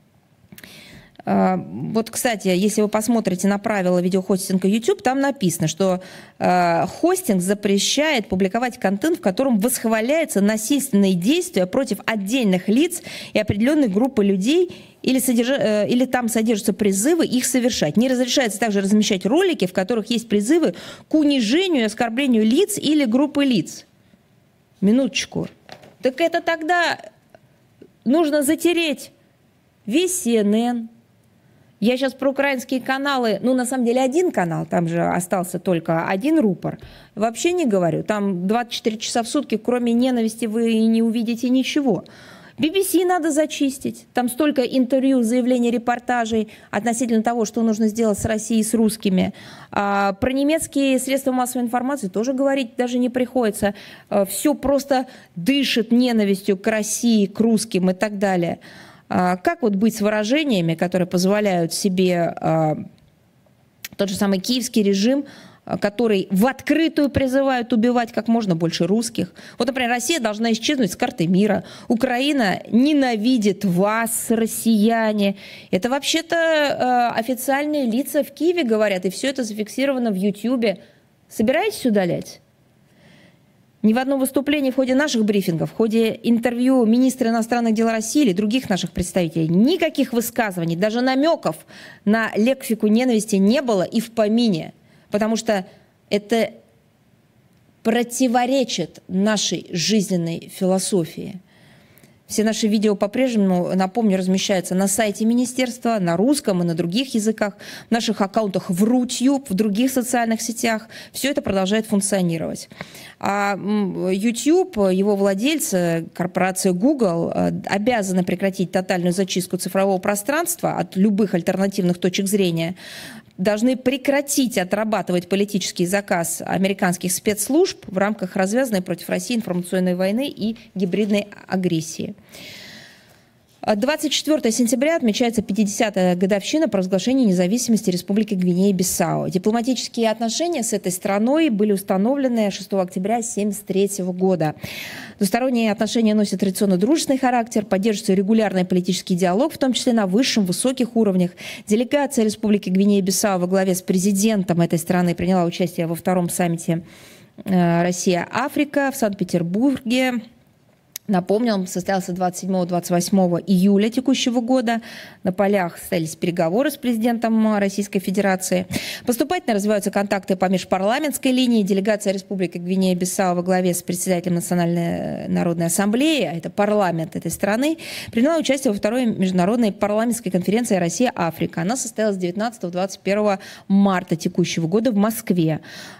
Вот, кстати, если вы посмотрите на правила видеохостинга YouTube, там написано, что э, хостинг запрещает публиковать контент, в котором восхваляются насильственные действия против отдельных лиц и определенной группы людей, или, содерж... э, или там содержатся призывы их совершать. Не разрешается также размещать ролики, в которых есть призывы к унижению и оскорблению лиц или группы лиц. Минуточку. Так это тогда нужно затереть весь си эн эн. Я сейчас про украинские каналы, ну, на самом деле, один канал, там же остался только один рупор. Вообще не говорю, там двадцать четыре часа в сутки, кроме ненависти, вы не увидите ничего. би би си надо зачистить. Там столько интервью, заявлений, репортажей относительно того, что нужно сделать с Россией, с русскими. А про немецкие средства массовой информации тоже говорить даже не приходится. Все просто дышит ненавистью к России, к русским и так далее. Как вот быть с выражениями, которые позволяют себе тот же самый киевский режим, который в открытую призывают убивать как можно больше русских. Вот, например, Россия должна исчезнуть с карты мира. Украина ненавидит вас, россияне. Это вообще-то официальные лица в Киеве говорят, и все это зафиксировано в Ютьюбе. Собираетесь удалять? Ни в одном выступлении в ходе наших брифингов, в ходе интервью министра иностранных дел России или других наших представителей никаких высказываний, даже намеков на лексику ненависти не было и в помине, потому что это противоречит нашей жизненной философии. Все наши видео по-прежнему, напомню, размещаются на сайте министерства, на русском и на других языках, в наших аккаунтах в Рутюб, в других социальных сетях. Все это продолжает функционировать. А YouTube, его владельцы, корпорация Google, обязаны прекратить тотальную зачистку цифрового пространства от любых альтернативных точек зрения, должны прекратить отрабатывать политический заказ американских спецслужб в рамках развязанной против России информационной войны и гибридной агрессии. двадцать четвёртого сентября отмечается пятидесятая годовщина провозглашения независимости Республики Гвинея-Бисау. Дипломатические отношения с этой страной были установлены шестого октября тысяча девятьсот семьдесят третьего года. Двусторонние отношения носят традиционно дружественный характер, поддерживается регулярный политический диалог, в том числе на высшем, высоких уровнях. Делегация Республики Гвинея-Бисау во главе с президентом этой страны приняла участие во втором саммите Россия-Африка в Санкт-Петербурге. Напомню, он состоялся двадцать седьмого — двадцать восьмого июля текущего года. На полях состоялись переговоры с президентом Российской Федерации. Поступательно развиваются контакты по межпарламентской линии. Делегация Республики Гвинея-Бисау во главе с председателем Национальной народной ассамблеи, а это парламент этой страны, приняла участие во второй международной парламентской конференции «Россия-Африка». Она состоялась с девятнадцатого — двадцать первого марта текущего года в Москве.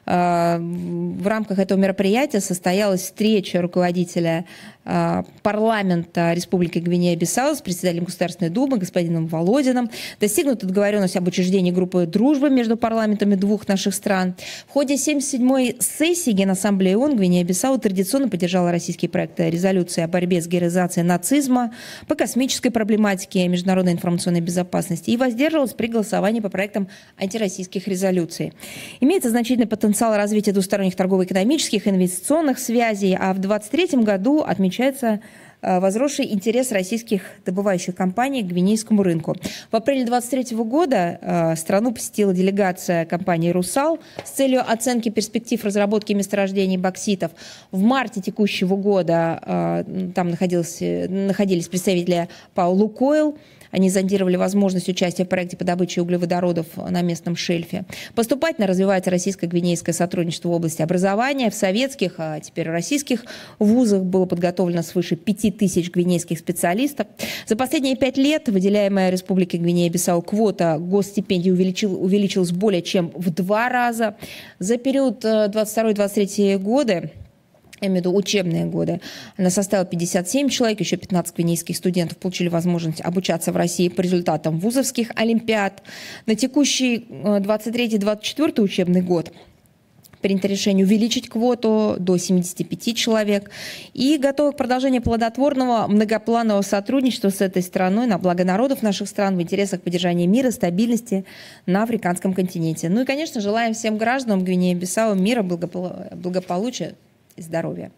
В рамках этого мероприятия состоялась встреча руководителя парламента Республики Гвинея-Бисау с председателем Государственной Думы господином Володиным. Достигнута договоренность об учреждении группы дружбы между парламентами двух наших стран. В ходе семьдесят седьмой сессии Генассамблеи ООН Гвинея-Бисау традиционно поддержала российские проекты резолюции о борьбе с героизацией нацизма, по космической проблематике международной информационной безопасности и воздерживалась при голосовании по проектам антироссийских резолюций. Имеется значительный потенциал развития двусторонних торгово-экономических и инвестиционных связей, а в две тысячи двадцать третьем году отмечается возросший интерес российских добывающих компаний к гвинейскому рынку. В апреле две тысячи двадцать третьего года страну посетила делегация компании «Русал» с целью оценки перспектив разработки месторождений бокситов. В марте текущего года там находились, находились представители ПАО «Лукойл». Они зондировали возможность участия в проекте по добыче углеводородов на местном шельфе. Поступательно развивается российско-гвинейское сотрудничество в области образования. В советских, а теперь российских вузах было подготовлено свыше пяти тысяч гвинейских специалистов. За последние пять лет выделяемая Республике Гвинея-Бисау квота госстипендий увеличил, увеличилась более чем в два раза. За период двадцать второй — двадцать третий годы, я имею в виду учебные годы, она составила пятьдесят семь человек, еще пятнадцать гвинейских студентов получили возможность обучаться в России по результатам вузовских олимпиад. На текущий двадцать третий — двадцать четвёртый учебный год принято решение увеличить квоту до семидесяти пяти человек и готовы к продолжению плодотворного многопланового сотрудничества с этой страной на благо народов наших стран в интересах поддержания мира, стабильности на африканском континенте. Ну и, конечно, желаем всем гражданам Гвинеи-Бисау мира, благополучия и здоровья.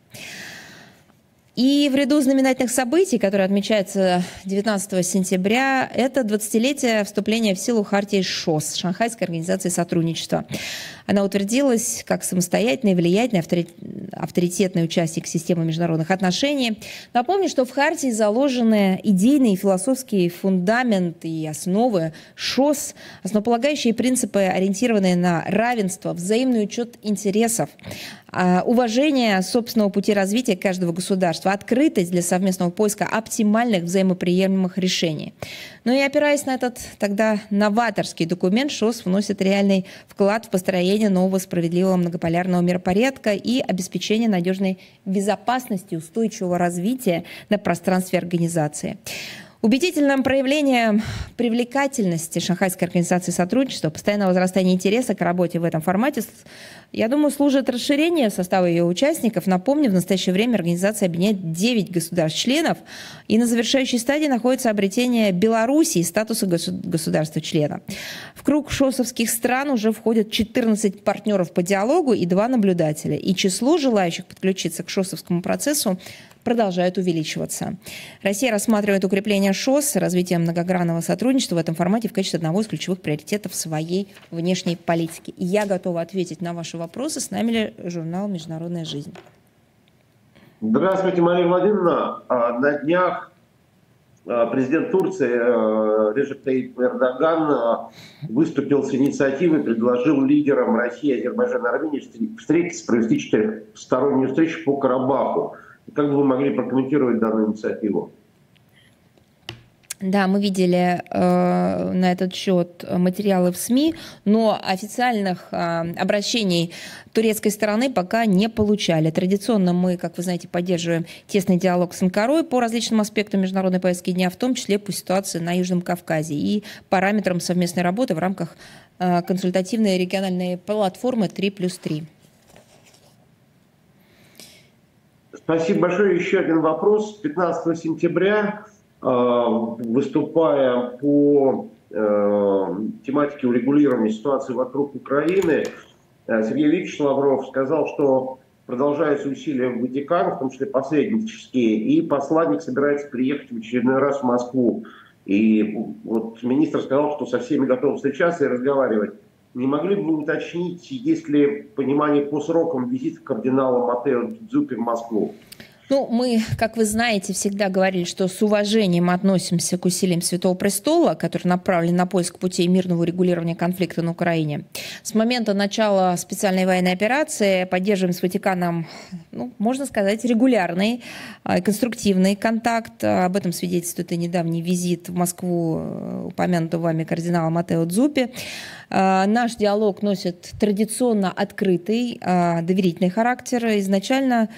И в ряду знаменательных событий, которые отмечаются девятнадцатого сентября, это двадцатилетие вступления в силу хартии ШОС, Шанхайской организации сотрудничества. Она утвердилась как самостоятельный, влиятельный, авторитетный участник системы международных отношений. Напомню, что в хартии заложены идейный и философский фундамент и основы ШОС, основополагающие принципы, ориентированные на равенство, взаимный учет интересов, уважение собственного пути развития каждого государства, открытость для совместного поиска оптимальных взаимоприемлемых решений. Ну и опираясь на этот тогда новаторский документ, ШОС вносит реальный вклад в построение нового справедливого многополярного миропорядка и обеспечение надежной безопасности, устойчивого развития на пространстве организации. Убедительным проявлением привлекательности Шанхайской организации сотрудничества, постоянного возрастания интереса к работе в этом формате, я думаю, служит расширение состава ее участников. Напомню, в настоящее время организация объединяет девять государств-членов, и на завершающей стадии находится обретение Белоруссии статуса государства-члена. В круг шосовских стран уже входят четырнадцать партнеров по диалогу и два наблюдателя, и число желающих подключиться к шосовскому процессу продолжают увеличиваться. Россия рассматривает укрепление ШОС, развитие многогранного сотрудничества в этом формате в качестве одного из ключевых приоритетов своей внешней политики. И я готова ответить на ваши вопросы. С нами ли журнал «Международная жизнь». Здравствуйте, Мария Владимировна. На днях президент Турции Реджеп Тайип Эрдоган выступил с инициативой, предложил лидерам России, Азербайджана и Армении встретиться, провести четырехстороннюю встречу по Карабаху. Как бы вы могли прокомментировать данную инициативу? Да, мы видели э, на этот счет материалы в СМИ, но официальных э, обращений турецкой стороны пока не получали. Традиционно мы, как вы знаете, поддерживаем тесный диалог с Анкарой по различным аспектам международной повестки дня, в том числе по ситуации на Южном Кавказе и параметрам совместной работы в рамках э, консультативной региональной платформы три плюс три. Спасибо большое. Еще один вопрос. пятнадцатого сентября, выступая по э, тематике урегулирования ситуации вокруг Украины, Сергей Викторович Лавров сказал, что продолжаются усилия в Ватикане, в том числе посреднические, и посланник собирается приехать в очередной раз в Москву. И вот министр сказал, что со всеми готов встречаться и разговаривать. Не могли бы вы уточнить, есть ли понимание по срокам визита кардинала Маттео Дзуппи в Москву? Ну, мы, как вы знаете, всегда говорили, что с уважением относимся к усилиям Святого Престола, который направлен на поиск путей мирного урегулирования конфликта на Украине. С момента начала специальной военной операции поддерживаем с Ватиканом, ну, можно сказать, регулярный, конструктивный контакт. Об этом свидетельствует и недавний визит в Москву упомянутого вами кардинала Маттео Дзуппи. Наш диалог носит традиционно открытый, доверительный характер. Изначально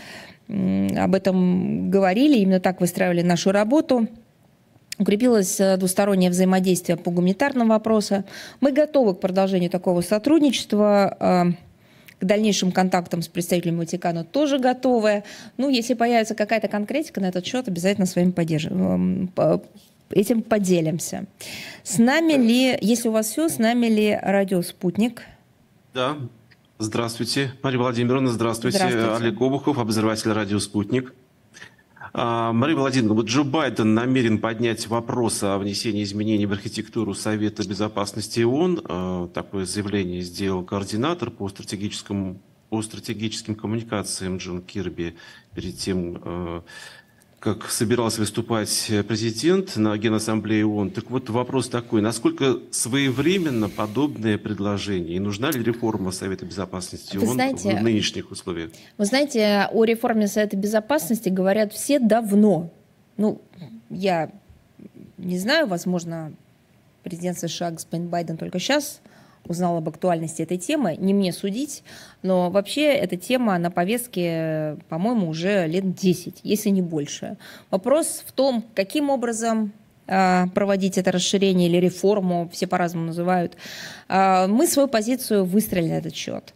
об этом говорили, именно так выстраивали нашу работу. Укрепилось двустороннее взаимодействие по гуманитарным вопросам. Мы готовы к продолжению такого сотрудничества, к дальнейшим контактам с представителями Ватикана тоже готовы. Ну, если появится какая-то конкретика на этот счет, обязательно с вами поддержим, этим поделимся. С нами ли, если у вас все, с нами ли радио «Спутник»? Да. Здравствуйте, Мария Владимировна, здравствуйте. здравствуйте. Олег Обухов, обозреватель радио «Спутник». А, Мария Владимировна, вот Джо Байден намерен поднять вопрос о внесении изменений в архитектуру Совета Безопасности ООН. А, такое заявление сделал координатор по стратегическим, по стратегическим коммуникациям Джон Кирби перед тем, а, как собирался выступать президент на Генассамблее ООН. Так вот, вопрос такой, насколько своевременно подобное предложение? И нужна ли реформа Совета Безопасности ООН знаете, в нынешних условиях? Вы знаете, о реформе Совета Безопасности говорят все давно. Ну, я не знаю, возможно, президент США господин Байден только сейчас узнал об актуальности этой темы, не мне судить, но вообще эта тема на повестке, по-моему, уже лет десять, если не больше. Вопрос в том, каким образом э, проводить это расширение или реформу, все по-разному называют. Э, мы свою позицию выстроили на этот счет.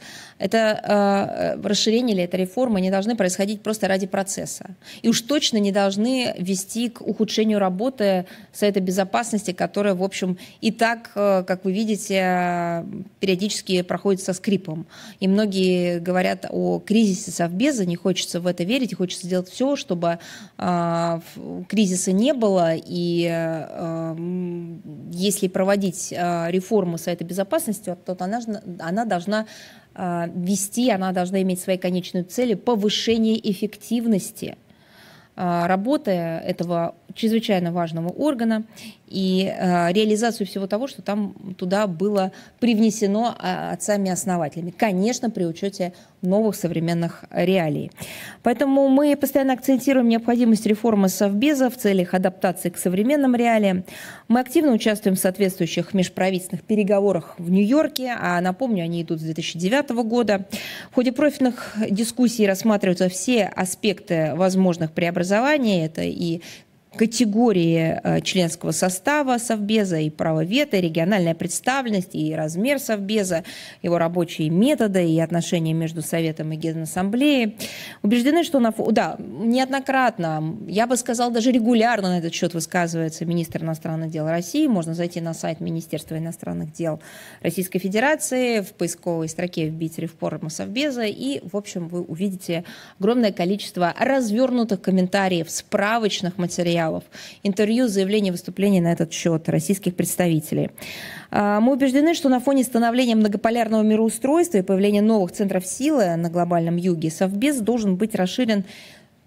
Это э, расширение или эта реформа не должны происходить просто ради процесса. И уж точно не должны вести к ухудшению работы Совета Безопасности, которая, в общем, и так, э, как вы видите, периодически проходит со скрипом. И многие говорят о кризисе Совбеза, не хочется в это верить, и хочется сделать все, чтобы э, кризиса не было. И э, если проводить э, реформу Совета Безопасности, то она, она должна вести, она должна иметь своей конечной целью повышение эффективности работы этого чрезвычайно важного органа и э, реализацию всего того, что там туда было привнесено отцами-основателями. Конечно, при учете новых современных реалий. Поэтому мы постоянно акцентируем необходимость реформы Совбеза в целях адаптации к современным реалиям. Мы активно участвуем в соответствующих межправительственных переговорах в Нью-Йорке, а напомню, они идут с две тысячи девятого года. В ходе профильных дискуссий рассматриваются все аспекты возможных преобразований. Это и категории членского состава Совбеза, и право вето, и региональная представленность, и размер Совбеза, его рабочие методы и отношения между Советом и Генассамблеей. Убеждены, что на, да, неоднократно, я бы сказала, даже регулярно на этот счет высказывается министр иностранных дел России. Можно зайти на сайт Министерства иностранных дел Российской Федерации, в поисковой строке вбить реформа Совбеза, и, в общем, вы увидите огромное количество развернутых комментариев, справочных материалов, интервью, заявления, выступления на этот счет российских представителей. Мы убеждены, что на фоне становления многополярного мироустройства и появления новых центров силы на глобальном юге Совбез должен быть расширен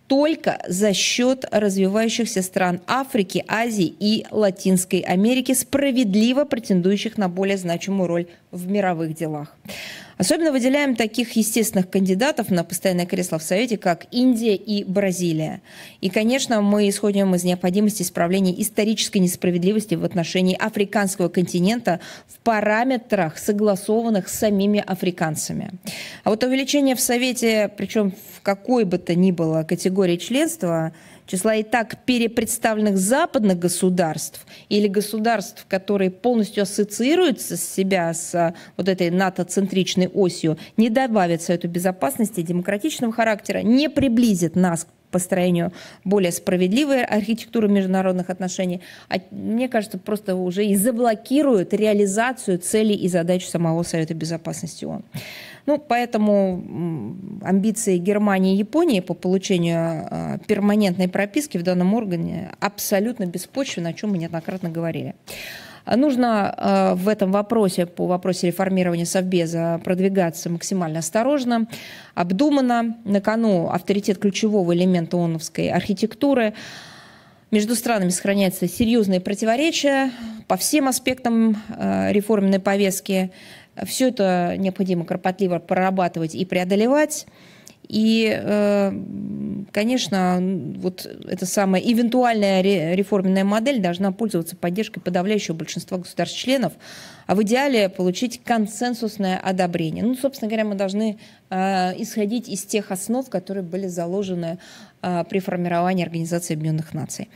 только за счет развивающихся стран Африки, Азии и Латинской Америки, справедливо претендующих на более значимую роль в мировых делах. Особенно выделяем таких естественных кандидатов на постоянное кресло в Совете, как Индия и Бразилия. И, конечно, мы исходим из необходимости исправления исторической несправедливости в отношении африканского континента в параметрах, согласованных с самими африканцами. А вот увеличение в Совете, причем в какой бы то ни было категории членства, числа и так перепредставленных западных государств или государств, которые полностью ассоциируются с себя с вот этой НАТО-центричной осью, не добавит Совету безопасности демократичного характера, не приблизит нас к построению более справедливой архитектуры международных отношений, а, мне кажется, просто уже и заблокирует реализацию целей и задач самого Совета безопасности ООН. Ну, поэтому амбиции Германии и Японии по получению э, перманентной прописки в данном органе абсолютно беспочвенны, о чем мы неоднократно говорили. Нужно э, в этом вопросе, по вопросе реформирования Совбеза, продвигаться максимально осторожно, обдуманно. На кону авторитет ключевого элемента ООНовской архитектуры. Между странами сохраняются серьезные противоречия по всем аспектам э, реформенной повестки. Все это необходимо кропотливо прорабатывать и преодолевать. И, конечно, вот эта самая эвентуальная реформенная модель должна пользоваться поддержкой подавляющего большинства государств-членов, а в идеале получить консенсусное одобрение. Ну, собственно говоря, мы должны исходить из тех основ, которые были заложены при формировании Организации Объединенных Наций.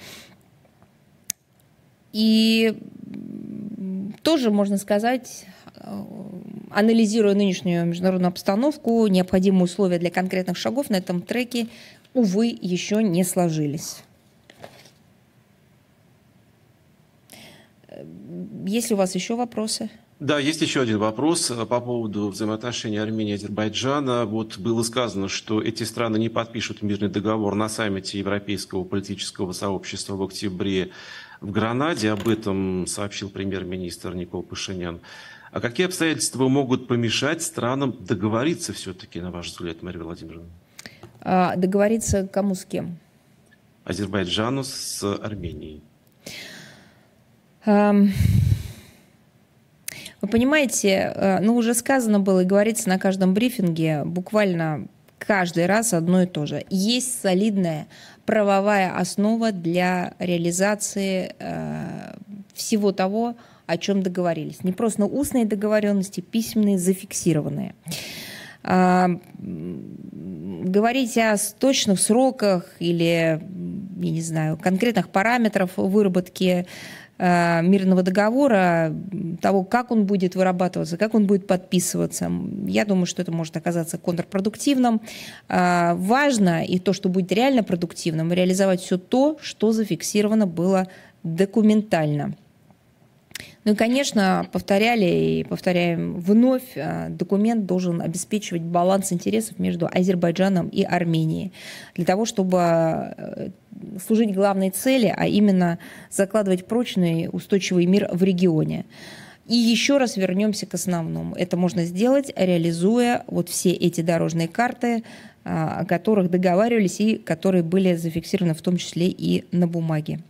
И тоже можно сказать, анализируя нынешнюю международную обстановку, необходимые условия для конкретных шагов на этом треке, увы, еще не сложились. Есть ли у вас еще вопросы? Да, есть еще один вопрос по поводу взаимоотношений Армении и Азербайджана. Вот было сказано, что эти страны не подпишут мирный договор на саммите Европейского политического сообщества в октябре в Гранаде. Об этом сообщил премьер-министр Никол Пашинян. А какие обстоятельства могут помешать странам договориться все-таки, на ваш взгляд, Мария Владимировна? А, договориться кому с кем? Азербайджану с Арменией. А, вы понимаете, ну уже сказано было и говорится на каждом брифинге, буквально каждый раз одно и то же. Есть солидная правовая основа для реализации э, всего того, о чем договорились. Не просто устные договоренности, письменные, зафиксированные. А, говорить о точных сроках или, я не знаю, конкретных параметрах выработки а, мирного договора, того, как он будет вырабатываться, как он будет подписываться, я думаю, что это может оказаться контрпродуктивным. А, важно, и то, что будет реально продуктивным, реализовать все то, что зафиксировано было документально. Ну и, конечно, повторяли и повторяем вновь, документ должен обеспечивать баланс интересов между Азербайджаном и Арменией для того, чтобы служить главной цели, а именно закладывать прочный устойчивый мир в регионе. И еще раз вернемся к основному. Это можно сделать, реализуя вот все эти дорожные карты, о которых договаривались и которые были зафиксированы в том числе и на бумаге.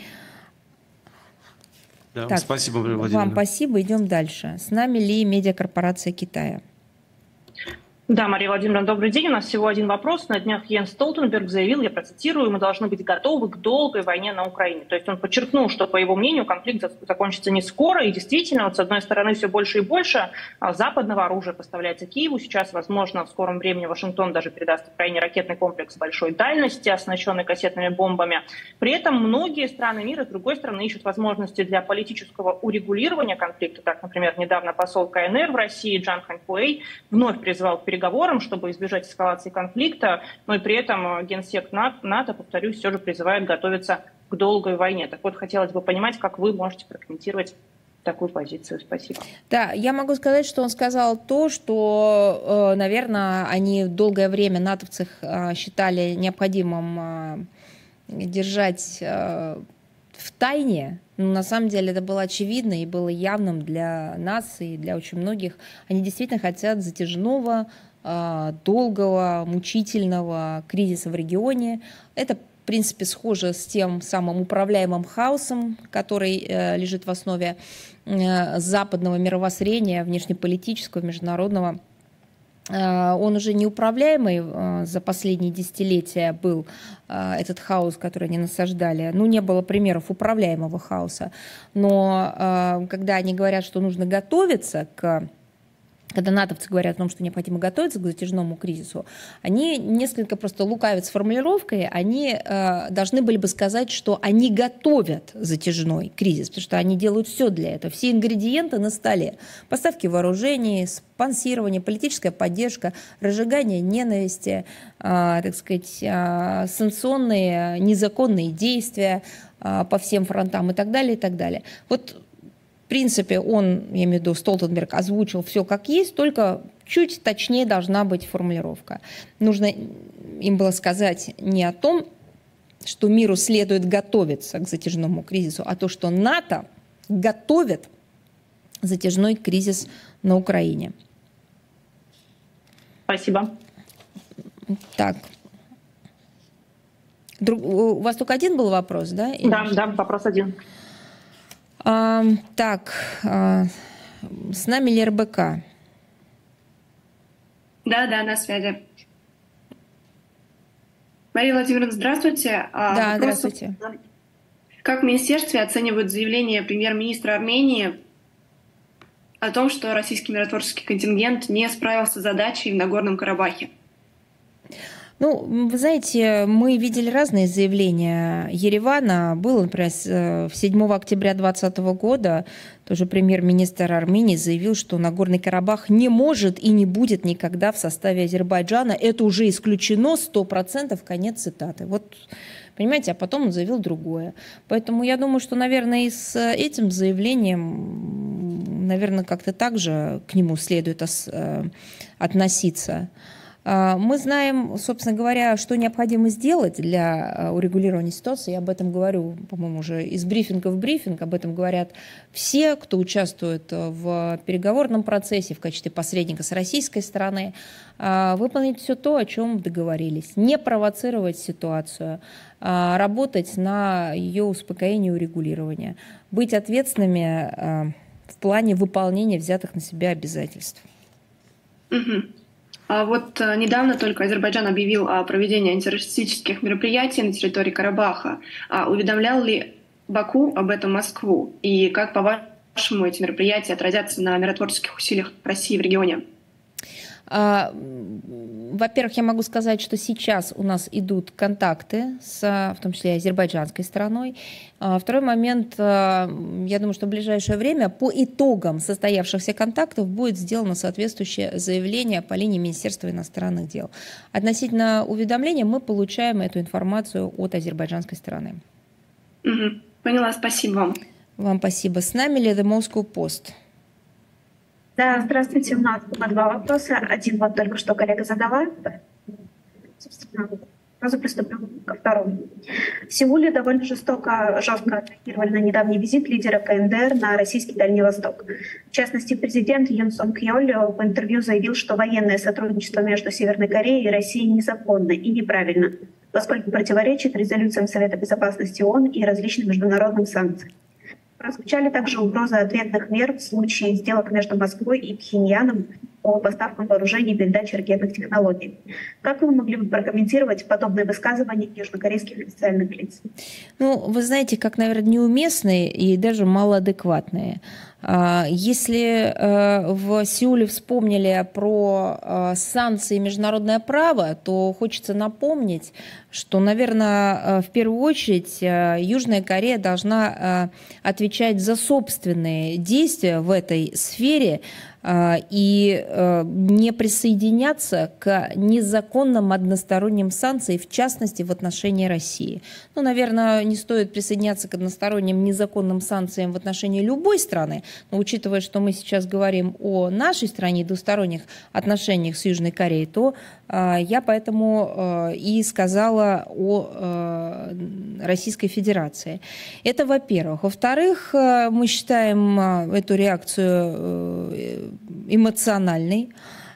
Да, так, спасибо, Мария Владимировна. Вам спасибо. Идем дальше. С нами ли медиакорпорация Китая? Да, Мария Владимировна, добрый день. У нас всего один вопрос. На днях Йенс Столтенберг заявил, я процитирую, мы должны быть готовы к долгой войне на Украине. То есть он подчеркнул, что, по его мнению, конфликт закончится не скоро. И действительно, вот с одной стороны, все больше и больше западного оружия поставляется Киеву. Сейчас, возможно, в скором времени Вашингтон даже передаст Украине ракетный комплекс большой дальности, оснащенный кассетными бомбами. При этом многие страны мира, с другой стороны, ищут возможности для политического урегулирования конфликта. Так, например, недавно посол КНР в России Джан Ханьпуэй вновь призвал к переговорам, чтобы избежать эскалации конфликта, но и при этом генсек НАТО, повторюсь, все же призывает готовиться к долгой войне. Так вот, хотелось бы понимать, как вы можете прокомментировать такую позицию. Спасибо. Да, я могу сказать, что он сказал то, что, наверное, они долгое время, натовцы, считали необходимым держать в тайне Ну, на самом деле это было очевидно и было явным для нас и для очень многих. Они действительно хотят затяжного, долгого, мучительного кризиса в регионе. Это, в принципе, схоже с тем самым управляемым хаосом, который лежит в основе западного мировоззрения, внешнеполитического, международного. Он уже неуправляемый за последние десятилетия был, этот хаос, который они насаждали. Ну, не было примеров управляемого хаоса. Но когда они говорят, что нужно готовиться к... Когда натовцы говорят о том, что необходимо готовиться к затяжному кризису, они несколько просто лукавят с формулировкой, они э, должны были бы сказать, что они готовят затяжной кризис, потому что они делают все для этого, все ингредиенты на столе. Поставки вооружений, спонсирование, политическая поддержка, разжигание ненависти, э, так сказать, э, санкционные, незаконные действия э, по всем фронтам и так далее, и так далее. Вот в принципе, он, я имею в виду, Столтенберг, озвучил все как есть, только чуть точнее должна быть формулировка. Нужно им было сказать не о том, что миру следует готовиться к затяжному кризису, а то, что НАТО готовит затяжной кризис на Украине. Спасибо. Так. Друг... У вас только один был вопрос, да? Или... Да, да, вопрос один. А, так, а, с нами ли РБК? Да, да, на связи. Мария Владимировна, здравствуйте. Да, Вопрос, здравствуйте. как в министерстве оценивают заявление премьер-министра Армении о том, что российский миротворческий контингент не справился с задачей в Нагорном Карабахе? Ну, вы знаете, мы видели разные заявления Еревана. Было, например, седьмого октября две тысячи двадцатого года тоже премьер-министр Армении заявил, что Нагорный Карабах не может и не будет никогда в составе Азербайджана. Это уже исключено сто процентов, конец цитаты. Вот, понимаете, а потом он заявил другое. Поэтому я думаю, что, наверное, и с этим заявлением, наверное, как-то так же к нему следует относиться. Мы знаем, собственно говоря, что необходимо сделать для урегулирования ситуации. Я об этом говорю, по-моему, уже из брифинга в брифинг. Об этом говорят все, кто участвует в переговорном процессе в качестве посредника с российской стороны. Выполнить все то, о чем договорились. Не провоцировать ситуацию, работать на ее успокоение и урегулирование. Быть ответственными в плане выполнения взятых на себя обязательств. Угу. А вот недавно только Азербайджан объявил о проведении антитеррористических мероприятий на территории Карабаха. А уведомлял ли Баку об этом Москву? И как, по-вашему, эти мероприятия отразятся на миротворческих усилиях России в регионе? Во-первых, я могу сказать, что сейчас у нас идут контакты, с, в том числе и азербайджанской стороной. Второй момент, я думаю, что в ближайшее время по итогам состоявшихся контактов будет сделано соответствующее заявление по линии Министерства иностранных дел. Относительно уведомления мы получаем эту информацию от азербайджанской стороны. Угу. Поняла, спасибо вам. Вам спасибо. С нами ли The Moscow Post? Да, здравствуйте. У нас два вопроса. Один вот только что коллега задала. Собственно, сразу приступим ко второму. В Сеуле довольно жестоко, жестко отреагировали на недавний визит лидера КНДР на российский Дальний Восток. В частности, президент Юн Сонг Йоль в интервью заявил, что военное сотрудничество между Северной Кореей и Россией незаконно и неправильно, поскольку противоречит резолюциям Совета Безопасности ООН и различным международным санкциям. Прозвучали также угрозы ответных мер в случае сделок между Москвой и Пхеньяном по поставкам вооружений и передаче ракетных технологий. Как вы могли бы прокомментировать подобные высказывания южнокорейских официальных лиц? Ну, вы знаете, как, наверное, неуместные и даже малоадекватные. Если в Сеуле вспомнили про санкции и международное право, то хочется напомнить, что, наверное, в первую очередь Южная Корея должна отвечать за собственные действия в этой сфере, и не присоединяться к незаконным односторонним санкциям, в частности, в отношении России. Ну, наверное, не стоит присоединяться к односторонним незаконным санкциям в отношении любой страны, но учитывая, что мы сейчас говорим о нашей стране, двусторонних отношениях с Южной Кореей, то я поэтому и сказала о Российской Федерации. Это, во-первых. Во-вторых, мы считаем эту реакцию эмоциональной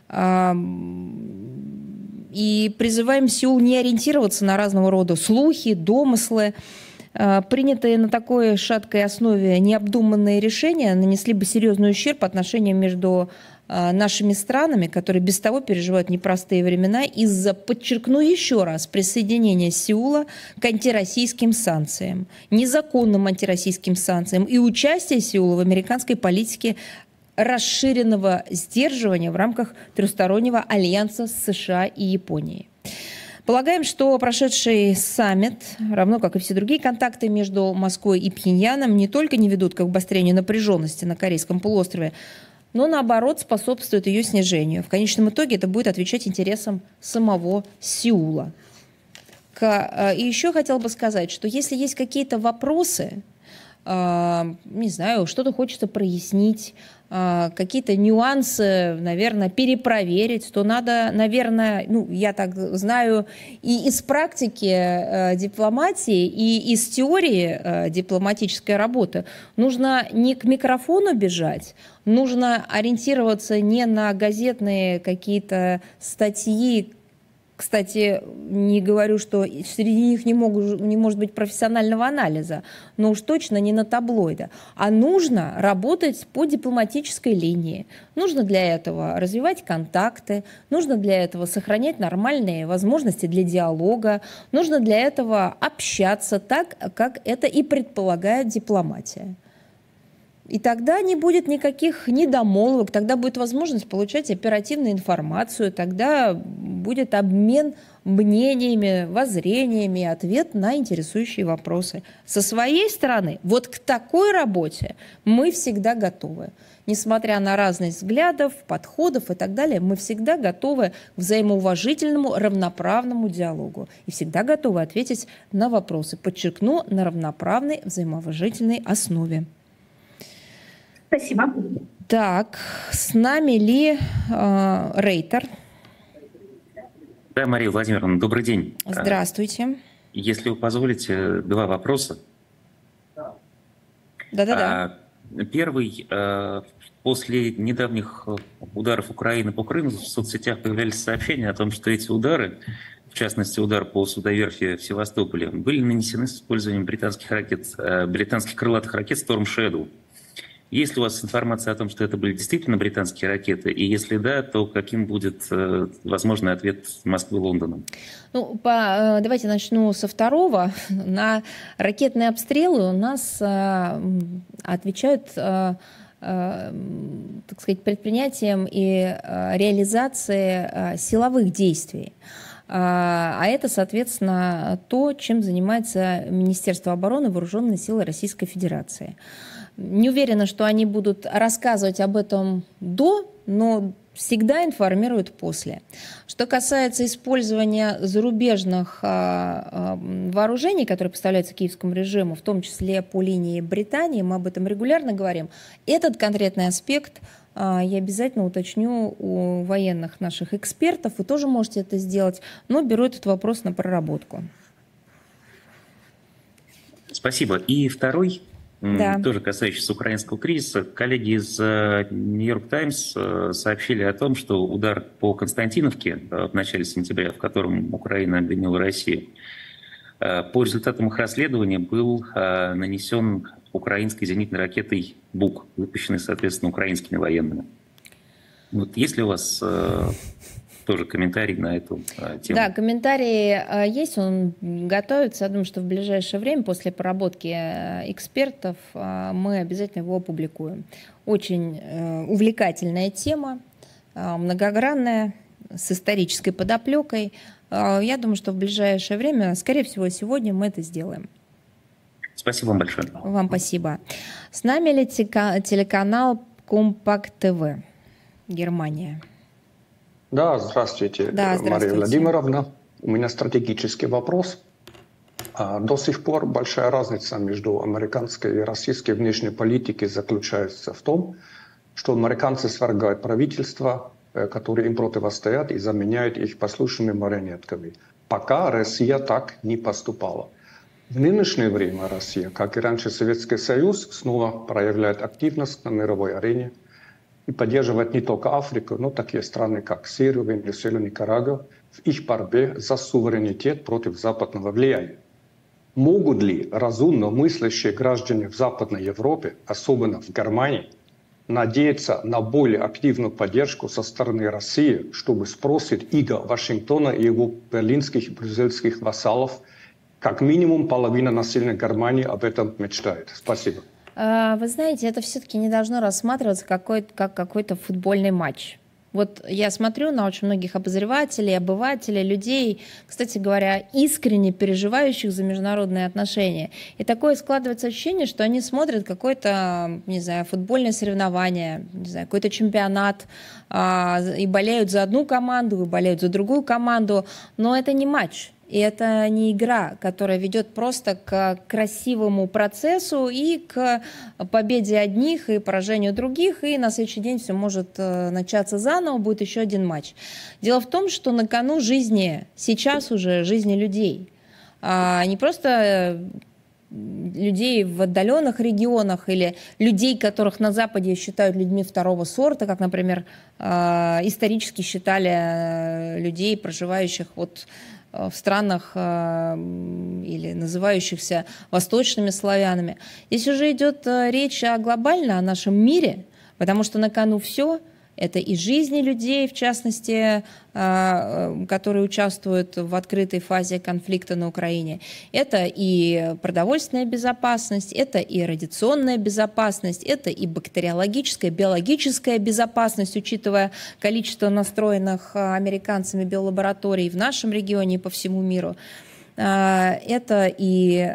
и призываем Сеул не ориентироваться на разного рода слухи, домыслы. Принятые на такой шаткой основе необдуманные решения нанесли бы серьезный ущерб отношениям между нашими странами, которые без того переживают непростые времена из-за, подчеркну еще раз, присоединения Сеула к антироссийским санкциям, незаконным антироссийским санкциям и участия Сеула в американской политике расширенного сдерживания в рамках трехстороннего альянса с США и Японией. Полагаем, что прошедший саммит, равно как и все другие контакты между Москвой и Пхеньяном, не только не ведут к обострению напряженности на Корейском полуострове, но, наоборот, способствуют ее снижению. В конечном итоге это будет отвечать интересам самого Сеула. И еще хотела бы сказать, что если есть какие-то вопросы, не знаю, что-то хочется прояснить, какие-то нюансы, наверное, перепроверить, то надо, наверное, ну, я так знаю, и из практики э, дипломатии, и из теории э, дипломатической работы, нужно не к микрофону бежать, нужно ориентироваться не на газетные какие-то статьи. Кстати, не говорю, что среди них не, могут, не может быть профессионального анализа, но уж точно не на таблоиды. А нужно работать по дипломатической линии. Нужно для этого развивать контакты, нужно для этого сохранять нормальные возможности для диалога, нужно для этого общаться так, как это и предполагает дипломатия. И тогда не будет никаких недомолвок, тогда будет возможность получать оперативную информацию, тогда будет обмен мнениями, воззрениями, ответ на интересующие вопросы. Со своей стороны, вот к такой работе мы всегда готовы. Несмотря на разность взглядов, подходов и так далее, мы всегда готовы к взаимоуважительному, равноправному диалогу. И всегда готовы ответить на вопросы. Подчеркну, на равноправной, взаимоуважительной основе. Спасибо. Так, с нами ли э, Рейтер? Да, Мария Владимировна, добрый день. Здравствуйте. Если вы позволите, два вопроса. Да-да-да. Первый. После недавних ударов Украины по Крыму в соцсетях появлялись сообщения о том, что эти удары, в частности удар по судоверфи в Севастополе, были нанесены с использованием британских ракет, британских крылатых ракет Storm Shadow. Есть ли у вас информация о том, что это были действительно британские ракеты? И если да, то каким будет э, возможный ответ Москвы и Лондона? Ну, по, давайте начну со второго. На ракетные обстрелы у нас э, отвечают э, э, так сказать, предприятиям и э, реализации э, силовых действий. А это, соответственно, то, чем занимается Министерство обороны и Вооруженные силы Российской Федерации. Не уверена, что они будут рассказывать об этом до, но всегда информируют после. Что касается использования зарубежных вооружений, которые поставляются киевскому режиму, в том числе по линии Британии, мы об этом регулярно говорим, этот конкретный аспект я обязательно уточню у военных наших экспертов. Вы тоже можете это сделать, но беру этот вопрос на проработку. Спасибо. И второй, да. тоже касающийся украинского кризиса. Коллеги из Нью-Йорк Таймс сообщили о том, что удар по Константиновке в начале сентября, в котором Украина обвинила Россию, по результатам их расследования был нанесен украинской зенитной ракетой «Бук», выпущенной, соответственно, украинскими военными. Вот есть ли у вас э, тоже комментарий на эту э, тему? Да, комментарий э, есть, он готовится. Я думаю, что в ближайшее время, после проработки э, экспертов, э, мы обязательно его опубликуем. Очень э, увлекательная тема, э, многогранная, с исторической подоплекой. Э, я думаю, что в ближайшее время, скорее всего, сегодня мы это сделаем. Спасибо вам большое. Вам спасибо. С нами ли телеканал Компакт ТВ? Германия. Да, здравствуйте, да, здравствуйте, Мария Владимировна. У меня стратегический вопрос. До сих пор большая разница между американской и российской внешней политикой заключается в том, что американцы свергают правительства, которые им противостоят, и заменяют их послушными марионетками. Пока Россия так не поступала. В нынешнее время Россия, как и раньше Советский Союз, снова проявляет активность на мировой арене и поддерживает не только Африку, но такие страны, как Сирию, Венесуэлу, Никарагуа, в их борьбе за суверенитет против западного влияния. Могут ли разумно мыслящие граждане в Западной Европе, особенно в Германии, надеяться на более активную поддержку со стороны России, чтобы спросить иго Вашингтона и его берлинских и брюссельских вассалов? Как минимум половина населения Германии об этом мечтает. Спасибо. Вы знаете, это все-таки не должно рассматриваться как какой-то футбольный матч. Вот я смотрю на очень многих обозревателей, обывателей, людей, кстати говоря, искренне переживающих за международные отношения. И такое складывается ощущение, что они смотрят какое-то, не знаю, футбольное соревнование, не знаю, какой-то чемпионат, а, и болеют за одну команду, и болеют за другую команду, но это не матч. И это не игра, которая ведет просто к красивому процессу и к победе одних и поражению других, и на следующий день все может начаться заново, будет еще один матч. Дело в том, что на кону жизни, сейчас уже жизни людей, а не просто людей в отдаленных регионах или людей, которых на Западе считают людьми второго сорта, как, например, исторически считали людей, проживающих вот в странах э, или называющихся восточными славянами. Здесь уже идет речь о глобально, о нашем мире, потому что на кону все. Это и жизни людей, в частности, которые участвуют в открытой фазе конфликта на Украине. Это и продовольственная безопасность, это и радиационная безопасность, это и бактериологическая, биологическая безопасность, учитывая количество настроенных американцами биолабораторий в нашем регионе и по всему миру. Это и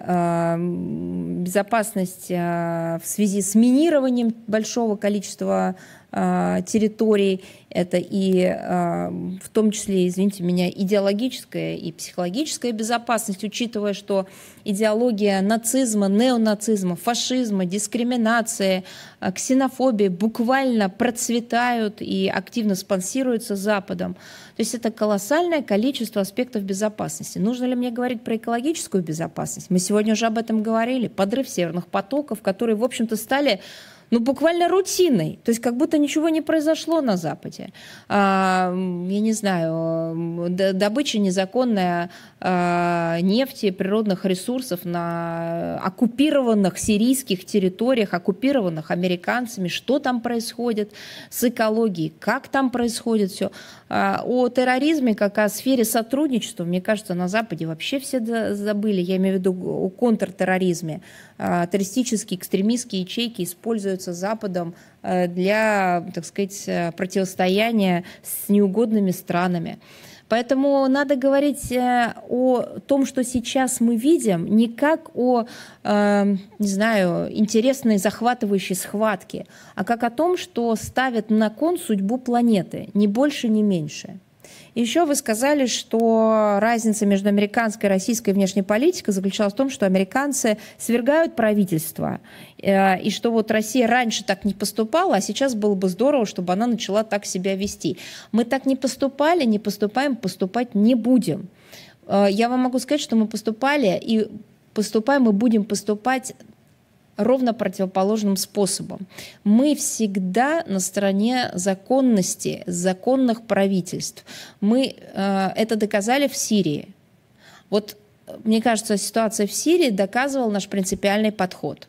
безопасность в связи с минированием большого количества территорий, это и в том числе, извините меня, идеологическая и психологическая безопасность, учитывая, что идеология нацизма, неонацизма, фашизма, дискриминации, ксенофобии буквально процветают и активно спонсируются Западом. То есть это колоссальное количество аспектов безопасности. Нужно ли мне говорить про экологическую безопасность? Мы сегодня уже об этом говорили. Подрыв северных потоков, которые, в общем-то, стали ну, буквально рутиной, то есть как будто ничего не произошло на Западе. А, я не знаю, добыча незаконная а, нефти, природных ресурсов на оккупированных сирийских территориях, оккупированных американцами, что там происходит с экологией, как там происходит все. А, о терроризме, как о сфере сотрудничества, мне кажется, на Западе вообще все забыли, я имею в виду о контртерроризме. А, террористические, экстремистские ячейки используются Западом для, так сказать, противостояния с неугодными странами. Поэтому надо говорить о том, что сейчас мы видим, не как о, не знаю, интересной захватывающей схватке, а как о том, что ставит на кон судьбу планеты, ни больше, ни меньше. Еще вы сказали, что разница между американской и российской внешней политикой заключалась в том, что американцы свергают правительство, и что вот Россия раньше так не поступала, а сейчас было бы здорово, чтобы она начала так себя вести. Мы так не поступали, не поступаем, поступать не будем. Я вам могу сказать, что мы поступали и поступаем, и будем поступать ровно противоположным способом. Мы всегда на стороне законности, законных правительств. Мы э, это доказали в Сирии. Вот, мне кажется, ситуация в Сирии доказывала наш принципиальный подход.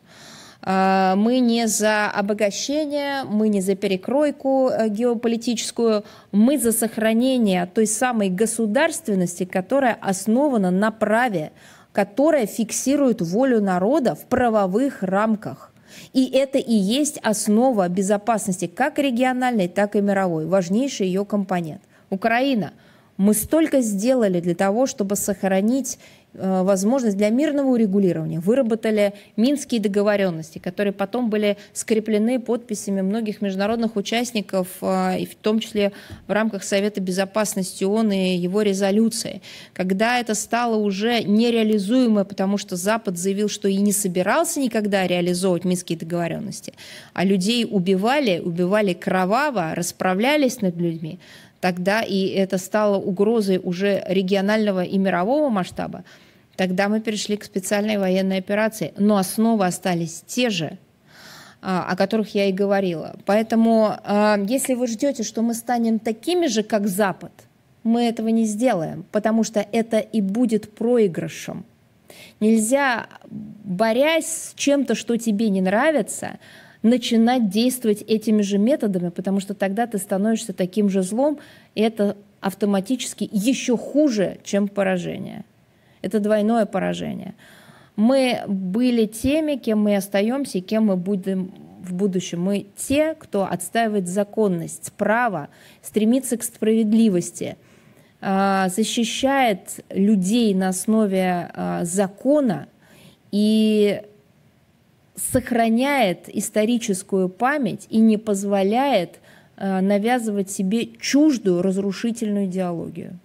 Э, мы не за обогащение, мы не за перекройку э, геополитическую, мы за сохранение той самой государственности, которая основана на праве, которая фиксирует волю народа в правовых рамках. И это и есть основа безопасности как региональной, так и мировой, важнейший ее компонент. Украина. Мы столько сделали для того, чтобы сохранить возможность для мирного урегулирования, выработали Минские договоренности, которые потом были скреплены подписями многих международных участников, и в том числе в рамках Совета Безопасности ООН и его резолюции. Когда это стало уже нереализуемо, потому что Запад заявил, что и не собирался никогда реализовывать Минские договоренности, а людей убивали, убивали кроваво, расправлялись над людьми, тогда и это стало угрозой уже регионального и мирового масштаба, тогда мы перешли к специальной военной операции. Но основы остались те же, о которых я и говорила. Поэтому, если вы ждете, что мы станем такими же, как Запад, мы этого не сделаем, потому что это и будет проигрышем. Нельзя, борясь с чем-то, что тебе не нравится, начинать действовать этими же методами, потому что тогда ты становишься таким же злом, и это автоматически еще хуже, чем поражение. Это двойное поражение. Мы были теми, кем мы остаемся и кем мы будем в будущем. Мы те, кто отстаивает законность, право, стремится к справедливости, защищает людей на основе закона и сохраняет историческую память и не позволяет э, навязывать себе чуждую разрушительную идеологию.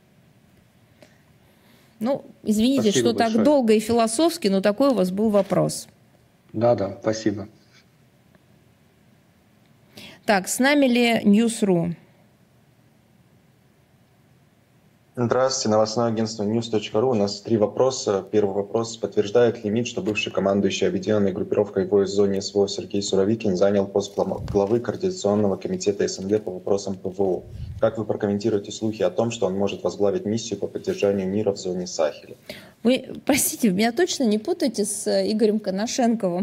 Ну, извините, спасибо что большое. Так долго и философски, но такой у вас был вопрос. Да, да, спасибо. Так, с нами ли Ньюс.ру? Здравствуйте, новостное агентство ньюс точка ру. У нас три вопроса. Первый вопрос. Подтверждает ли МИД, что бывший командующий объединенной группировкой войск в зоне СВО Сергей Суровикин занял пост главы Координационного комитета СНГ по вопросам ПВО? Как вы прокомментируете слухи о том, что он может возглавить миссию по поддержанию мира в зоне Сахеля? Вы, простите, меня точно не путайте с Игорем Коношенковым.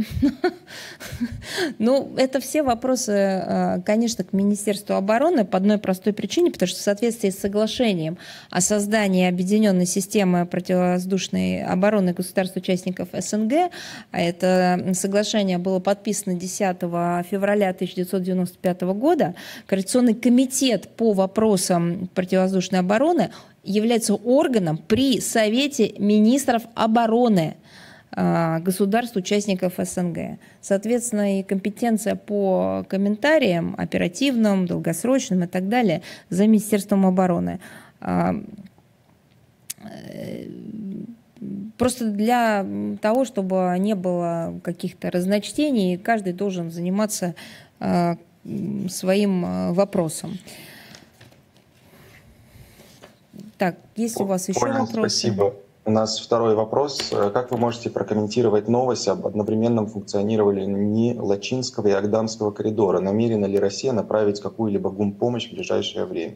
Ну, это все вопросы, конечно, к Министерству обороны по одной простой причине, потому что в соответствии с соглашением о создании объединенной системы противовоздушной обороны государств-участников СНГ, а это соглашение было подписано десятого февраля тысяча девятьсот девяносто пятого года, Координационный комитет по вопросам противовоздушной обороны является органом при Совете министров обороны государств-участников СНГ. Соответственно, и компетенция по комментариям оперативным, долгосрочным и так далее за Министерством обороны. Просто для того, чтобы не было каких-то разночтений, каждый должен заниматься своим вопросом. Так, есть у вас еще Понял, вопросы? Спасибо. У нас второй вопрос. Как вы можете прокомментировать новость об одновременном функционировании Лачинского и Агдамского коридора? Намерена ли Россия направить какую-либо гумпомощь в ближайшее время?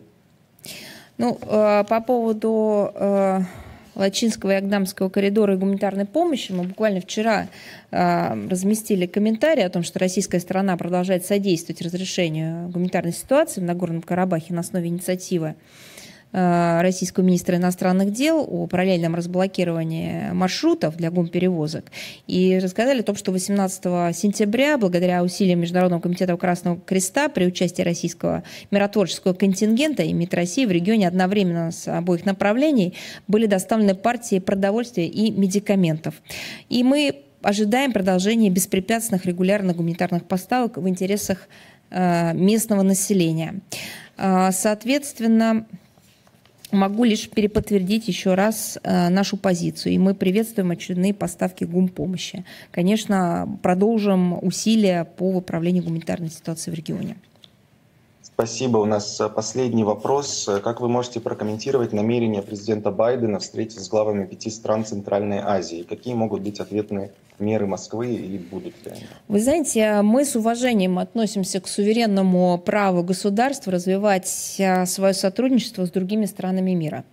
Ну, по поводу Лачинского и Агдамского коридора и гуманитарной помощи мы буквально вчера разместили комментарий о том, что российская сторона продолжает содействовать разрешению гуманитарной ситуации в Нагорном Карабахе на основе инициативы российского министра иностранных дел о параллельном разблокировании маршрутов для гумперевозок. И рассказали о том, что восемнадцатого сентября, благодаря усилиям Международного комитета Красного Креста при участии российского миротворческого контингента и МИД России в регионе одновременно с обоих направлений были доставлены партии продовольствия и медикаментов. И мы ожидаем продолжения беспрепятственных регулярных гуманитарных поставок в интересах местного населения. Соответственно, могу лишь переподтвердить еще раз э, нашу позицию. И мы приветствуем очередные поставки гумпомощи. Конечно, продолжим усилия по выправлению гуманитарной ситуации в регионе. Спасибо. У нас последний вопрос. Как вы можете прокомментировать намерение президента Байдена встретиться с главами пяти стран Центральной Азии? Какие могут быть ответные меры Москвы и будут ли они? Вы знаете, мы с уважением относимся к суверенному праву государства развивать свое сотрудничество с другими странами мира.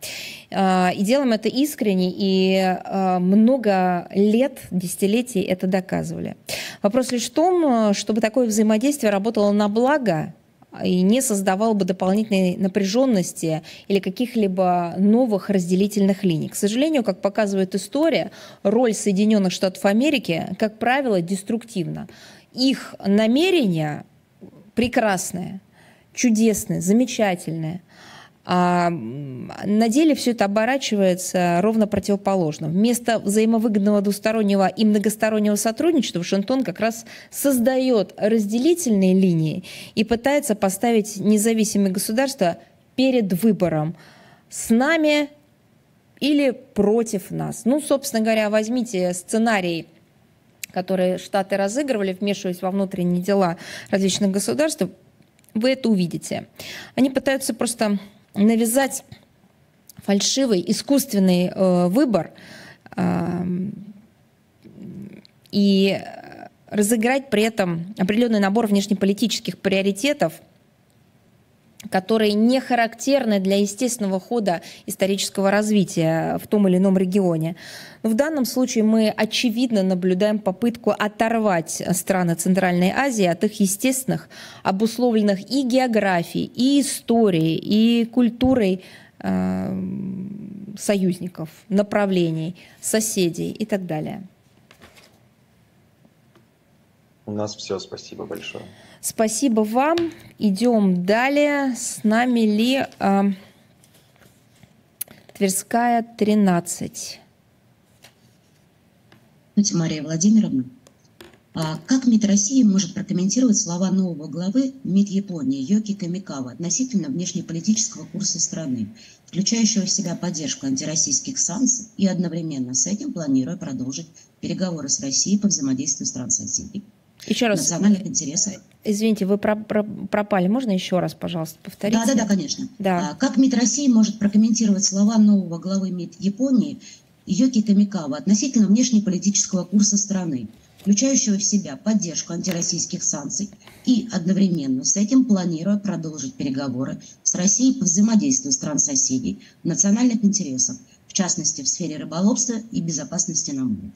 И делаем это искренне, и много лет, десятилетий это доказывали. Вопрос лишь в том, чтобы такое взаимодействие работало на благо и не создавал бы дополнительной напряженности или каких-либо новых разделительных линий. К сожалению, как показывает история, роль Соединенных Штатов Америки, как правило, деструктивна. Их намерения прекрасные, чудесные, замечательные, А на деле все это оборачивается ровно противоположно. Вместо взаимовыгодного двустороннего и многостороннего сотрудничества Вашингтон как раз создает разделительные линии и пытается поставить независимые государства перед выбором: с нами или против нас. Ну, собственно говоря, возьмите сценарий, которые Штаты разыгрывали, вмешиваясь во внутренние дела различных государств, вы это увидите. Они пытаются просто навязать фальшивый, искусственный э, выбор э, и разыграть при этом определенный набор внешнеполитических приоритетов, которые не характерны для естественного хода исторического развития в том или ином регионе. Но в данном случае мы очевидно наблюдаем попытку оторвать страны Центральной Азии от их естественных, обусловленных и географией, и историей, и культурой э, союзников, направлений, соседей и так далее. У нас все, спасибо большое. Спасибо вам. Идем далее. С нами ли э, Тверская, тринадцать. Мария Владимировна, а как МИД России может прокомментировать слова нового главы МИД Японии Йоки Камикава относительно внешнеполитического курса страны, включающего в себя поддержку антироссийских санкций и одновременно с этим планируя продолжить переговоры с Россией по взаимодействию стран-соседей? Еще раз. Национальных интересов. Извините, вы пропали. Можно еще раз, пожалуйста, повторить? Да, да, да, конечно. Да. А как МИД России может прокомментировать слова нового главы МИД Японии Йоки Камикава относительно внешнеполитического курса страны, включающего в себя поддержку антироссийских санкций и одновременно с этим планируя продолжить переговоры с Россией по взаимодействию стран-соседей в национальных интересах, в частности в сфере рыболовства и безопасности на море?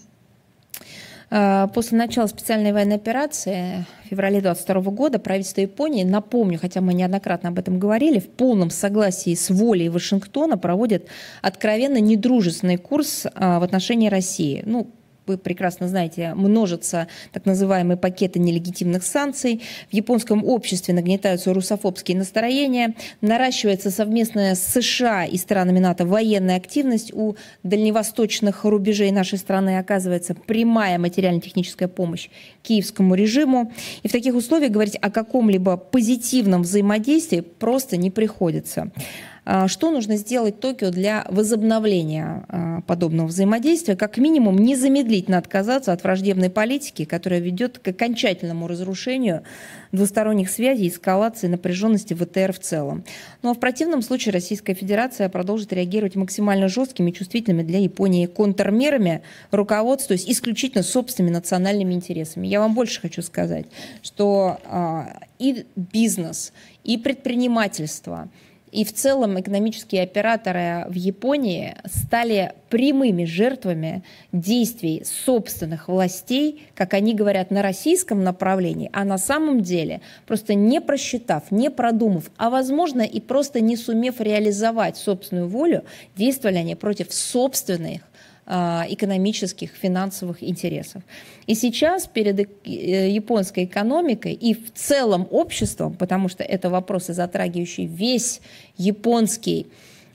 После начала специальной военной операции в феврале двадцать второго года правительство Японии, напомню, хотя мы неоднократно об этом говорили, в полном согласии с волей Вашингтона проводит откровенно недружественный курс в отношении России. Ну, вы прекрасно знаете, множатся так называемые пакеты нелегитимных санкций, в японском обществе нагнетаются русофобские настроения, наращивается совместная с США и странами НАТО военная активность, у дальневосточных рубежей нашей страны оказывается прямая материально-техническая помощь киевскому режиму. И в таких условиях говорить о каком-либо позитивном взаимодействии просто не приходится. Что нужно сделать Токио для возобновления подобного взаимодействия? Как минимум, незамедлительно отказаться от враждебной политики, которая ведет к окончательному разрушению двусторонних связей и эскалации напряженности в ВТР в целом. Ну а в противном случае Российская Федерация продолжит реагировать максимально жесткими и чувствительными для Японии контрмерами, руководствуясь исключительно собственными национальными интересами. Я вам больше хочу сказать, что и бизнес, и предпринимательство, и в целом экономические операторы в Японии стали прямыми жертвами действий собственных властей, как они говорят, на российском направлении, а на самом деле, просто не просчитав, не продумав, а возможно и просто не сумев реализовать собственную волю, действовали они против собственных экономических, финансовых интересов. И сейчас перед японской экономикой и в целом обществом, потому что это вопросы, затрагивающие весь японский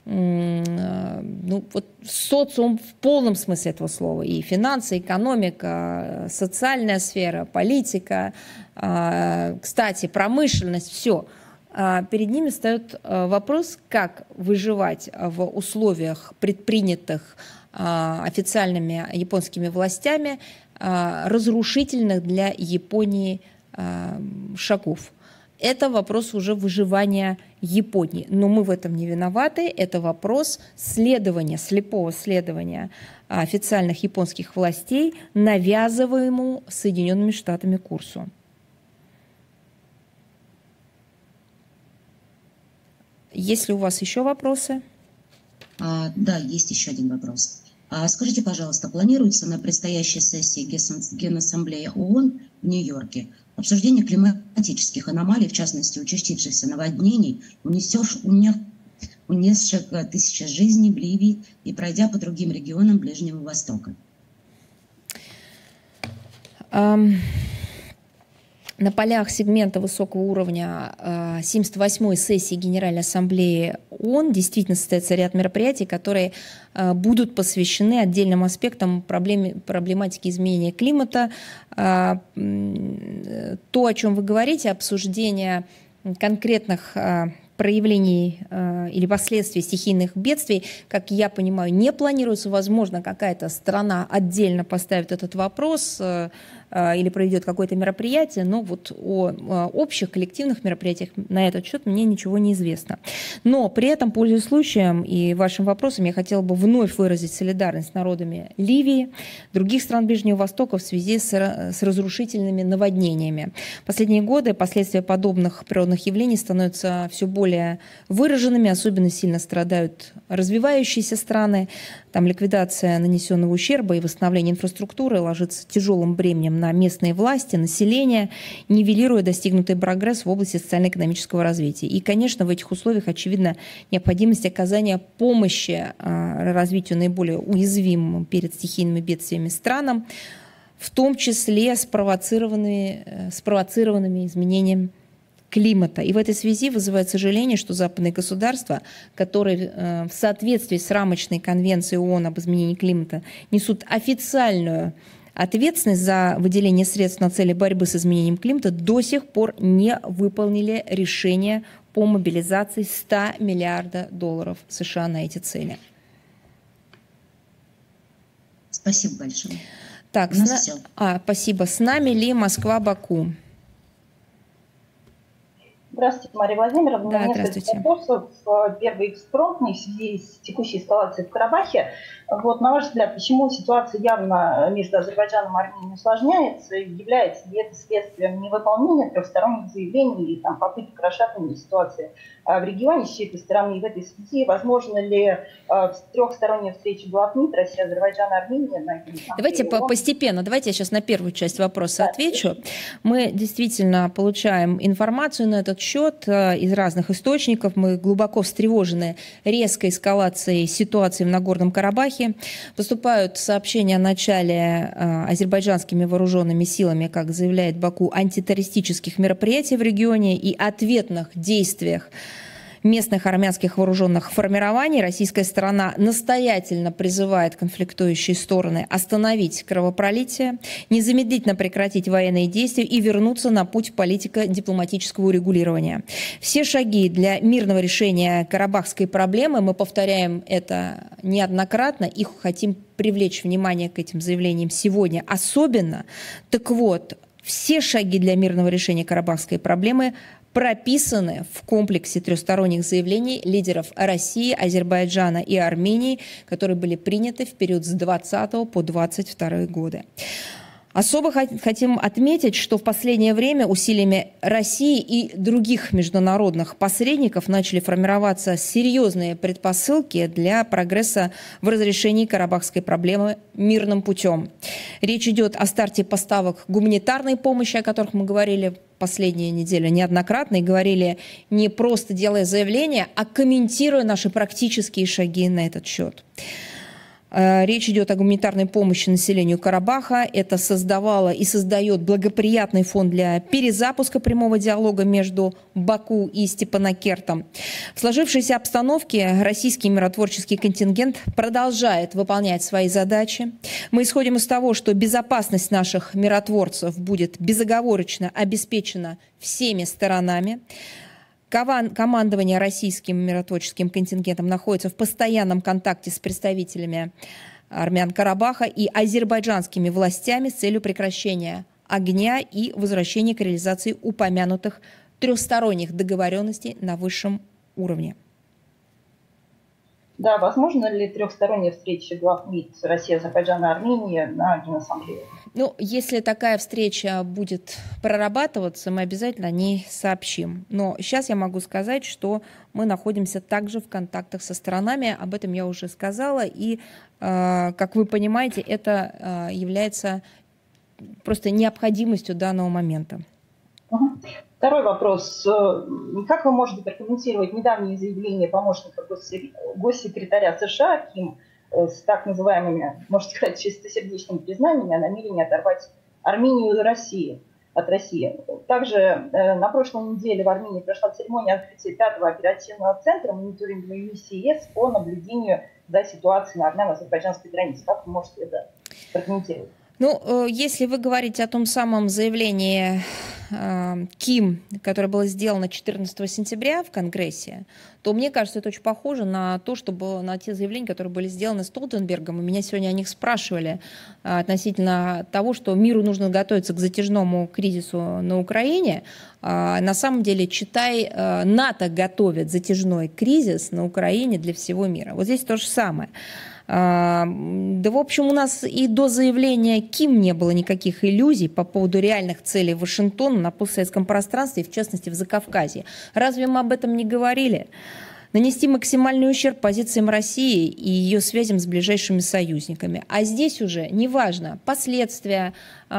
ну, вот социум в полном смысле этого слова, и финансы, экономика, социальная сфера, политика, кстати, промышленность, все. Перед ними встает вопрос, как выживать в условиях предпринятых официальными японскими властями разрушительных для Японии шагов. Это вопрос уже выживания Японии. Но мы в этом не виноваты. Это вопрос следования, слепого следования официальных японских властей навязываемому Соединенными Штатами курсу. Есть ли у вас еще вопросы? А, да, есть еще один вопрос. А скажите, пожалуйста, планируется на предстоящей сессии Генассамблеи ООН в Нью-Йорке обсуждение климатических аномалий, в частности, участившихся наводнений, унесешь, уня, унесших тысячи жизней в Ливии и пройдя по другим регионам Ближнего Востока? Um... На полях сегмента высокого уровня семьдесят восьмой сессии Генеральной Ассамблеи ООН действительно состоится ряд мероприятий, которые будут посвящены отдельным аспектам проблеме, проблематики изменения климата. То, о чем вы говорите, обсуждение конкретных проявлений э, или последствий стихийных бедствий, как я понимаю, не планируется. Возможно, какая-то страна отдельно поставит этот вопрос э, э, или проведет какое-то мероприятие, но вот о, о общих коллективных мероприятиях на этот счет мне ничего не известно. Но при этом, пользуясь случаем и вашим вопросом, я хотела бы вновь выразить солидарность с народами Ливии, других стран Ближнего Востока в связи с, с разрушительными наводнениями. В последние годы последствия подобных природных явлений становятся все более более выраженными, особенно сильно страдают развивающиеся страны. Там ликвидация нанесенного ущерба и восстановление инфраструктуры ложится тяжелым бременем на местные власти, население, нивелируя достигнутый прогресс в области социально-экономического развития. И, конечно, в этих условиях очевидна необходимость оказания помощи развитию наиболее уязвимым перед стихийными бедствиями странам, в том числе спровоцированными, спровоцированными изменением климата. И в этой связи вызывает сожаление, что западные государства, которые э, в соответствии с рамочной конвенцией ООН об изменении климата несут официальную ответственность за выделение средств на цели борьбы с изменением климата, до сих пор не выполнили решение по мобилизации ста миллиардов долларов США на эти цели. Спасибо большое. Так, сна... а, спасибо. С нами ли Москва-Баку? Здравствуйте, Мария Владимировна. Да, У меня несколько вопросов. Первый экспромтный в связи с текущей эскалацией в Карабахе. Вот, на ваш взгляд, почему ситуация явно между Азербайджаном и Арменией усложняется? Является ли это следствием невыполнения трехсторонних заявлений или там, попыток расшатывания ситуации в регионе с чьей-то стороны? И в этой связи возможно ли трехсторонняя встреча глав МИД России, Азербайджана, Армении? На давайте по постепенно. Давайте я сейчас на первую часть вопроса да, отвечу. Мы действительно получаем информацию на этот счет из разных источников. Мы глубоко встревожены резкой эскалацией ситуации в Нагорном Карабахе. Поступают сообщения о начале э, азербайджанскими вооруженными силами, как заявляет Баку, антитеррористических мероприятий в регионе и ответных действиях местных армянских вооруженных формирований. Российская сторона настоятельно призывает конфликтующие стороны остановить кровопролитие, незамедлительно прекратить военные действия и вернуться на путь политико-дипломатического урегулирования. Все шаги для мирного решения карабахской проблемы, мы повторяем это неоднократно, их хотим привлечь внимание к этим заявлениям сегодня особенно. Так вот, все шаги для мирного решения карабахской проблемы прописаны в комплексе трехсторонних заявлений лидеров России, Азербайджана и Армении, которые были приняты в период с двадцатого по двадцать второй годы. Особо хотим отметить, что в последнее время усилиями России и других международных посредников начали формироваться серьезные предпосылки для прогресса в разрешении карабахской проблемы мирным путем. Речь идет о старте поставок гуманитарной помощи, о которых мы говорили последние недели неоднократно, и говорили не просто делая заявления, а комментируя наши практические шаги на этот счет. Речь идет о гуманитарной помощи населению Карабаха. Это создавало и создает благоприятный фон для перезапуска прямого диалога между Баку и Степанакертом. В сложившейся обстановке российский миротворческий контингент продолжает выполнять свои задачи. Мы исходим из того, что безопасность наших миротворцев будет безоговорочно обеспечена всеми сторонами. Командование российским миротворческим контингентом находится в постоянном контакте с представителями армян Карабаха и азербайджанскими властями с целью прекращения огня и возвращения к реализации упомянутых трехсторонних договоренностей на высшем уровне. Да, возможно ли трехсторонняя встреча глав МИД России, Азербайджана, Армении на Генассамблее? Ну, если такая встреча будет прорабатываться, мы обязательно о ней сообщим. Но сейчас я могу сказать, что мы находимся также в контактах со сторонами, об этом я уже сказала, и, э, как вы понимаете, это э, является просто необходимостью данного момента. Угу. Второй вопрос. Как вы можете прокомментировать недавнее заявление помощника госсекретаря США Ким с так называемыми, можно сказать, чистосердечными признаниями о намерении оторвать Армению и Россию? от России. Также на прошлой неделе в Армении прошла церемония открытия пятого оперативного центра мониторинговой миссии ЕС по наблюдению за ситуацией на армяно-азербайджанской границе. Как вы можете это прокомментировать? Ну, если вы говорите о том самом заявлении э, Ким, которое было сделано четырнадцатого сентября в Конгрессе, то мне кажется, это очень похоже на то, что было, на те заявления, которые были сделаны Столтенбергом. И меня сегодня о них спрашивали э, относительно того, что миру нужно готовиться к затяжному кризису на Украине. Э, на самом деле, читай, э, НАТО готовит затяжной кризис на Украине для всего мира. Вот здесь то же самое. Да, в общем, у нас и до заявления Ким не было никаких иллюзий по поводу реальных целей Вашингтона на постсоветском пространстве, и в частности в Закавказье. Разве мы об этом не говорили? Нанести максимальный ущерб позициям России и ее связям с ближайшими союзниками. А здесь уже неважно последствия,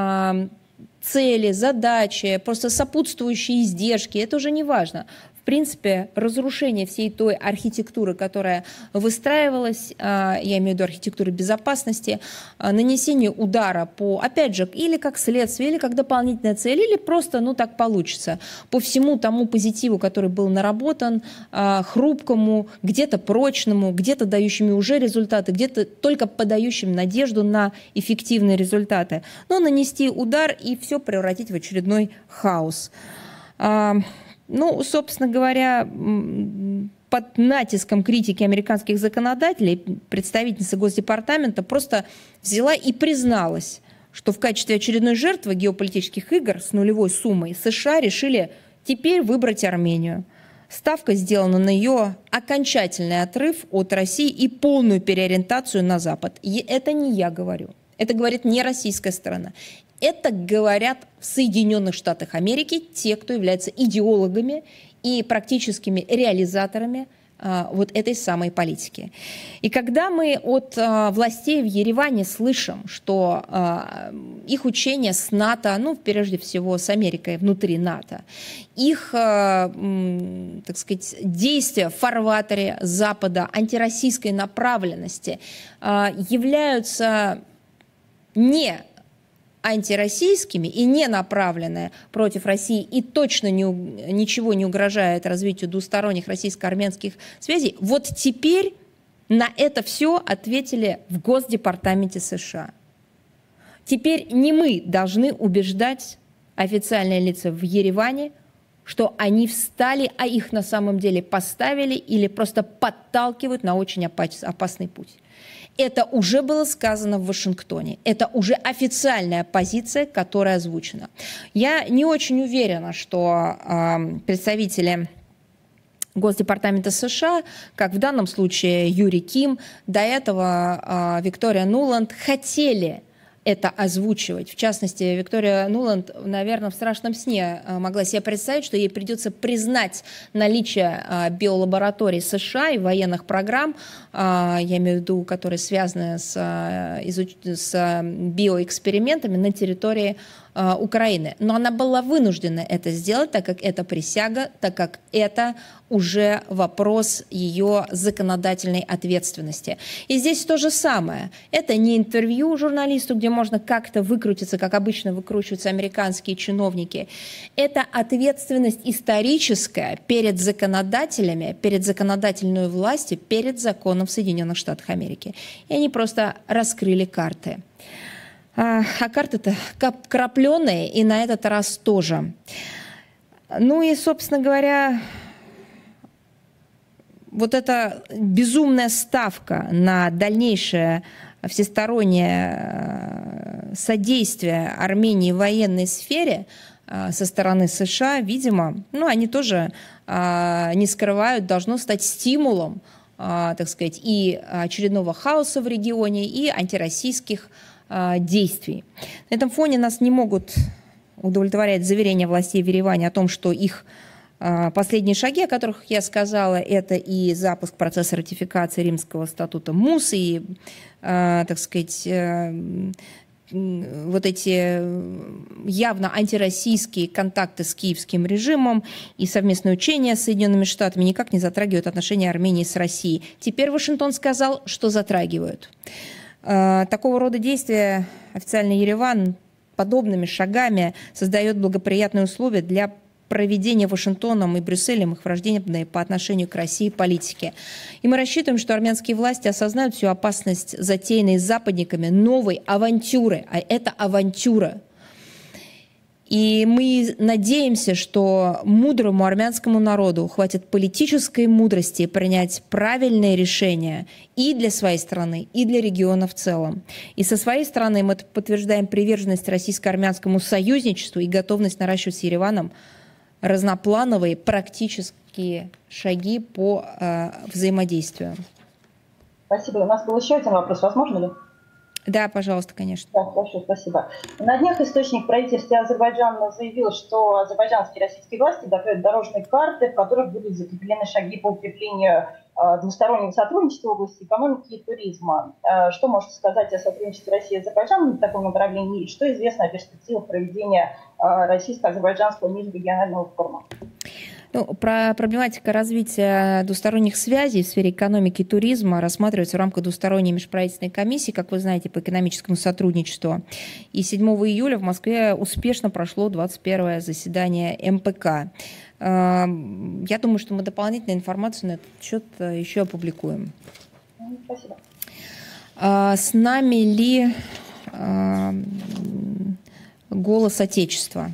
цели, задачи, просто сопутствующие издержки, это уже не важно. В принципе, разрушение всей той архитектуры, которая выстраивалась, я имею в виду архитектуры безопасности, нанесение удара по, опять же, или как следствие, или как дополнительная цель, или просто, ну так получится, по всему тому позитиву, который был наработан, хрупкому, где-то прочному, где-то дающими уже результаты, где-то только подающим надежду на эффективные результаты. Но нанести удар и все превратить в очередной хаос. Ну, собственно говоря, под натиском критики американских законодателей представительница Госдепартамента просто взяла и призналась, что в качестве очередной жертвы геополитических игр с нулевой суммой США решили теперь выбрать Армению. Ставка сделана на ее окончательный отрыв от России и полную переориентацию на Запад. И это не я говорю, это говорит не российская сторона. Это говорят в Соединенных Штатах Америки те, кто являются идеологами и практическими реализаторами а, вот этой самой политики. И когда мы от а, властей в Ереване слышим, что а, их учения с НАТО, ну, прежде всего с Америкой внутри НАТО, их, а, м, так сказать, действия в фарватере Запада, антироссийской направленности а, являются не антироссийскими и не направленные против России и точно не, ничего не угрожает развитию двусторонних российско-армянских связей, вот теперь на это все ответили в Госдепартаменте США. Теперь не мы должны убеждать официальные лица в Ереване, что они встали, а их на самом деле поставили или просто подталкивают на очень опасный путь. Это уже было сказано в Вашингтоне. Это уже официальная позиция, которая озвучена. Я не очень уверена, что э, представители Госдепартамента США, как в данном случае Юрий Ким, до этого э, Виктория Нуланд, хотели это озвучивать. В частности, Виктория Нуланд, наверное, в страшном сне могла себе представить, что ей придется признать наличие биолабораторий США и военных программ, я имею в виду, которые связаны с, с биоэкспериментами на территории Украины. Но она была вынуждена это сделать, так как это присяга, так как это уже вопрос ее законодательной ответственности. И здесь то же самое. Это не интервью журналисту, где можно как-то выкрутиться, как обычно выкручиваются американские чиновники. Это ответственность историческая перед законодателями, перед законодательной властью, перед законом в Соединенных Штатах Америки. И они просто раскрыли карты. А, а карты-то крапленые, и на этот раз тоже. Ну и, собственно говоря, вот эта безумная ставка на дальнейшее всестороннее содействие Армении в военной сфере со стороны США, видимо, ну, они тоже не скрывают, должно стать стимулом, так сказать, и очередного хаоса в регионе, и антироссийских действий. На этом фоне нас не могут удовлетворять заверения властей в Ереване о том, что их последние шаги, о которых я сказала, это и запуск процесса ратификации Римского статута МУС, и, так сказать, вот эти явно антироссийские контакты с киевским режимом и совместные учения с Соединенными Штатами никак не затрагивают отношения Армении с Россией. Теперь Вашингтон сказал, что затрагивают. Такого рода действия официальный Ереван подобными шагами создает благоприятные условия для проведения Вашингтоном и Брюсселем их враждебной по отношению к России политики. И мы рассчитываем, что армянские власти осознают всю опасность затеянной западниками новой авантюры, а это авантюра. И мы надеемся, что мудрому армянскому народу хватит политической мудрости принять правильные решения и для своей страны, и для региона в целом. И со своей стороны мы подтверждаем приверженность российско-армянскому союзничеству и готовность наращивать с Ереваном разноплановые практические шаги по э, взаимодействию. Спасибо. У нас был еще один вопрос. Возможно ли? Да, пожалуйста, конечно. Да, хорошо, спасибо. На днях источник правительства Азербайджана заявил, что азербайджанские и российские власти готовят дорожные карты, в которых будут закреплены шаги по укреплению э, двустороннего сотрудничества в области экономики и туризма. Э, что можете сказать о сотрудничестве России и Азербайджана в таком направлении? Что известно о перспективах проведения э, российско-азербайджанского межрегионального форума? Ну, про проблематика развития двусторонних связей в сфере экономики и туризма рассматривается в рамках двусторонней межправительственной комиссии, как вы знаете, по экономическому сотрудничеству. И седьмого июля в Москве успешно прошло двадцать первое заседание эм пэ ка. Я думаю, что мы дополнительную информацию на этот счет еще опубликуем. Спасибо. С нами ли «Голос Отечества»?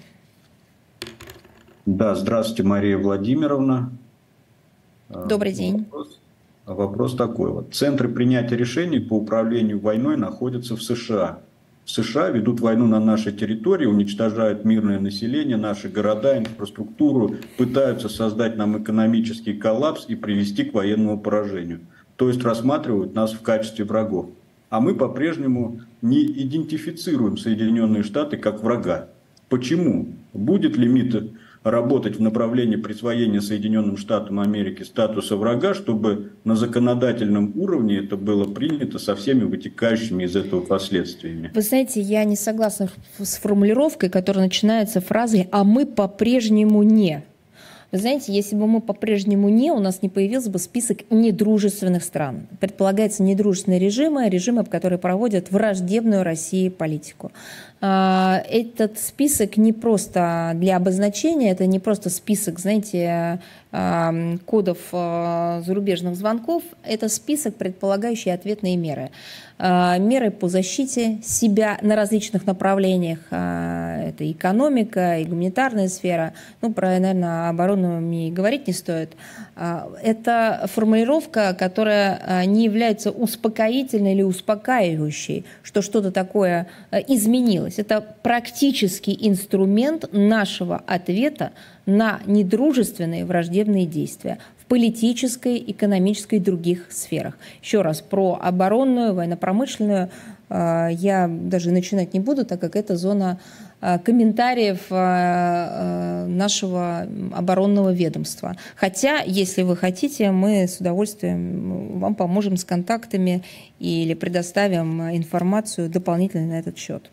Да, здравствуйте, Мария Владимировна. Добрый день. Вопрос, вопрос такой. Вот. Центры принятия решений по управлению войной находятся в США. В США ведут войну на нашей территории, уничтожают мирное население, наши города, инфраструктуру, пытаются создать нам экономический коллапс и привести к военному поражению. То есть рассматривают нас в качестве врагов. А мы по-прежнему не идентифицируем Соединенные Штаты как врага. Почему? Будет лимит работать в направлении присвоения Соединенным Штатам Америки статуса врага, чтобы на законодательном уровне это было принято со всеми вытекающими из этого последствиями. Вы знаете, я не согласна с формулировкой, которая начинается фразой «а мы по-прежнему не». Вы знаете, если бы мы по-прежнему не, у нас не появился бы список недружественных стран. Предполагается недружественные режимы, режимы, которые проводят враждебную России политику. Этот список не просто для обозначения, это не просто список, знаете, кодов зарубежных звонков, это список, предполагающий ответные меры. Меры по защите себя на различных направлениях. Это экономика, и гуманитарная сфера. Ну, про, наверное, оборону мне и говорить не стоит. Это формулировка, которая не является успокоительной или успокаивающей, что что-то такое изменилось. Это практический инструмент нашего ответа на недружественные враждебные действия в политической, экономической и других сферах. Еще раз, про оборонную, военно-промышленную э, я даже начинать не буду, так как это зона э, комментариев э, нашего оборонного ведомства. Хотя, если вы хотите, мы с удовольствием вам поможем с контактами или предоставим информацию дополнительно на этот счет.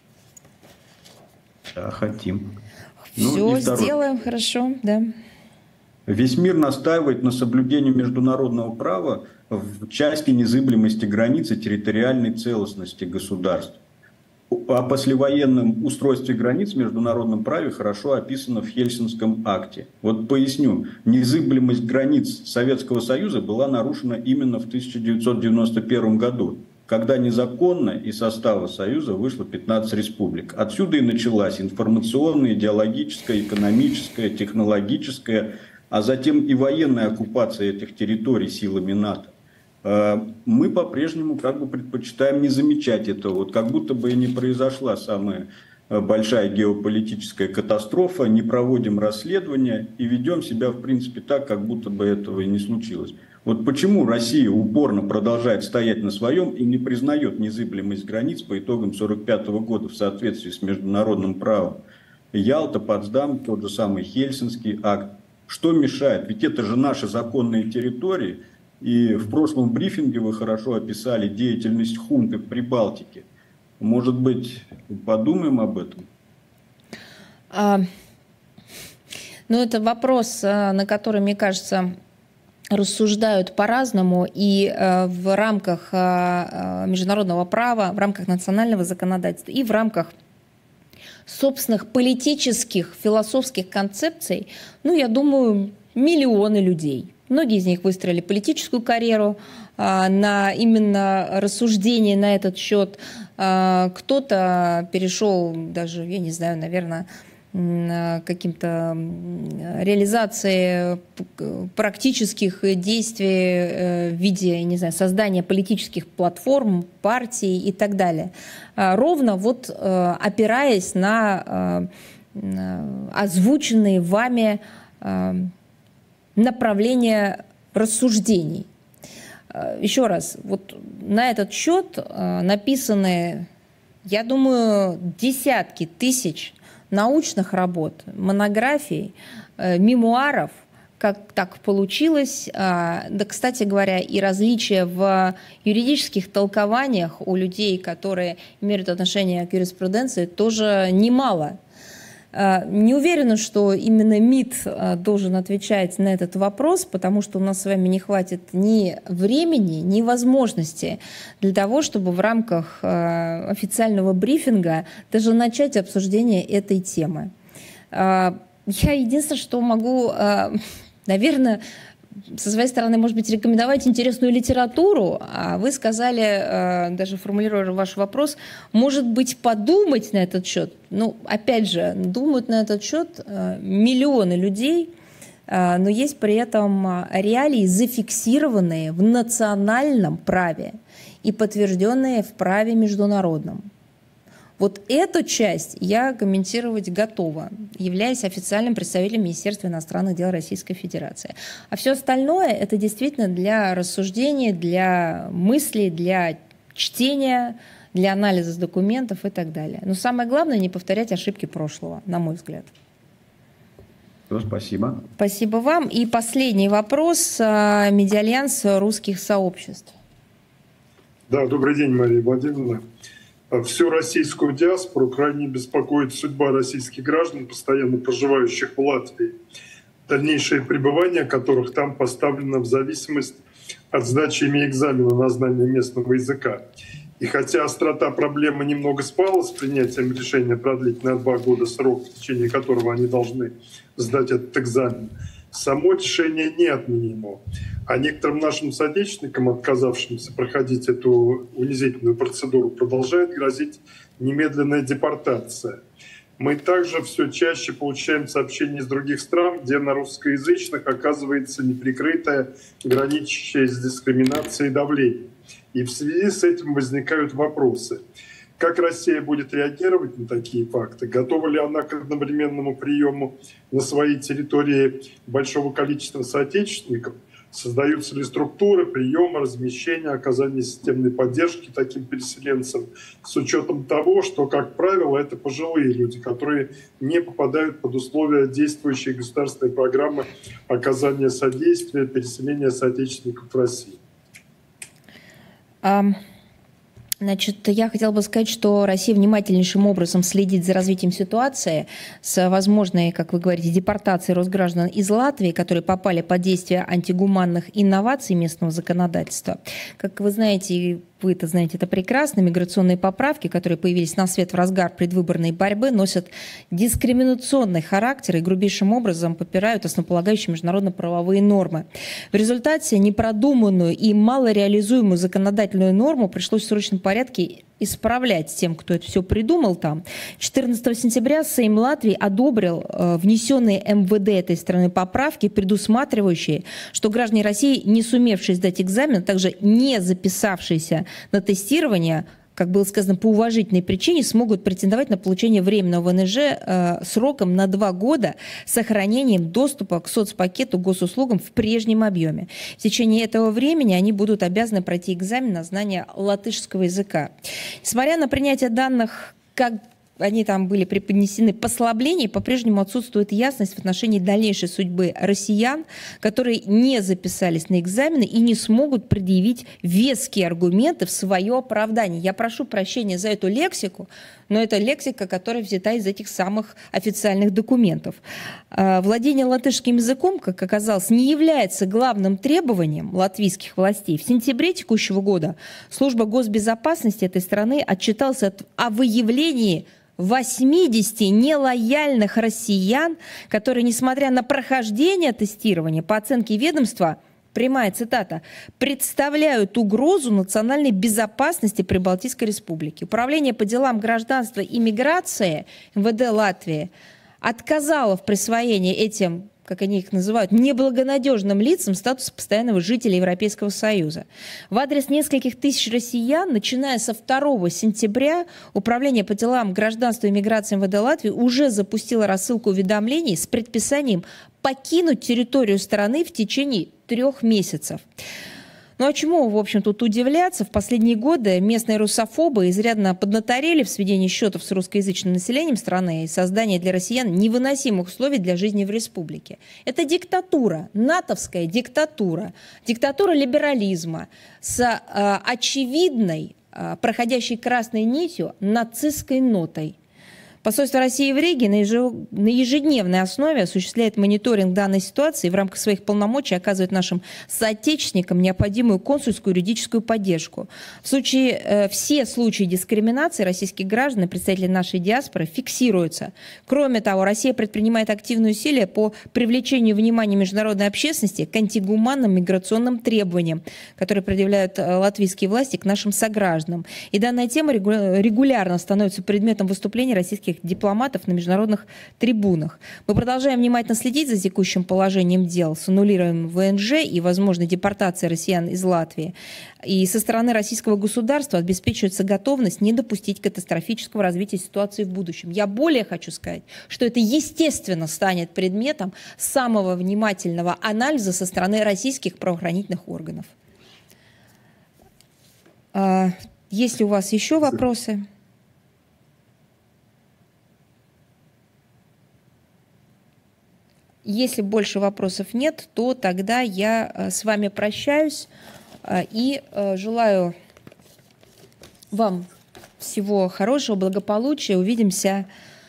Да, хотим. Все ну, сделаем, хорошо, да. Весь мир настаивает на соблюдении международного права в части незыблемости границ и территориальной целостности государств. О послевоенном устройстве границ в международном праве хорошо описано в Хельсинском акте. Вот поясню, незыблемость границ Советского Союза была нарушена именно в тысяча девятьсот девяносто первом году, когда незаконно из состава Союза вышло пятнадцать республик. Отсюда и началась информационная, идеологическая, экономическая, технологическая, а затем и военная оккупация этих территорий силами НАТО. Мы по-прежнему как бы предпочитаем не замечать этого, вот как будто бы и не произошла самая большая геополитическая катастрофа, не проводим расследования и ведем себя в принципе так, как будто бы этого и не случилось. Вот почему Россия упорно продолжает стоять на своем и не признает незыблемость границ по итогам сорок пятого года в соответствии с международным правом? Ялта, Потсдам, тот же самый Хельсинский акт. Что мешает? Ведь это же наши законные территории. И в прошлом брифинге вы хорошо описали деятельность хунты в Прибалтике. Может быть, подумаем об этом? А, ну, это вопрос, на который, мне кажется, рассуждают по-разному и в рамках международного права, в рамках национального законодательства, и в рамках собственных политических, философских концепций, ну, я думаю, миллионы людей. Многие из них выстроили политическую карьеру а, на именно рассуждение на этот счет. А, кто-то перешел даже, я не знаю, наверное, каким-то реализации практических действий в виде, не знаю, создания политических платформ, партий и так далее. Ровно вот опираясь на озвученные вами направления рассуждений. Еще раз, вот на этот счет написаны, я думаю, десятки тысяч научных работ, монографий, э, мемуаров, как так получилось. А, да, кстати говоря, и различия в юридических толкованиях у людей, которые имеют отношение к юриспруденции, тоже немало. А, не уверена, что именно МИД а, должен отвечать на этот вопрос, потому что у нас с вами не хватит ни времени, ни возможности для того, чтобы в рамках а, официального брифинга даже начать обсуждение этой темы. А, я единственное, что могу, а, наверное, со своей стороны, может быть, рекомендовать интересную литературу, а вы сказали, даже формулируя ваш вопрос, может быть, подумать на этот счет. Ну, опять же, думают на этот счет миллионы людей, но есть при этом реалии, зафиксированные в национальном праве и подтвержденные в праве международном. Вот эту часть я комментировать готова, являясь официальным представителем Министерства иностранных дел Российской Федерации. А все остальное – это действительно для рассуждений, для мыслей, для чтения, для анализа документов и так далее. Но самое главное – не повторять ошибки прошлого, на мой взгляд. Спасибо. Спасибо вам. И последний вопрос. Медиальянс русских сообществ. Да, добрый день, Мария Владимировна. Всю российскую диаспору крайне беспокоит судьба российских граждан, постоянно проживающих в Латвии, дальнейшее пребывание которых там поставлено в зависимость от сдачи ими экзамена на знание местного языка. И хотя острота проблемы немного спала с принятием решения продлить на два года срок, в течение которого они должны сдать этот экзамен, само решение не отменено. А некоторым нашим соотечественникам, отказавшимся проходить эту унизительную процедуру, продолжает грозить немедленная депортация. Мы также все чаще получаем сообщения из других стран, где на русскоязычных оказывается неприкрытое, граничащее с дискриминацией давление. И в связи с этим возникают вопросы. Как Россия будет реагировать на такие факты? Готова ли она к одновременному приему на своей территории большого количества соотечественников? Создаются ли структуры приема, размещения, оказания системной поддержки таким переселенцам с учетом того, что, как правило, это пожилые люди, которые не попадают под условия действующей государственной программы оказания содействия, переселения соотечественников в России? Um... Значит, я хотела бы сказать, что Россия внимательнейшим образом следит за развитием ситуации с возможной, как вы говорите, депортацией росграждан из Латвии, которые попали под действие антигуманных инноваций местного законодательства. Как вы знаете, вы это знаете, это прекрасно, миграционные поправки, которые появились на свет в разгар предвыборной борьбы, носят дискриминационный характер и грубейшим образом попирают основополагающие международно-правовые нормы. В результате непродуманную и малореализуемую законодательную норму пришлось в срочном порядке исправлять тем, кто это все придумал там. четырнадцатого сентября Сейм Латвии одобрил э, внесенные эм вэ дэ этой страны поправки, предусматривающие, что граждане России, не сумевшие сдать экзамен, а также не записавшиеся на тестирование, как было сказано, по уважительной причине, смогут претендовать на получение временного вэ эн жэ э, сроком на два года с сохранением доступа к соцпакету госуслугам в прежнем объеме. В течение этого времени они будут обязаны пройти экзамен на знание латышского языка. Несмотря на принятие данных, как они там были преподнесены, послаблений, по-прежнему отсутствует ясность в отношении дальнейшей судьбы россиян, которые не записались на экзамены и не смогут предъявить веские аргументы в свое оправдание. Я прошу прощения за эту лексику, но это лексика, которая взята из этих самых официальных документов. Владение латышским языком, как оказалось, не является главным требованием латвийских властей. В сентябре текущего года служба госбезопасности этой страны отчиталась о выявлении восьмидесяти нелояльных россиян, которые, несмотря на прохождение тестирования, по оценке ведомства, прямая цитата, представляют угрозу национальной безопасности Прибалтийской республики. Управление по делам гражданства и миграции эм вэ дэ Латвии отказало в присвоении этим, как они их называют, неблагонадежным лицам статуса постоянного жителя Европейского Союза. В адрес нескольких тысяч россиян, начиная со второго сентября, Управление по делам гражданства и миграции эм вэ дэ Латвии уже запустило рассылку уведомлений с предписанием покинуть территорию страны в течение трех месяцев. Ну а чему, в общем, тут удивляться? В последние годы местные русофобы изрядно поднаторели в сведении счетов с русскоязычным населением страны и создании для россиян невыносимых условий для жизни в республике. Это диктатура, натовская диктатура, диктатура либерализма с э, очевидной, э, проходящей красной нитью, нацистской нотой. Посольство России в Риге на ежедневной основе осуществляет мониторинг данной ситуации и в рамках своих полномочий оказывает нашим соотечественникам необходимую консульскую юридическую поддержку. В случае, э, все случаи дискриминации российских граждан и представителей нашей диаспоры фиксируются. Кроме того, Россия предпринимает активные усилия по привлечению внимания международной общественности к антигуманным миграционным требованиям, которые предъявляют латвийские власти к нашим согражданам. И данная тема регулярно становится предметом выступлений российских дипломатов на международных трибунах. Мы продолжаем внимательно следить за текущим положением дел с аннулированием вэ эн жэ и возможной депортацией россиян из Латвии. И со стороны российского государства обеспечивается готовность не допустить катастрофического развития ситуации в будущем. Я более хочу сказать, что это естественно станет предметом самого внимательного анализа со стороны российских правоохранительных органов. Есть ли у вас еще вопросы? Если больше вопросов нет, то тогда я с вами прощаюсь и желаю вам всего хорошего, благополучия. Увидимся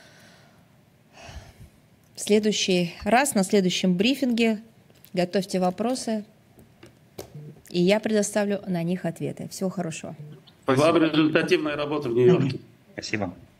в следующий раз, на следующем брифинге. Готовьте вопросы, и я предоставлю на них ответы. Всего хорошего. Вам результативная работа в Нью-Йорке. Спасибо.